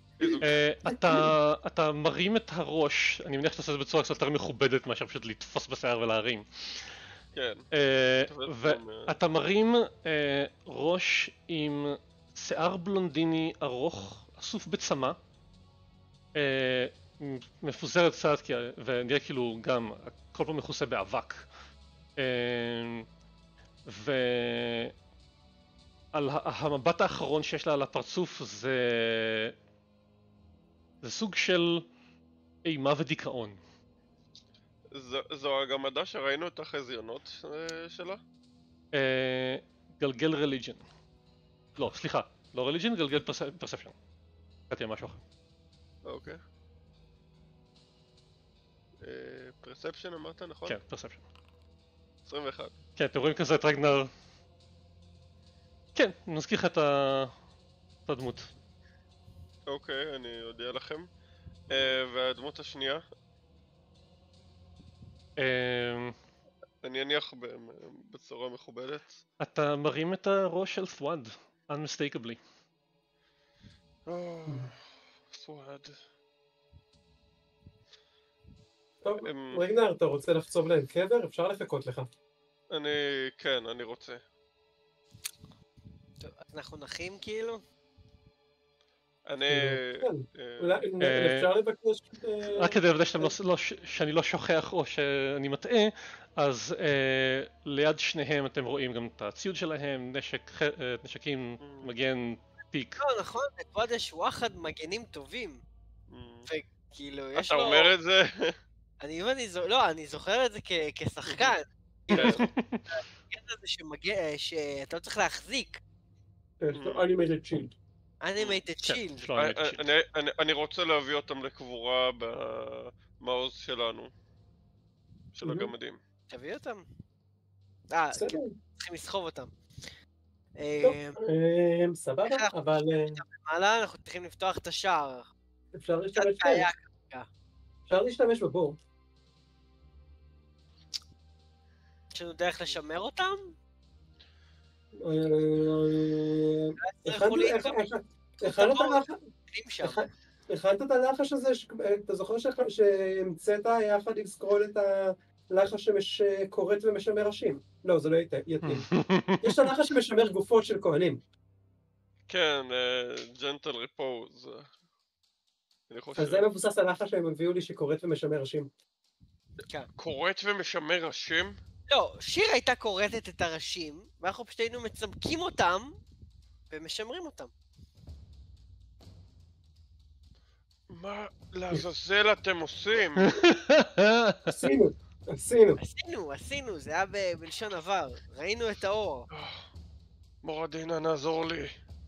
אתה מרים את הראש, אני מניח שאתה עושה את זה בצורה קצת יותר מכובדת מאשר פשוט לתפוס בשיער ולהרים. כן. ואתה מרים ראש עם שיער בלונדיני ארוך, אסוף בצמא, מפוזרת קצת ונראה כאילו גם כל פעם מכוסה באבק. ועל המבט האחרון שיש לה על הפרצוף זה זה סוג של אימה ודיכאון. זו הגמדה שראינו את החזיונות שלה? גלגל רליג'ן. לא, סליחה, לא רליג'ן, גלגל פרספשן. קראתי על משהו אחר. אוקיי. פרספשן אמרת, נכון? כן, פרספשן. עשרים ואחת. כן, אתם רואים כזה את רגנר. כן, אני מזכיר לך את הדמות. אוקיי, אני אודיע לכם. והדמות השנייה? אני אניח בצורה מכובדת. אתה מרים את הראש של ת'וואד, unmistakably. ת'וואד. טוב, רגנר, אתה רוצה לחצוב להם קבר? אפשר לחכות לך. אני... כן, אני רוצה. טוב, אנחנו נחים כאילו? אני... אולי אפשר לבקש... רק כדי לוודא שאני לא שוכח או שאני מטעה, אז ליד שניהם אתם רואים גם את הציוד שלהם, נשקים, מגן, פיק. לא, נכון, לכבוד יש וואחד מגנים טובים. וכאילו, יש לו... אתה אומר את זה? אני לא, אני זוכר את זה כשחקן. שאתה לא צריך להחזיק. אנימייטד שילד. אנימייטד שילד. אני רוצה להביא אותם לקבורה במעוז שלנו. של הגמדים. תביא אותם? אה, צריכים לסחוב אותם. טוב, סבבה, אבל... למעלה אנחנו צריכים לפתוח את השער. אפשר להשתמש בו. אפשר להשתמש בבור. יש לנו דרך לשמר אותם? הכנת את הלחש הזה, אתה זוכר שהמצאת יחד עם סקרול את הלחש שקורט ומשמר ראשים? לא, זה לא יתאים. יש את הלחש שמשמר גופות של כהנים. כן, ג'נטל ריפוז. אז זה מבוסס על הלחש שהם הביאו לי שקורט ומשמר ראשים. קורט ומשמר ראשים? לא, שיר הייתה קורטת את הראשים, ואנחנו פשוט היינו מצמקים אותם ומשמרים אותם. מה לעזאזל אתם עושים? עשינו, עשינו. עשינו, עשינו, זה היה ב- בלשון עבר. ראינו את האור. מורדינה, נעזור לי.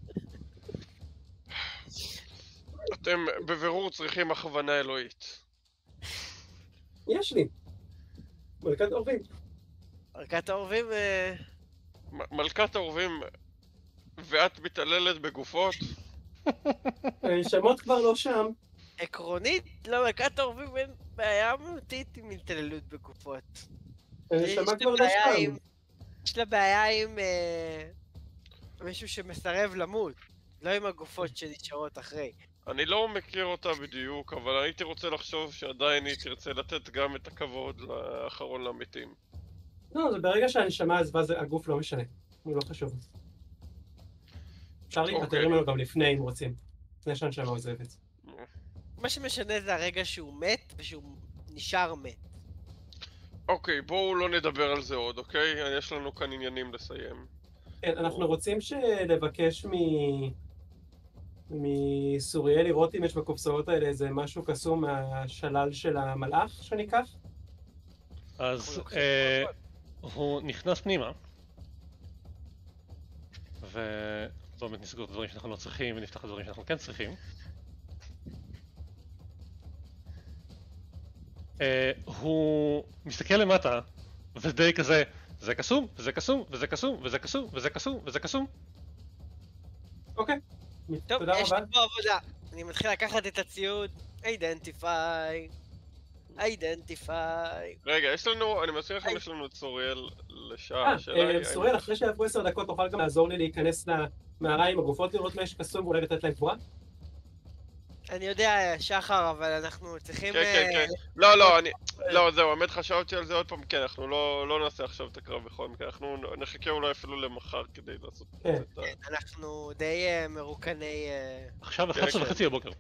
אתם בבירור צריכים הכוונה אלוהית. יש לי. מלכת אורבים. מלכת העורבים... אה, מ- מלכת העורבים, ואת מתעללת בגופות? שמות כבר לא שם. עקרונית, למלכת העורבים אין בעיה מהותית עם התעללות בגופות. יש שמות לה כבר לא בעיה שם. עם- יש לה בעיה עם אה, מישהו שמסרב למות, לא עם הגופות שנשארות אחרי. אני לא מכיר אותה בדיוק, אבל הייתי רוצה לחשוב שעדיין היא תרצה לתת גם את הכבוד לאחרון למתים. לא, זה ברגע שהנשמה עזבה, זה- הגוף לא משנה. הוא לא חשוב. אפשר להיפטר אוקיי. ממנו גם לפני, אם רוצים. לפני שהנשמה עוזבת. מה שמשנה זה הרגע שהוא מת ושהוא נשאר מת. אוקיי, בואו לא נדבר על זה עוד, אוקיי? יש לנו כאן עניינים לסיים. כן, אנחנו רוצים לבקש מ... מסוריאל לראות אם יש בקופסאות האלה איזה משהו קסום מהשלל של המלאך שניקח. אז אה, הוא נכנס פנימה, ובאמת נסגור את הדברים שאנחנו לא צריכים ונפתח את הדברים שאנחנו כן צריכים. אה, הוא מסתכל למטה, ודי כזה, זה קסום, וזה קסום, וזה קסום, וזה קסום, וזה קסום, וזה קסום. אוקיי, טוב, תודה יש רבה. לי פה עבודה. אני מתחיל לקחת את הציוד, אידנטיפיי, אידנטיפיי. רגע, יש לנו, אני מזכיר לכם, יש לנו את סוריאל לשעה, אה, השאלה היא... אה, סוריאל, אחרי שיעברו עשר דקות תוכל גם לעזור לי להיכנס למערה עם הגופות, לראות מה יש קסום ואולי לתת להם קבורה? אני יודע, שחר, אבל אנחנו צריכים... כן, כן, אה, כן. לא, לא, אני... לא, זהו, האמת חשבתי על זה עוד פעם, כן, אנחנו לא לא נעשה עכשיו את הקרב בכל מקרה, אנחנו נחכה אולי אפילו למחר כדי לעשות כן. את ה... אנחנו די אה, מרוקני... אה, עכשיו אחת עשרה וחצי בבוקר.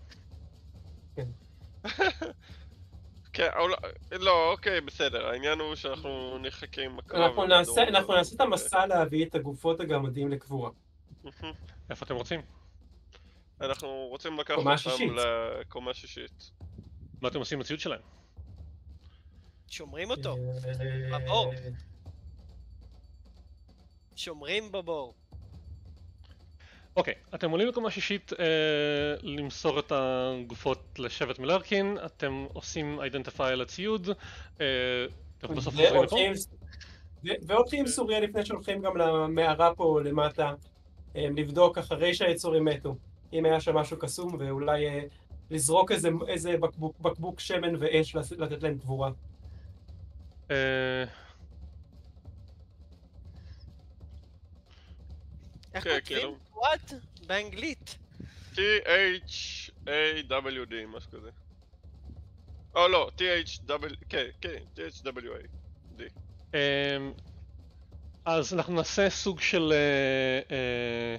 כן, אבל... לא, אוקיי, בסדר, העניין הוא שאנחנו נחכה עם הקרב. אנחנו נעשה ונדון אנחנו על- נעשה את המסע להביא את הגופות הגמדים לקבורה. איפה אתם רוצים? אנחנו רוצים לקחת קומה אותם שישית. לקומה שישית. מה אתם עושים עם הציוד שלהם? שומרים אותו, אה, בבור. שומרים בבור. אוקיי, אתם עולים לקומה שישית אה, למסור את הגופות לשבט מלרקין, אתם עושים אידנטיפיי לציוד, אה, אתם בסוף חוזרים לפה? והולכים- ו- והולכים עם סוריאל לפני שהולכים גם למערה פה למטה, אה, לבדוק אחרי שהיצורים מתו, אם היה שם משהו קסום, ואולי אה, לזרוק איזה, איזה בקבוק, בקבוק שמן ואש לס- לתת להם קבורה. אה, איך כן, כותבים? כאילו. וואט? באנגלית. T-H-A-W-D, משהו כזה. או לא, T-H-W... כן, כן, T-H-W-A. D. אמ, אז אנחנו נעשה סוג של אה, אה,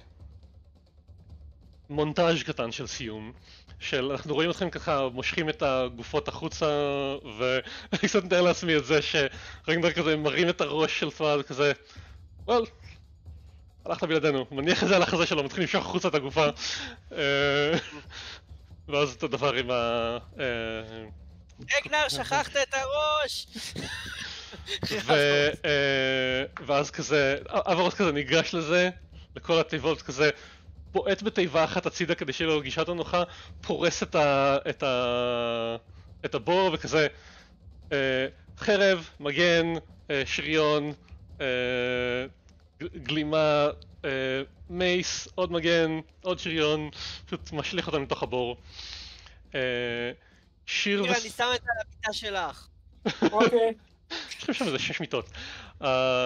מונטאז' קטן של סיום, של אנחנו רואים אתכם ככה מושכים את הגופות החוצה, ואני קצת מתאר לעצמי את זה שרגנר כזה מרים את הראש של צמד כזה, וואל, הלכת בלעדינו, מניח את זה על החזה שלו, מתחיל למשוך החוצה את הגופה, אה, ואז את הדבר עם ה... אה, רגנר, שכחת את הראש! ו... אה, ואז כזה, אברוס כזה ניגש לזה, לכל התיבות כזה, בועט בתיבה אחת הצידה כדי שיהיה לו גישה יותר נוחה, פורס את ה... את ה... את הבור וכזה, אה, חרב, מגן, אה, שריון, אה, ג- גלימה, אה, מייס, עוד מגן, עוד שריון, פשוט משליך אותם לתוך הבור. אה, שיר תראה, וס... אני שם את זה על המיטה שלך. אוקיי. יש לכם שם איזה שש מיטות. אה,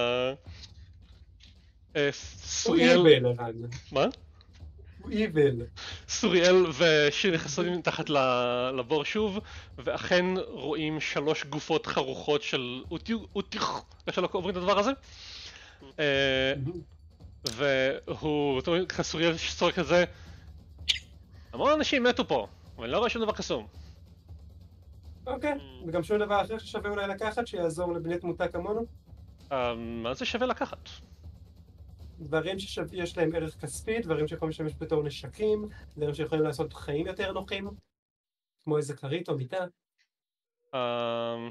אה, הוא סוריאל... איבל, ערן. מה? הוא איבל. סוריאל ושיר נכנסים מתחת ל- לבור שוב, ואכן רואים שלוש גופות חרוכות של אוטיך, איך שלא עוברים את הדבר הזה. אה, והוא, ככה סוריאל צועק את זה, המון אנשים מתו פה, אבל אני לא רואה שום דבר קסום. אוקיי, וגם שום דבר אחר ששווה אולי לקחת שיעזור לבני תמותה כמונו? אה, מה זה שווה לקחת? דברים שיש להם ערך כספי, דברים שיכולים לשמש בתור נשקים, דברים שיכולים לעשות חיים יותר נוחים. כמו איזה כרית או מיטה. אמ,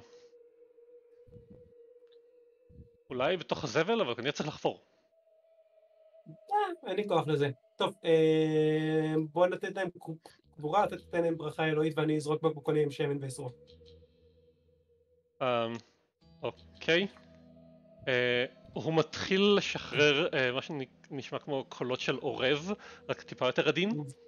אולי בתוך הזבל, אבל כנראה צריך לחפור. אה, אין לי כוח לזה. טוב, אה, בוא נתת להם קבורה, אתה תתן להם ברכה אלוהית ואני אזרוק בקבוקונים עם שמן ואשרוף. אמ, אוקיי. אה, הוא מתחיל לשחרר אה, מה שנשמע כמו קולות של עורב, רק טיפה יותר עדין.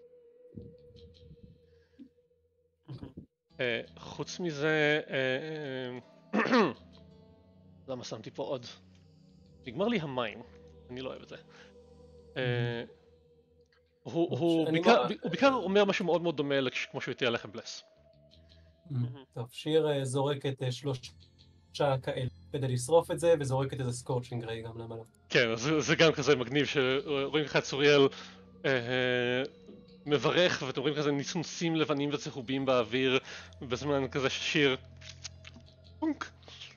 אה, חוץ מזה, אה, אה, למה שמתי פה עוד? נגמר לי המים, אני לא אוהב את זה. אה, הוא הוא אני בעיקר- מה- הוא בעיקר אומר משהו מאוד מאוד דומה לכמו שהוא הטיע לכם בלס. טוב, שיר אה, זורקת אה, שלושה כאלה כדי לשרוף את זה, וזורקת איזה סקורצ'ינג ריי גם, למה לא? כן, אז זה- זה גם כזה מגניב שרואים ככה את צוריאל אה, מברך ואתם רואים כזה ניסונסים לבנים וצהובים באוויר בזמן כזה ששיר פונק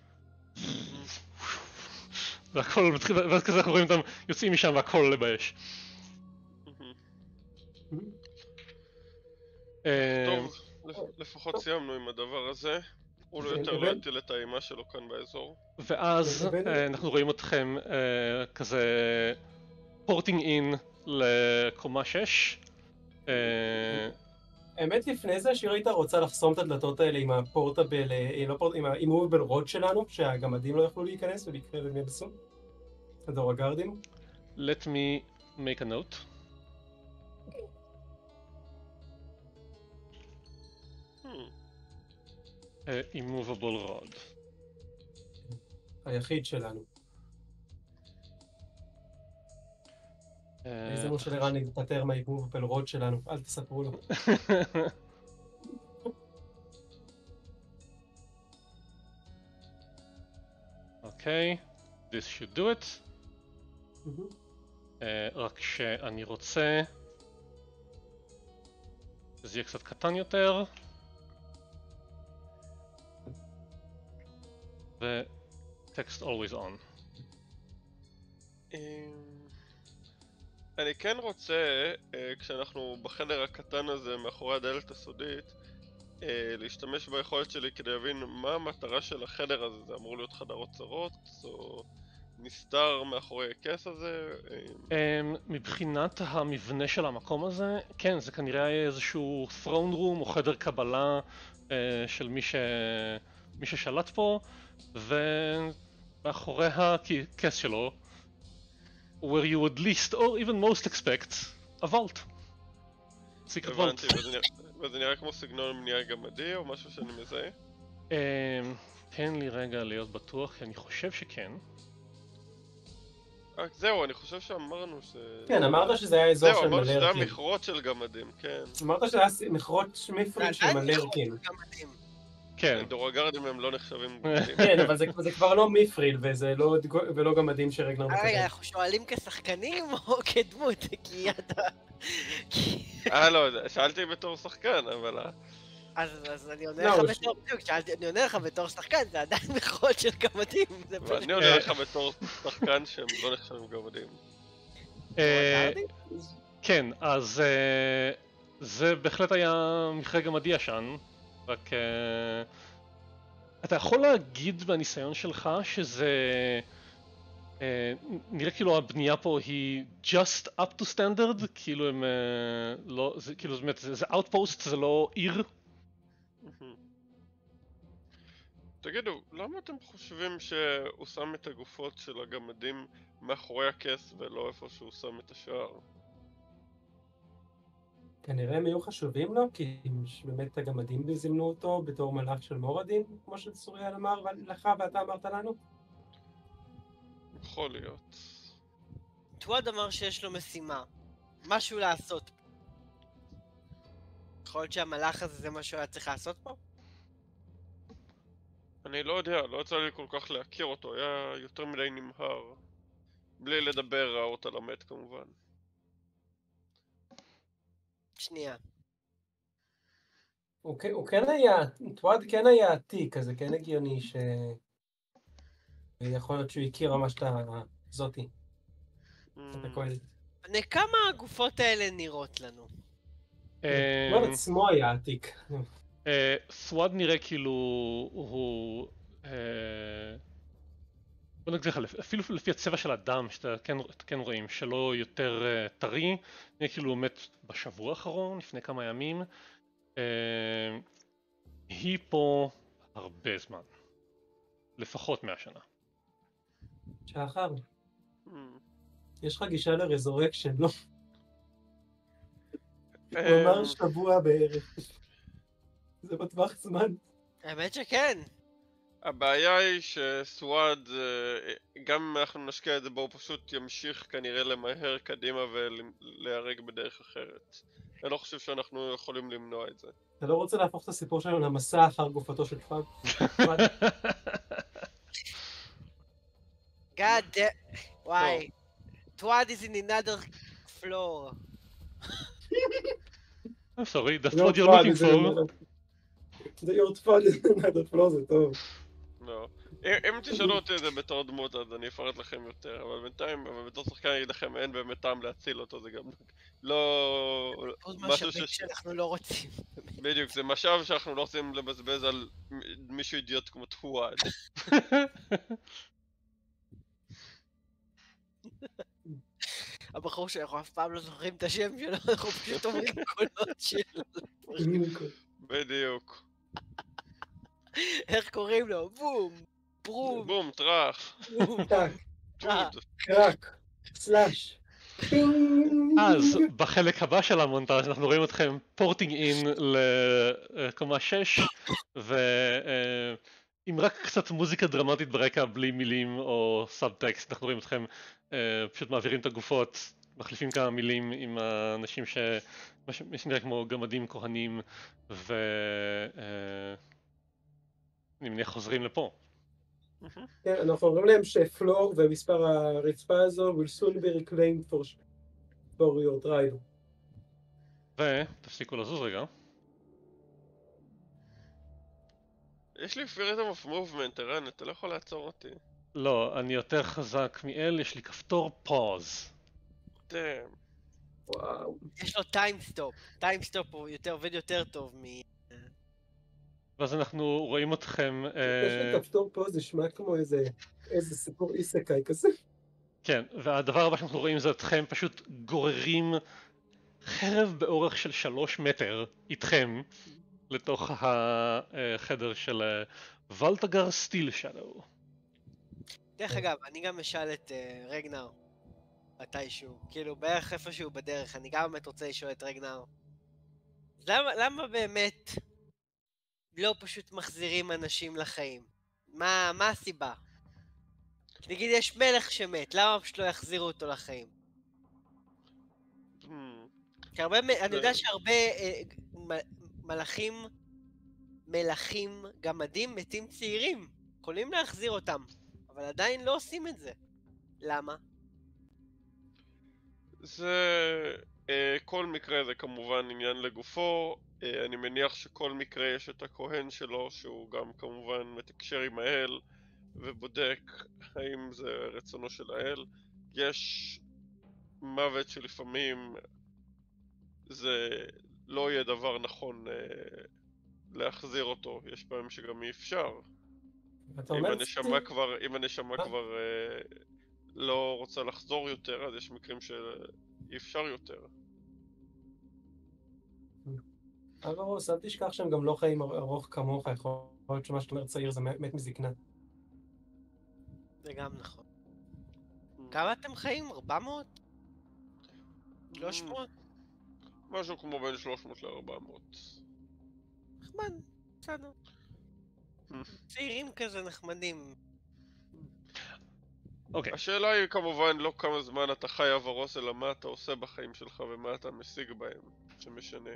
והכל מתחיל, ואז כזה אנחנו רואים אותם יוצאים משם והכל באש. אה, טוב, לפ- לפחות סיימנו עם הדבר הזה. הוא לא כן, יותר לא אבל- יטיל את האימה שלו כאן באזור. ואז לבין- אה, אנחנו רואים אתכם אה, כזה פורטינג אין לקומה שש. אה, האמת לפני זה, שיר הייתה רוצה לחסום את הדלתות האלה עם הפורטבל, אה, לא פורט, עם ה-immovable רוד שלנו, שהגמדים לא יכלו להיכנס ובמקרה והם יבסו. הדור הגארדים. let me make a note. Hmm. אה, immovable rod. היחיד שלנו. אה, ההזדמנות של ערן להתפטר מה-immovable רוד שלנו, אל תספרו לו. אוקיי, this should do it. אה, רק שאני רוצה שזה יהיה קצת קטן יותר. ו-text always on. אמ, אני כן רוצה, אה, כשאנחנו בחדר הקטן הזה מאחורי הדלת הסודית, אה, להשתמש ביכולת שלי כדי להבין מה המטרה של החדר הזה. זה אמור להיות חדר אוצרות, או נסתר מאחורי הכס הזה? אמ, אמ, מבחינת המבנה של המקום הזה, כן, זה כנראה איזשהו throne room או חדר קבלה אה, של מי ש... מי ששלט פה, ומאחורי הכס שלו, where you would least or even most expect, a vault. secret vault. הבנתי, וזה נראה- וזה נראה כמו סגנון מניעה גמדי או משהו שאני מזהה? אמ, תן לי רגע להיות בטוח, כי אני חושב שכן. רק זהו, אני חושב שאמרנו ש... כן, אמרת שזה היה אזור זהו, של אמרנו שזה היה מלרקים. מכרות של גמדים, כן. אמרת שזה היה מכרות מיפריל של עדיין מלרקים. יכול להיות מדהים. כן. דורגרדים הם לא נחשבים גמדים. כן, אבל זה- זה כבר לא מיפריל, וזה לא- ולא גמדים שרגנר רגע, מקבל. אנחנו שואלים כשחקנים או כדמות? כי אתה... כי- אה, לא, שאלתי בתור שחקן, אבל... ה- אז אז אני עונה לא, לך הוא- בתור... בדיוק, שאלתי- אני עונה לך בתור שחקן, זה עדיין מכרות של גמדים. זה פשוט... ואני עונה לך בתור שחקן שהם לא נחשבים גמדים. אה, דורגרדים? כן, אז אה, זה בהחלט היה מכרה גמדי ישן, רק אה, אתה יכול להגיד מהניסיון שלך שזה אה, נראה כאילו הבנייה פה היא just up to standard, כאילו הם אה, לא, זה, כאילו זאת אומרת, זה, זה outpost, זה לא עיר. תגידו, למה אתם חושבים שהוא שם את הגופות של הגמדים מאחורי הכס ולא איפה שהוא שם את השער? כנראה הם היו חשובים לו, כי באמת הגמדים זימנו אותו בתור מלאך של מורדין, כמו שצוריאל אמר לך ואתה אמרת לנו. יכול להיות. טוואד אמר שיש לו משימה. משהו לעשות. יכול להיות שהמלאך הזה זה מה שהוא היה צריך לעשות פה? אני לא יודע, לא יצא לי כל כך להכיר אותו, היה יותר מדי נמהר. בלי לדבר רעות על המת כמובן. שנייה. הוא כן- הוא כן היה, טוואד כן היה עתיק, אז זה כן הגיוני ש... יכול להיות שהוא הכיר ממש את הזאתי, את הכהנת. Mm, כמה הגופות האלה נראות לנו? אה, טוואד עצמו היה עתיק. סוואד נראה כאילו הוא... בוא נגיד לך, אפילו לפי הצבע של הדם שאתה כן רואים שלא יותר טרי, נראה כאילו הוא מת בשבוע האחרון, לפני כמה ימים. היא פה הרבה זמן, לפחות מאה שנה. שחר, יש לך גישה לרזורקשן, לא? הוא אמר שבוע בערך. זה בטווח זמן. האמת שכן. הבעיה היא שסוואד, גם אם אנחנו נשקיע את זה בו, הוא פשוט ימשיך כנראה למהר קדימה ולהיהרג בדרך אחרת. אני לא חושב שאנחנו יכולים למנוע את זה. אתה לא רוצה להפוך את הסיפור שלנו למסע אחר גופתו של פאג? God damn... וואי. Twad is in another floor. I'm sorry, that's what you're looking for. זה your Twad is in another floor, זה טוב. לא. אם תשאלו אותי את זה בתור דמות, אז אני אפרט לכם יותר, אבל בינתיים, אבל בתור שחקן אני אגיד לכם, אין באמת טעם להציל אותו, זה גם לא... עוד משאבים שאנחנו לא רוצים. בדיוק, זה משאב שאנחנו לא רוצים לבזבז על מישהו אידיוט כמו טוואד. הבחור שאנחנו אף פעם לא זוכרים את השם שלו, אנחנו פשוט אומרים קולות שלו. בדיוק. איך קוראים לו? בום! ברום! בום, טראח. בום! ג'וד. קרק. סלאש. אז בחלק הבא של המונטאז' אנחנו רואים אתכם פורטינג אין לקומה שש, ועם רק קצת מוזיקה דרמטית ברקע בלי מילים או סאבטקסט. אנחנו רואים אתכם פשוט מעבירים את הגופות, מחליפים כמה מילים עם האנשים שנראה כמו גמדים כהנים, ו... אני מניח חוזרים לפה. כן, אנחנו אומרים להם שפלור ומספר הרצפה הזו will soon be reclaimed for, for your drive. ותפסיקו לזוז רגע. יש לי freedom of movement, ערן, אתה לא יכול לעצור אותי. לא, אני יותר חזק מאל, יש לי כפתור פוז. דאם. וואו. יש לו טיימסטופ. טיימסטופ הוא יותר עובד יותר טוב מ... ואז אנחנו רואים אתכם... יש לי כפתור פה, זה שמע כמו איזה סיפור איסקאי כזה. כן, והדבר הבא שאנחנו רואים זה אתכם פשוט גוררים חרב באורך של שלוש מטר איתכם לתוך החדר של ולטגר סטיל שדו. דרך אגב, אני גם אשאל את רגנר מתישהו, כאילו בערך איפשהו בדרך, אני גם באמת רוצה לשאול את רגנר. למה באמת... לא פשוט מחזירים אנשים לחיים? מה, מה הסיבה? נגיד יש מלך שמת, למה פשוט לא יחזירו אותו לחיים? כי הרבה, אני יודע שהרבה אה, מלכים, מלכים גמדים מתים צעירים, יכולים להחזיר אותם, אבל עדיין לא עושים את זה. למה? זה... אה, כל מקרה זה כמובן עניין לגופו. אני מניח שכל מקרה יש את הכהן שלו, שהוא גם כמובן מתקשר עם האל ובודק האם זה רצונו של האל. יש מוות שלפעמים זה לא יהיה דבר נכון להחזיר אותו, יש פעמים שגם אי אפשר. אם הנשמה כבר, אם הנשמה כבר לא רוצה לחזור יותר, אז יש מקרים שאי אפשר יותר. אגרוס, אל תשכח שהם גם לא חיים ארוך כמוך, יכול להיות שמה שאת אומרת צעיר זה מת מזקנה. זה גם נכון. כמה אתם חיים? ארבע מאות? שלוש מאות? משהו כמו בין שלוש מאות ל-ארבע מאות. נחמד, בסדר. צעירים כזה נחמדים. אוקיי. השאלה היא כמובן לא כמה זמן אתה חי אברוס, אלא מה אתה עושה בחיים שלך ומה אתה משיג בהם, שמשנה.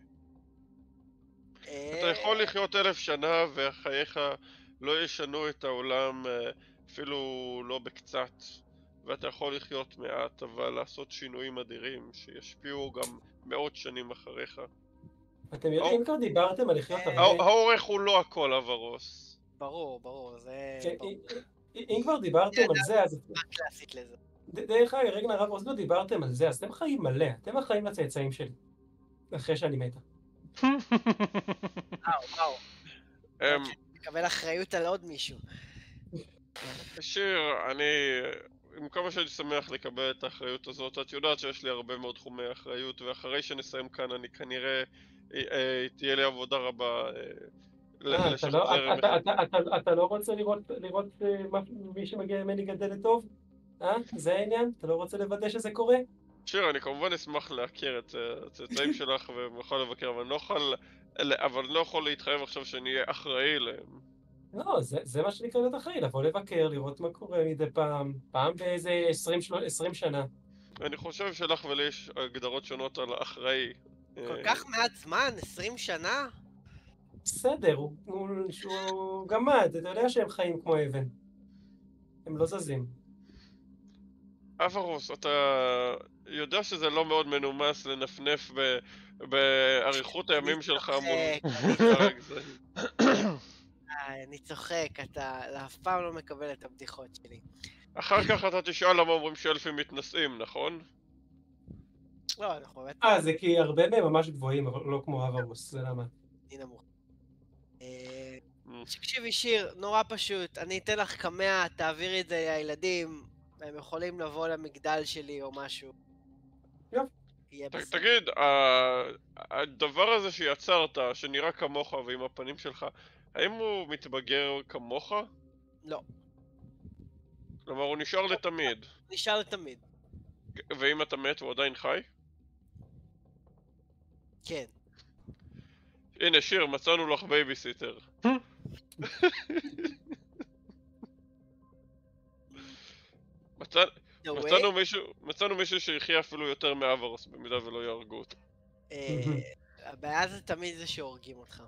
אתה יכול לחיות אלף שנה וחייך לא ישנו את העולם אפילו לא בקצת, ואתה יכול לחיות מעט אבל לעשות שינויים אדירים שישפיעו גם מאות שנים אחריך. אתם יודעים, אם כבר דיברתם על לחיות הרבה... האורך הוא לא הכל אברוס. ברור, ברור, זה... אם כבר דיברתם על זה, אז... מה קלאסית לזה? דרך אגב, רגע נרב, אז לא דיברתם על זה, אז אתם חיים מלא, אתם החיים לצאצאים שלי, אחרי שאני מתה. וואו, וואו, מקבל אחריות על עוד מישהו. שיר, אני... עם כמה שאני שמח לקבל את האחריות הזאת, את יודעת שיש לי הרבה מאוד תחומי אחריות, ואחרי שנסיים כאן אני כנראה... תהיה לי עבודה רבה לשחזר... אתה לא רוצה לראות מי שמגיע ממני גדל לטוב? אה? זה העניין? אתה לא רוצה לוודא שזה קורה? שיר, אני כמובן אשמח להכיר את הצאצאים שלך ומוכל לבקר, אבל אני לא יכול להתחייב עכשיו שאני אהיה אחראי להם. לא, זה מה שנקרא להיות אחראי, לבוא לבקר, לראות מה קורה מדי פעם, פעם באיזה עשרים שנה. אני חושב שלך ולי יש הגדרות שונות על אחראי. כל כך מעט זמן, עשרים שנה? בסדר, הוא גמד, אתה יודע שהם חיים כמו אבן. הם לא זזים. אברוס, אתה יודע שזה לא מאוד מנומס לנפנף באריכות הימים שלך מול... אני צוחק, אתה אף פעם לא מקבל את הבדיחות שלי. אחר כך אתה תשאל למה אומרים שאלפים מתנשאים, נכון? לא, אנחנו באמת... אה, זה כי הרבה מהם ממש גבוהים, אבל לא כמו אברוס, זה למה. אני נמוך. תקשיבי שיר, נורא פשוט, אני אתן לך קמע, תעבירי את זה לילדים, הם יכולים לבוא למגדל שלי או משהו. תגיד, הדבר הזה שיצרת, שנראה כמוך ועם הפנים שלך, האם הוא מתבגר כמוך? לא. כלומר, הוא נשאר לתמיד. נשאר לתמיד. ואם אתה מת, הוא עדיין חי? כן. הנה, שיר, מצאנו לך בייביסיטר. מצאנו מישהו שיחיה אפילו יותר מאברוס, במידה ולא יהרגו אותו. הבעיה זה תמיד זה שהורגים אותך.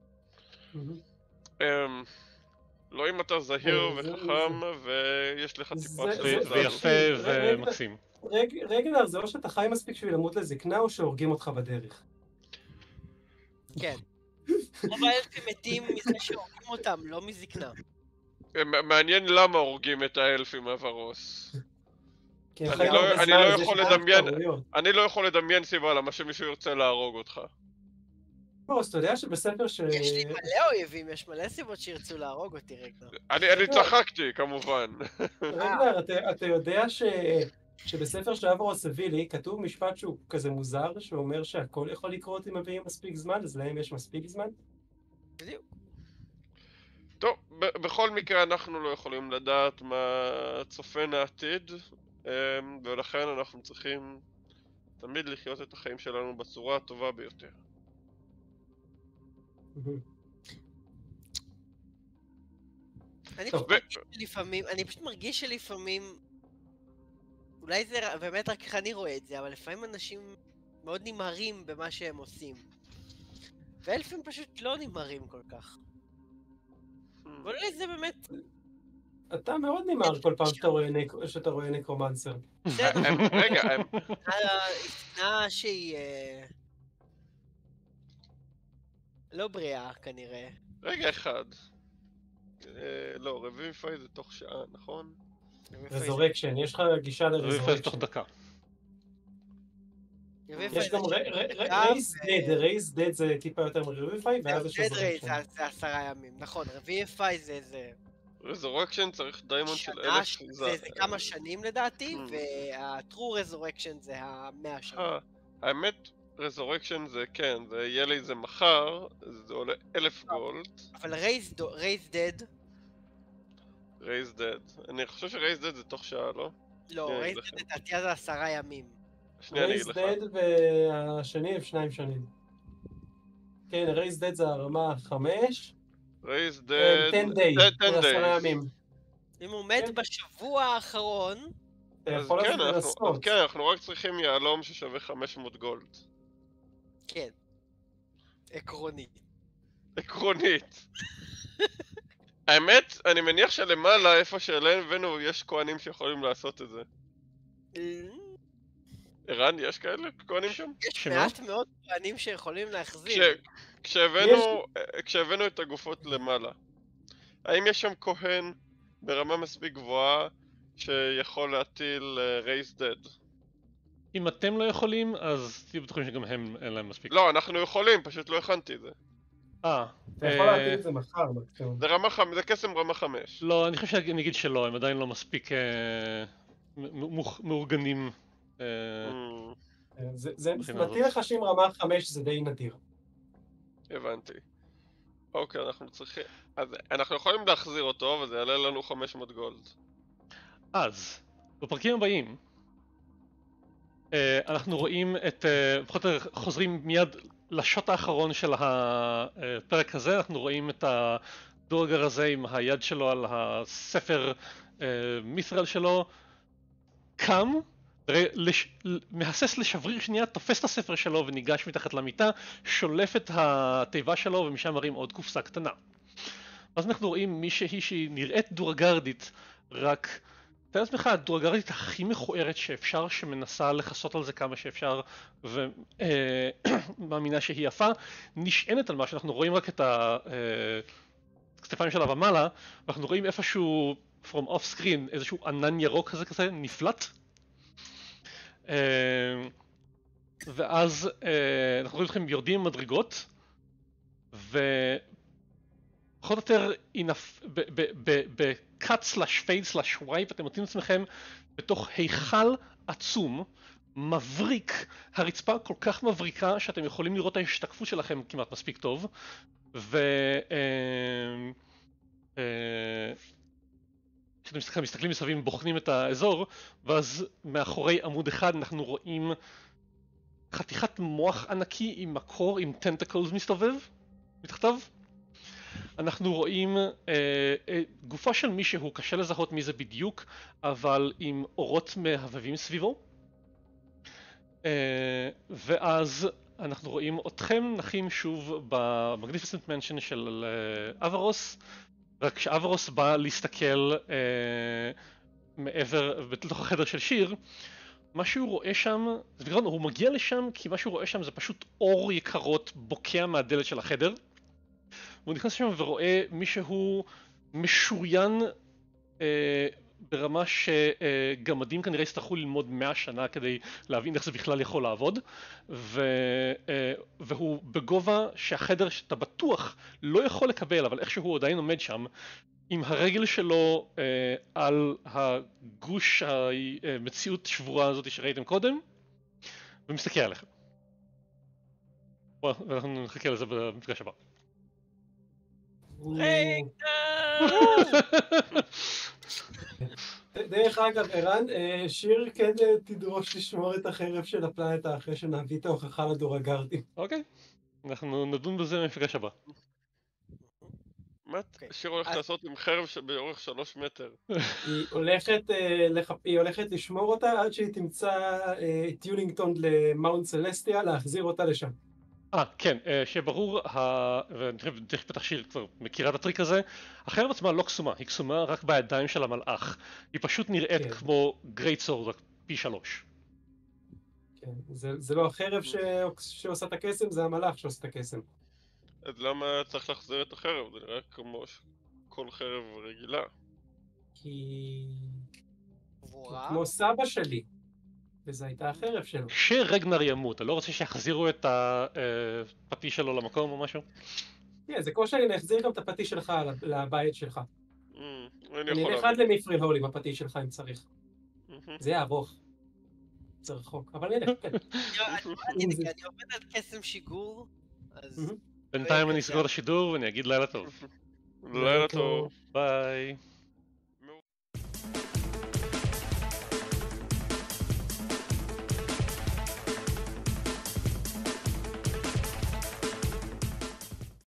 לא אם אתה זהיר וחכם ויש לך טיפה של מזל. ויפה ומקסים. רגע, זה לא שאתה חי מספיק בשביל למות לזקנה או שהורגים אותך בדרך? כן. רוב האלפים מתים מזה שהורגים אותם, לא מזקנה. מעניין למה הורגים את האלפים אברוס. אני לא יכול לדמיין סיבה למה שמישהו ירצה להרוג אותך. בוס, אתה יודע שבספר ש... יש לי מלא אויבים, יש מלא סיבות שירצו להרוג אותי רגע. אני צחקתי, כמובן. רגע, אתה יודע שבספר של אברוס אבילי כתוב משפט שהוא כזה מוזר, שאומר שהכל יכול לקרות אם מביאים מספיק זמן, אז להם יש מספיק זמן? בדיוק. טוב, בכל מקרה אנחנו לא יכולים לדעת מה צופן העתיד, ולכן אנחנו צריכים תמיד לחיות את החיים שלנו בצורה הטובה ביותר. אני פשוט מרגיש שלפעמים, אני פשוט מרגיש שלפעמים, אולי זה באמת רק איך אני רואה את זה, אבל לפעמים אנשים מאוד נמהרים במה שהם עושים. ואלפים פשוט לא נמהרים כל כך. ואולי זה באמת... אתה מאוד נמהר כל פעם שאתה רואה נקרומנסר. רגע, הם... שנאה שהיא... לא בריאה כנראה. רגע אחד. לא, רביפיי זה תוך שעה, נכון? רזורקשן, יש לך גישה לרזורקשן. רביפיי זה תוך דקה. יש גם רייס דד, רייס דד זה טיפה יותר מרביפיי, ואז יש רזורקשן. דד רייס זה עשרה ימים, נכון, רביפיי זה איזה... רזורקשן צריך דיימונד של אלף... זה כמה שנים לדעתי, וה-True Resurrection זה המאה שנים. האמת, רזורקשן זה כן, זה יהיה לי זה מחר, זה עולה אלף גולד. אבל רייס דד... רייס דד, אני חושב שרייס דד זה תוך שעה, לא? לא, רייס דד לדעתי זה עשרה ימים. רייס דד והשני הם שניים שנים. כן, רייס דד זה הרמה חמש. רייס דד... ten days, זה עשרה ימים. אם הוא מת בשבוע האחרון... אז כן, אנחנו רק צריכים יעלום ששווה חמש מאות גולד. כן. עקרונית. עקרונית. האמת, אני מניח שלמעלה, איפה שאליהם הבאנו, יש כהנים שיכולים לעשות את זה. ערן, יש כאלה כהנים שם? יש מעט מאוד כהנים שיכולים להחזיר. כשהבאנו את הגופות למעלה, האם יש שם כהן ברמה מספיק גבוהה שיכול להטיל רייס דד? אם אתם לא יכולים, אז תהיו בטוחים שגם הם אין להם מספיק. לא, אנחנו יכולים, פשוט לא הכנתי את זה. אה. אתה יכול להטיל את זה מחר, מקסימום. זה רמה חמש, זה קסם רמה חמש. לא, אני חושב שאני אגיד שלא, הם עדיין לא מספיק מאורגנים. זה נטיל לחשים רמה חמש זה די נדיר. הבנתי. אוקיי, אנחנו צריכים... אז אנחנו יכולים להחזיר אותו, וזה יעלה לנו חמש מאות גולד. אז, בפרקים הבאים, אנחנו רואים את... לפחות חוזרים מיד לשוט האחרון של הפרק הזה, אנחנו רואים את הדורגר הזה עם היד שלו על הספר מית'רל שלו, קם, מהסס לשבריר שנייה, תופס את הספר שלו וניגש מתחת למיטה, שולף את התיבה שלו ומשם מראים עוד קופסה קטנה. אז אנחנו רואים מישהי שהיא נראית דורגרדית, רק תאר לעצמך הדורגרדית הכי מכוערת שאפשר, שמנסה לחסות על זה כמה שאפשר ומאמינה שהיא יפה, נשענת על מה שאנחנו רואים רק את הכתפיים שלה ומעלה, ואנחנו רואים איפשהו from off screen איזשהו ענן ירוק כזה כזה נפלט, ואז אנחנו רואים אתכם יורדים מדרגות ופחות או יותר ב-cut slash fade slash wipe אתם מוצאים עצמכם בתוך היכל עצום מבריק, הרצפה כל כך מבריקה שאתם יכולים לראות את ההשתקפות שלכם כמעט מספיק טוב, ו... כשאתם מסתכלים מסביב בוחנים את האזור, ואז מאחורי עמוד אחד אנחנו רואים חתיכת מוח ענקי עם מקור עם טנטקלס מסתובב מתחתיו. אנחנו רואים אה, אה, גופה של מישהו, קשה לזהות מי זה בדיוק, אבל עם אורות מהבהבים סביבו. אה, ואז אנחנו רואים אתכם נחים שוב במגניפיסנט מנשן של אה, אברוס, רק כשאברוס בא להסתכל אה, מעבר, בתוך החדר של שיר, מה שהוא רואה שם, זה בגלל, הוא מגיע לשם כי מה שהוא רואה שם זה פשוט אור יקרות בוקע מהדלת של החדר. והוא נכנס לשם ורואה מישהו משוריין אה, ברמה שגמדים כנראה יצטרכו ללמוד מאה שנה כדי להבין איך זה בכלל יכול לעבוד, ו, אה, והוא בגובה שהחדר שאתה בטוח לא יכול לקבל, אבל איכשהו הוא עדיין עומד שם עם הרגל שלו אה, על הגוש המציאות שבורה הזאת שראיתם קודם ומסתכל עליכם. ואנחנו נחכה לזה במפגש הבא. דרך אגב, ערן, שיר כן תדרוש לשמור את החרב של הפלנטה אחרי שנביא את ההוכחה לדורגרדים. אוקיי, אנחנו נדון בזה במפגש הבא. מה שיר הולכת לעשות עם חרב באורך שלוש מטר? היא הולכת לשמור אותה עד שהיא תמצא טיולינגטון למאונט סלסטיה, להחזיר אותה לשם. אה, כן, שברור, ואני חושב בטח שיר כבר מכירה את הטריק הזה, החרב עצמה לא קסומה, היא קסומה רק בידיים של המלאך. היא פשוט נראית כמו גרייט סורד, רק פי שלוש. כן, זה לא החרב שעושה את הקסם, זה המלאך שעושה את הקסם. אז למה צריך להחזיר את החרב? זה נראה כמו כל חרב רגילה. כי... כמו סבא שלי. וזו הייתה החרב שלו. שרגנר ימות, אתה לא רוצה שיחזירו את הפטיש שלו למקום או משהו? כן, זה כמו שאני אחזיר גם את הפטיש שלך לבית שלך. אני אלך עד למפריל הול עם הפטיש שלך אם צריך. זה יהיה ארוך. זה רחוק, אבל נלך, כן. אני עובד על קסם שיגור, אז... בינתיים אני אסגור את השידור ואני אגיד לילה טוב. לילה טוב.